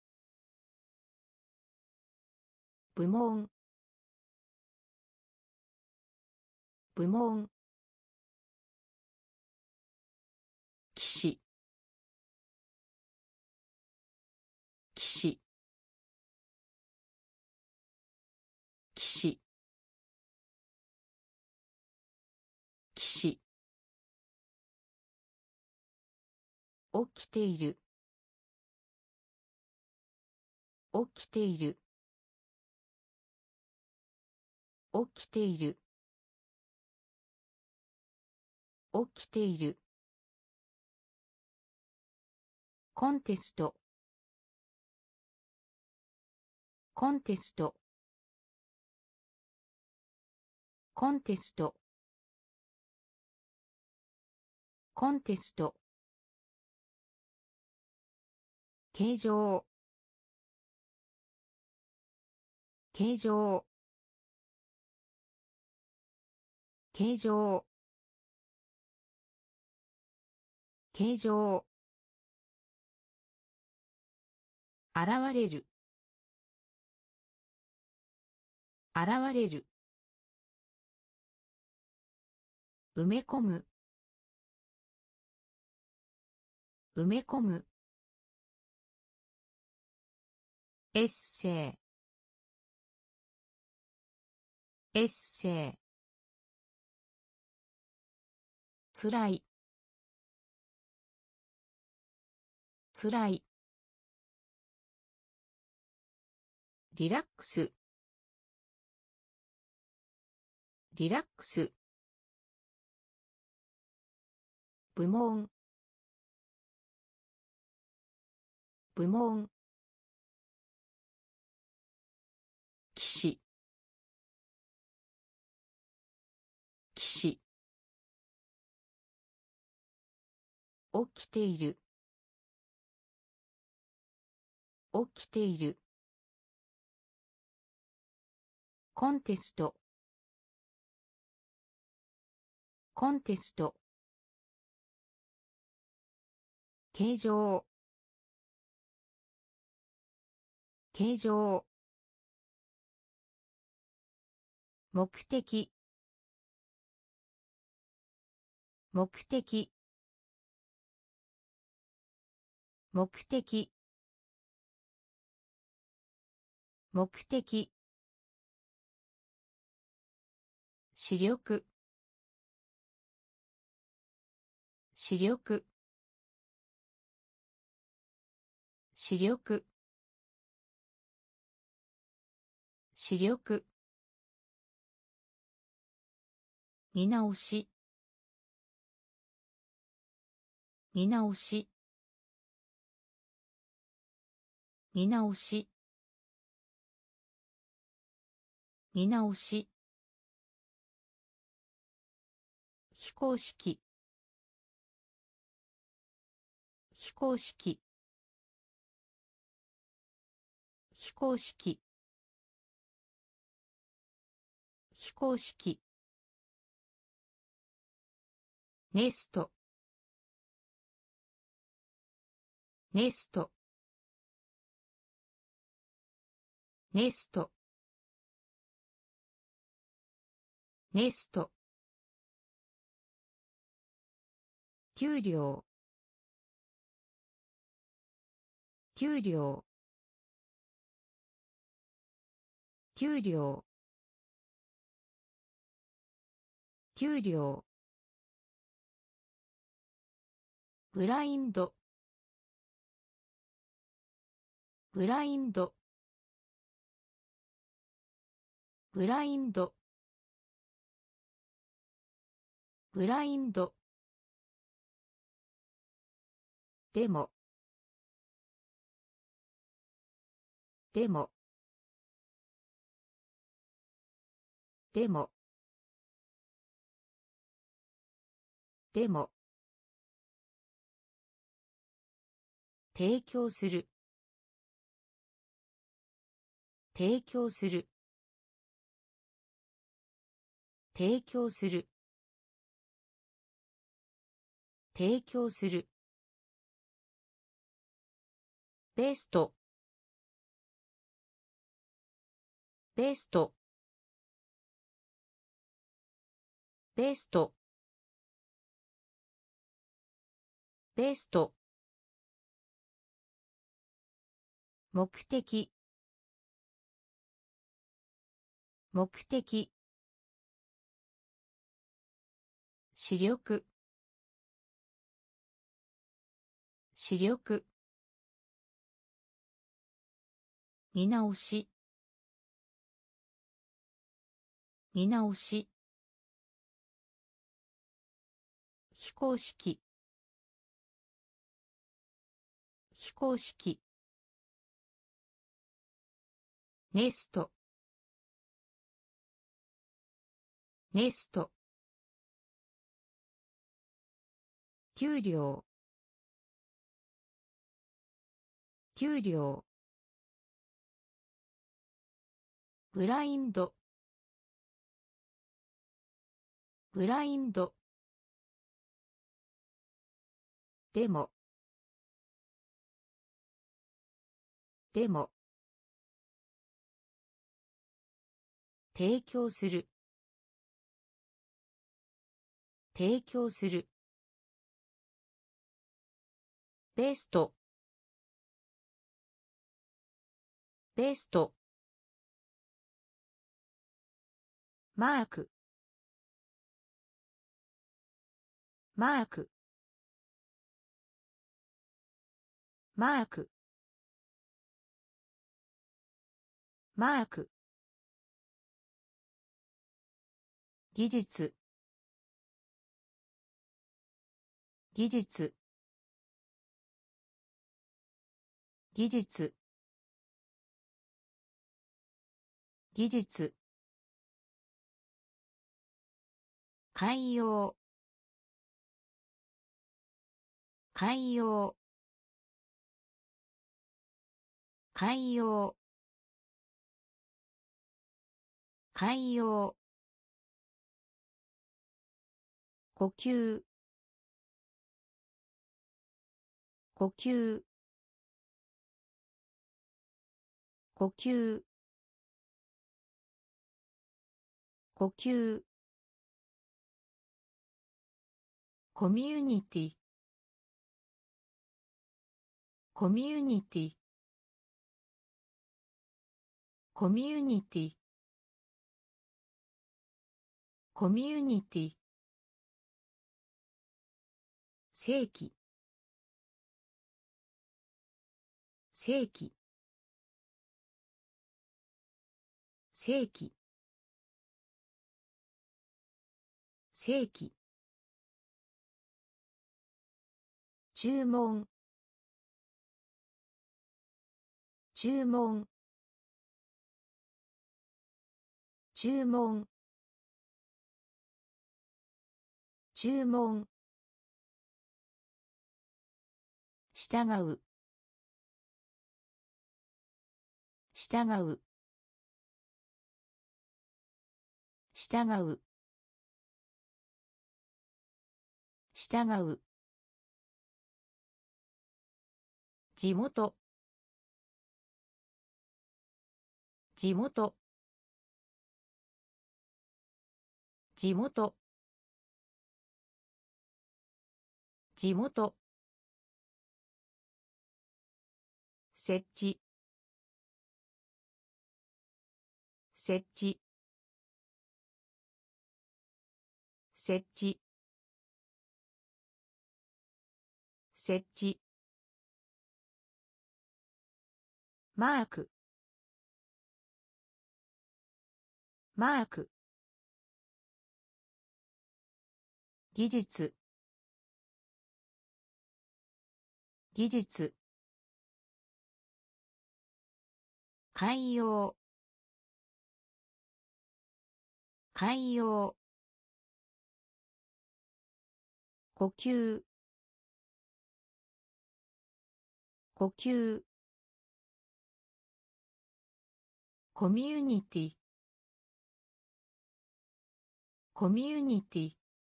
部門部門騎士騎士騎士騎士起きている起きている起きている起きているコンテストコンテストコンテストコンテスト形状形状形状形状現れる現れる埋め込む埋め込むエッセイエッセイつらいつらいリラックスリラックス部門部門騎士騎士起きている起きているコンテストコンテスト形状形状目的目的目的目的視力視力視力視力見直し見直し見直し見直し非公式非公式非公式非公式ネストネストネストネスト給料給料給料給料ブラインドブラインドブラインドブラインドでもでもでもでも提供する提供する提供する提供するベストベストベストベスト目的目的視力視力見直し見直し非公式非公式ネストネスト給料給料ブラインドブラインドでもでも提供する提供するベストベストマークマークマークマーク技術技術技術技術海洋海洋海洋海洋呼吸呼吸呼吸呼吸コミュニティコミュニティコミュニティコミュニティ正規正規正規正規注文注文注文注文従う従う従う従う地元地元地元地元設置設置設置設置マークマーク技術技術海洋海洋呼吸呼吸コミュニティコミュニティ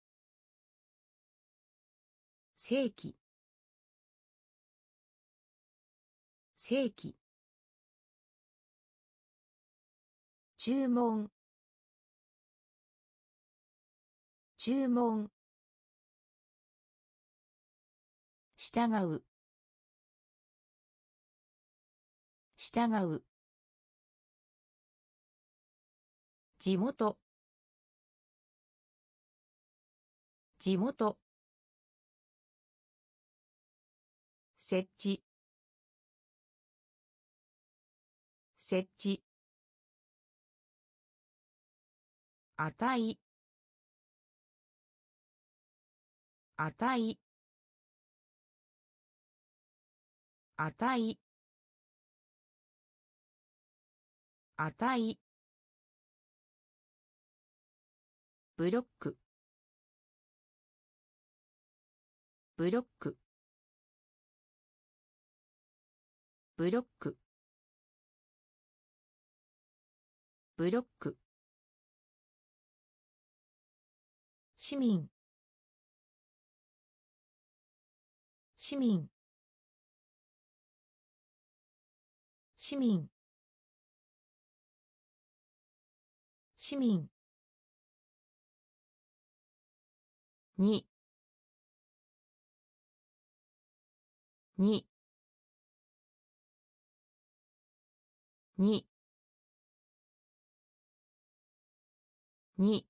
世紀世紀注文注文従う従う地元地元設置設置値値値値ブロックブロックブロックブロック市民市民市民市民にににに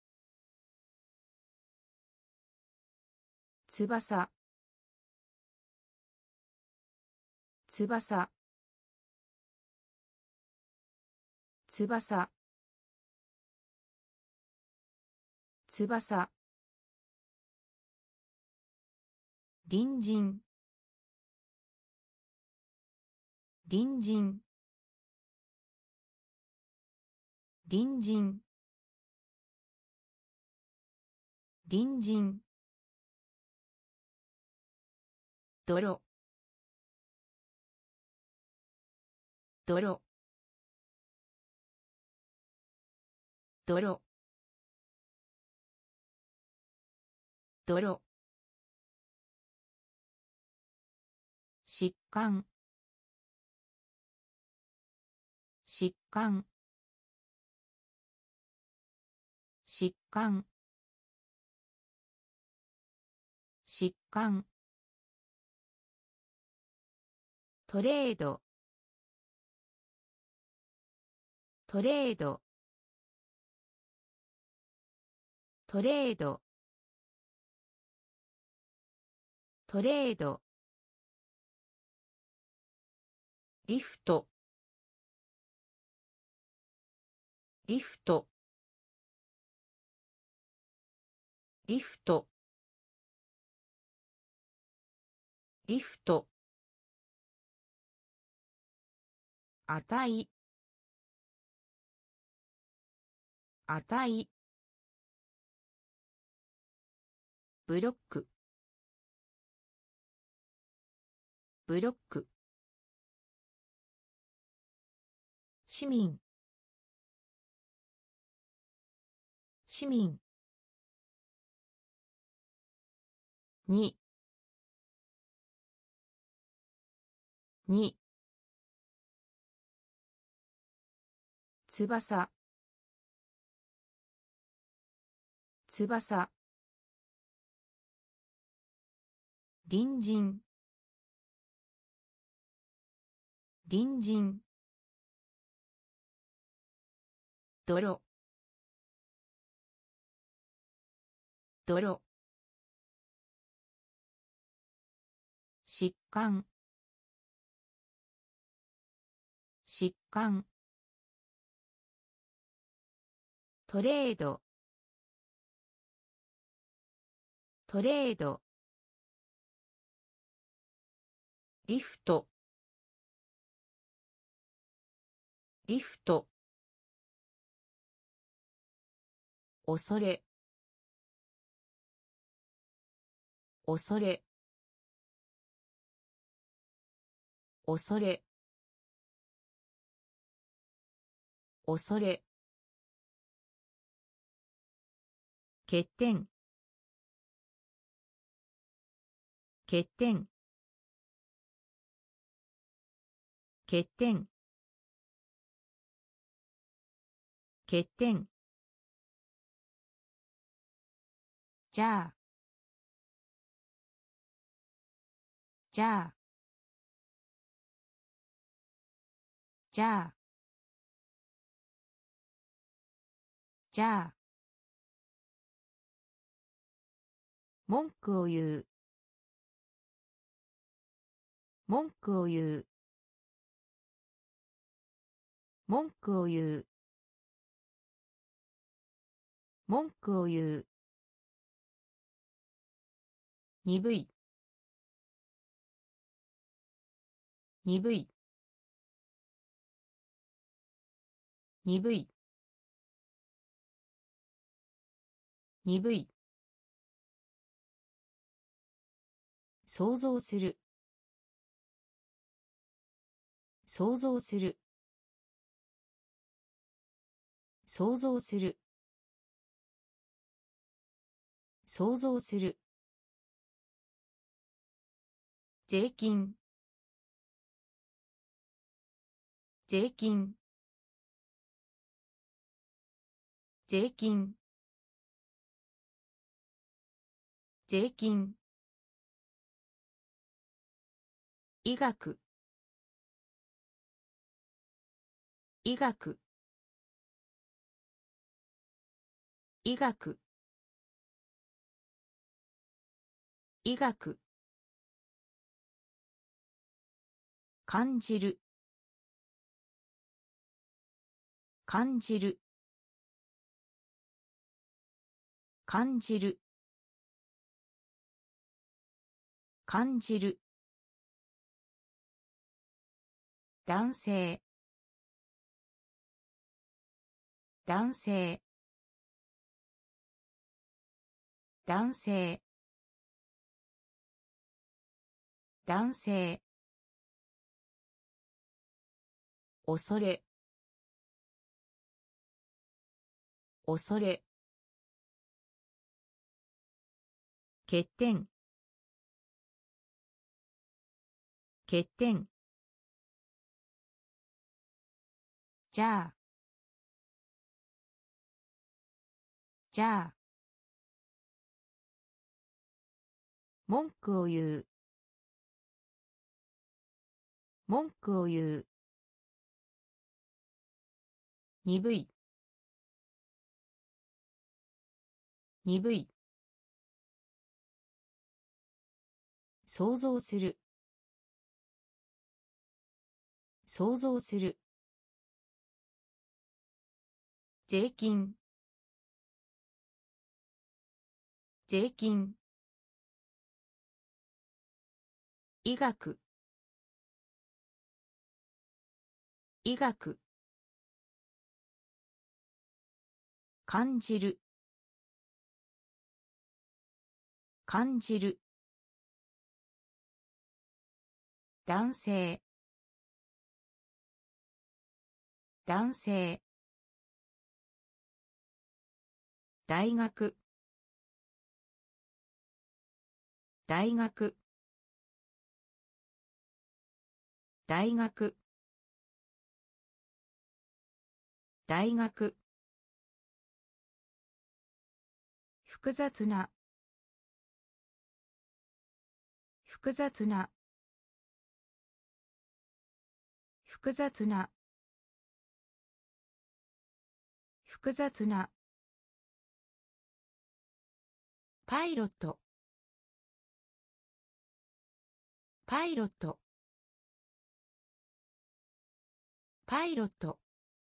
翼翼翼翼隣人隣人隣人隣人泥泥泥泥疾患疾患疾患疾患トレードトレードトレードトレードリフトリフトリフトリフト値値ブロックブロック市民市民にに翼翼隣人隣人泥泥疾患疾患トレードトレードリフトリフト恐れ恐れ恐れ恐れ欠点欠点欠点欠点じゃあじゃあじゃあじゃあ文句を言う文句を言う文句を言う文句を言う鈍い鈍い鈍い鈍い想像する想像する想像する想像する税金税金税金税金医学医学医学医学感じる感じる感じる感じる男性男性男性男性恐れ恐れ欠点欠点じゃあじゃあ文句を言う文句を言う鈍い鈍い想像する想像する税金税金医学医学感じる感じる男性男性大学大学大学大学複雑な複雑な複雑な複雑なパイロットパイロットパイロット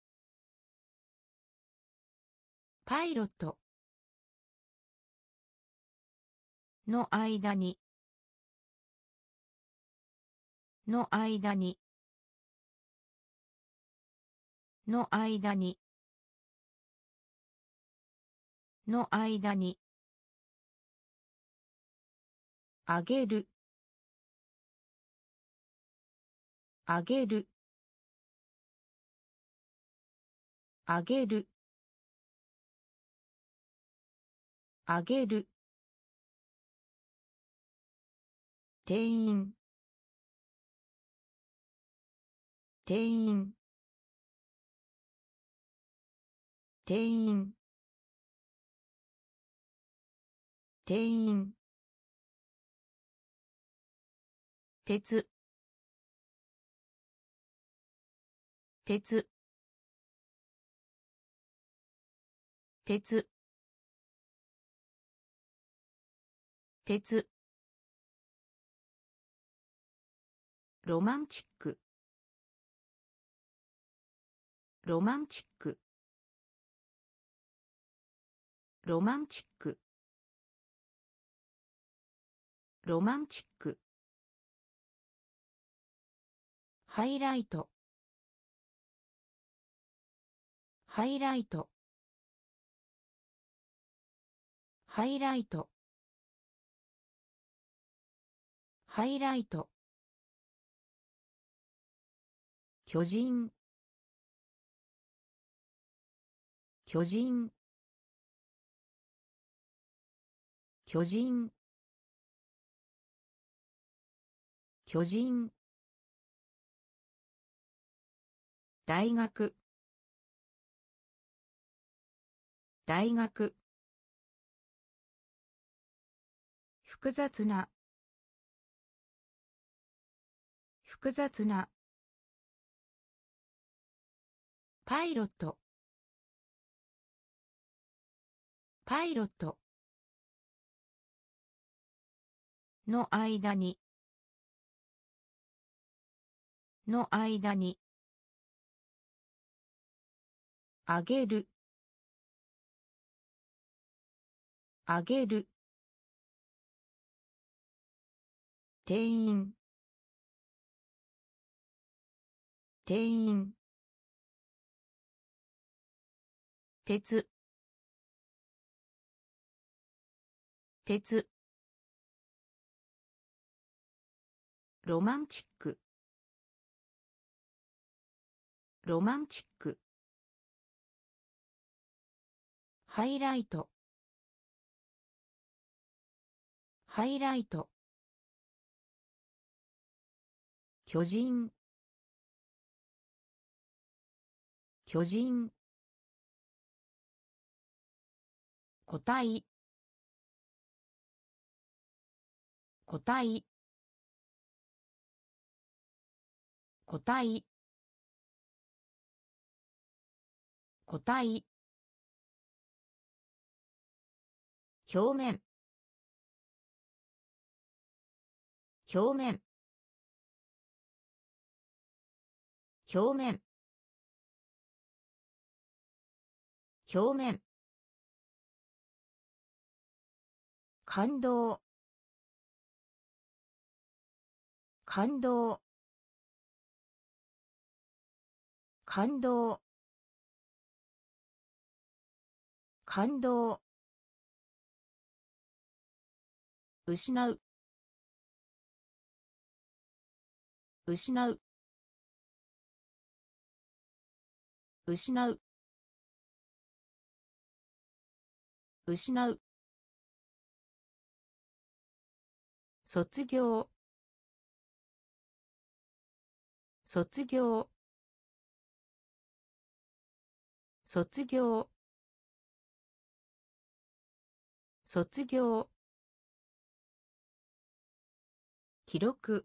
パイロットの間にの間にの間にの間にあげるあげるあげるあげる店員店員店員店員鉄鉄鉄鉄ロマンチックロマンチックロマンチックロマンチックハイライトハイライトハイライトハイライト巨人巨人巨人巨人大学大学複雑な複雑なパイロットパイロットの間にの間にあげるあげる店員店員鉄鉄ロマンチックロマンチックハイライトハイライト巨人巨人個体個体個体個体表面表面表面表面感動感動感動感動失う失う失う失う卒業卒業卒業卒業記録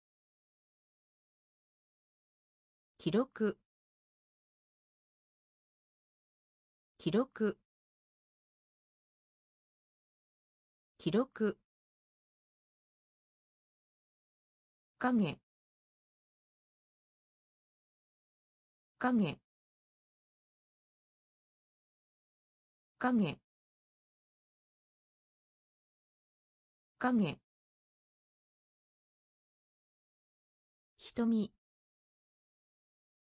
記録記録記録影影影影瞳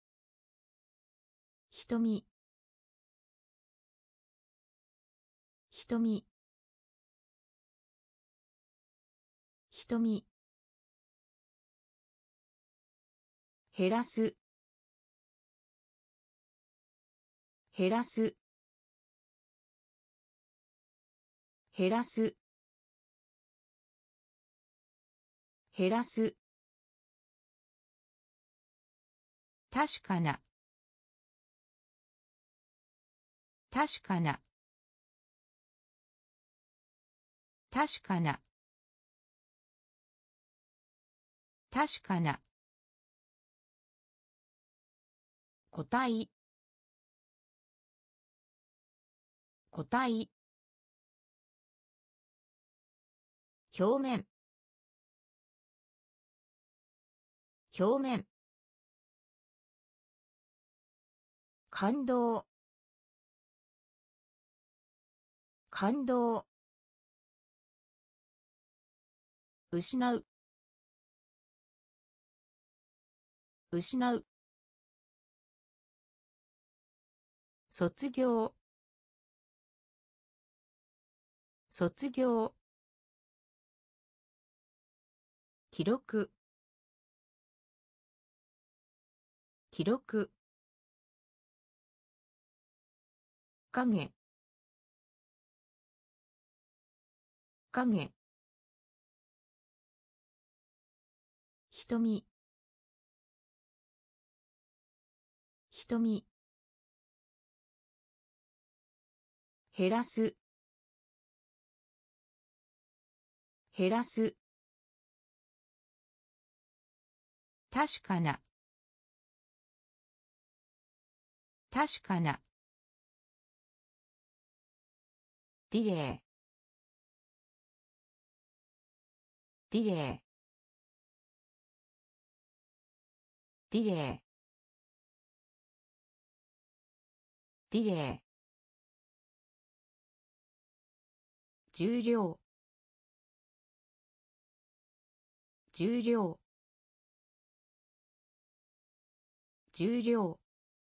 瞳瞳瞳減らす減らす減らす減らす確かな確かな確かな確かな個体個体表面表面感動感動失う失う卒業卒業記録記録影影瞳瞳減らす減らす確かな確かなディレイディレイディレイディレイ重量重量重量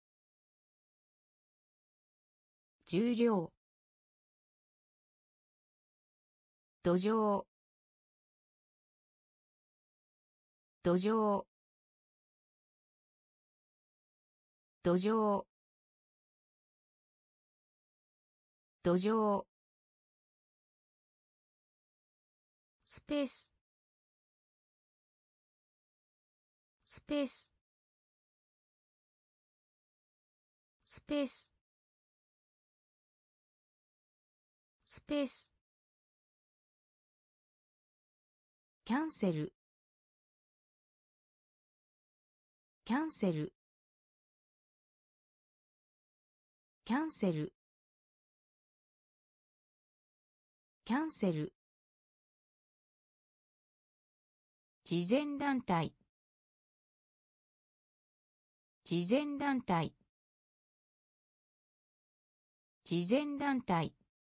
重量土壌土壌土壌土壌スペーススペーススペーススペースキャンセルキャンセルキャンセルキャンセル慈善団体慈善団体慈善団体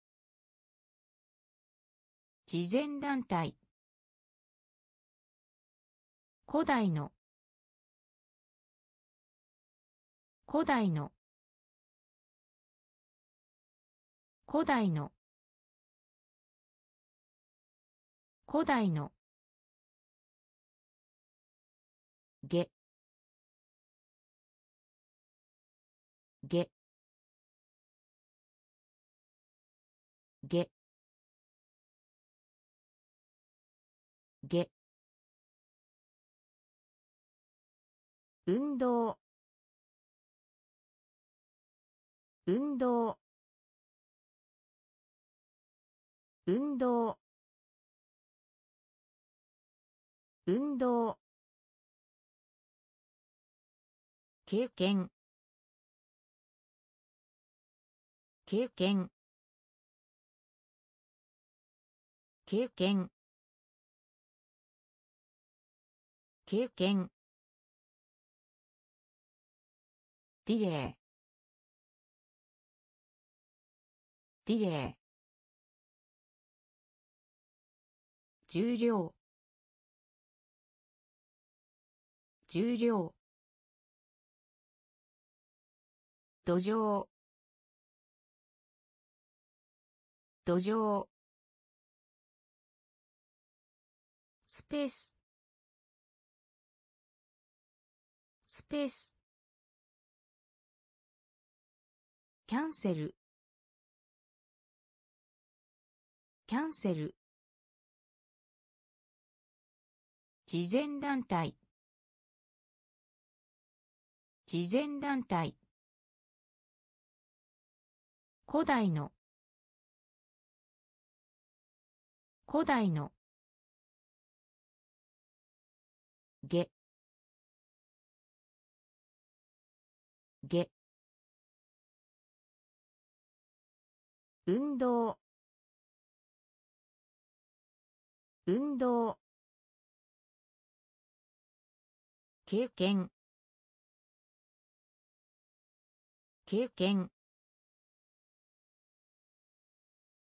慈善団体古代の古代の古代の古代のげげげげ運動運動運動運動経験経験経験経験ディレイディレイ重量重量土壌土壌スペーススペースキャンセルキャンセル慈善団体慈善団体古代の古代のげげ運動運動経験経験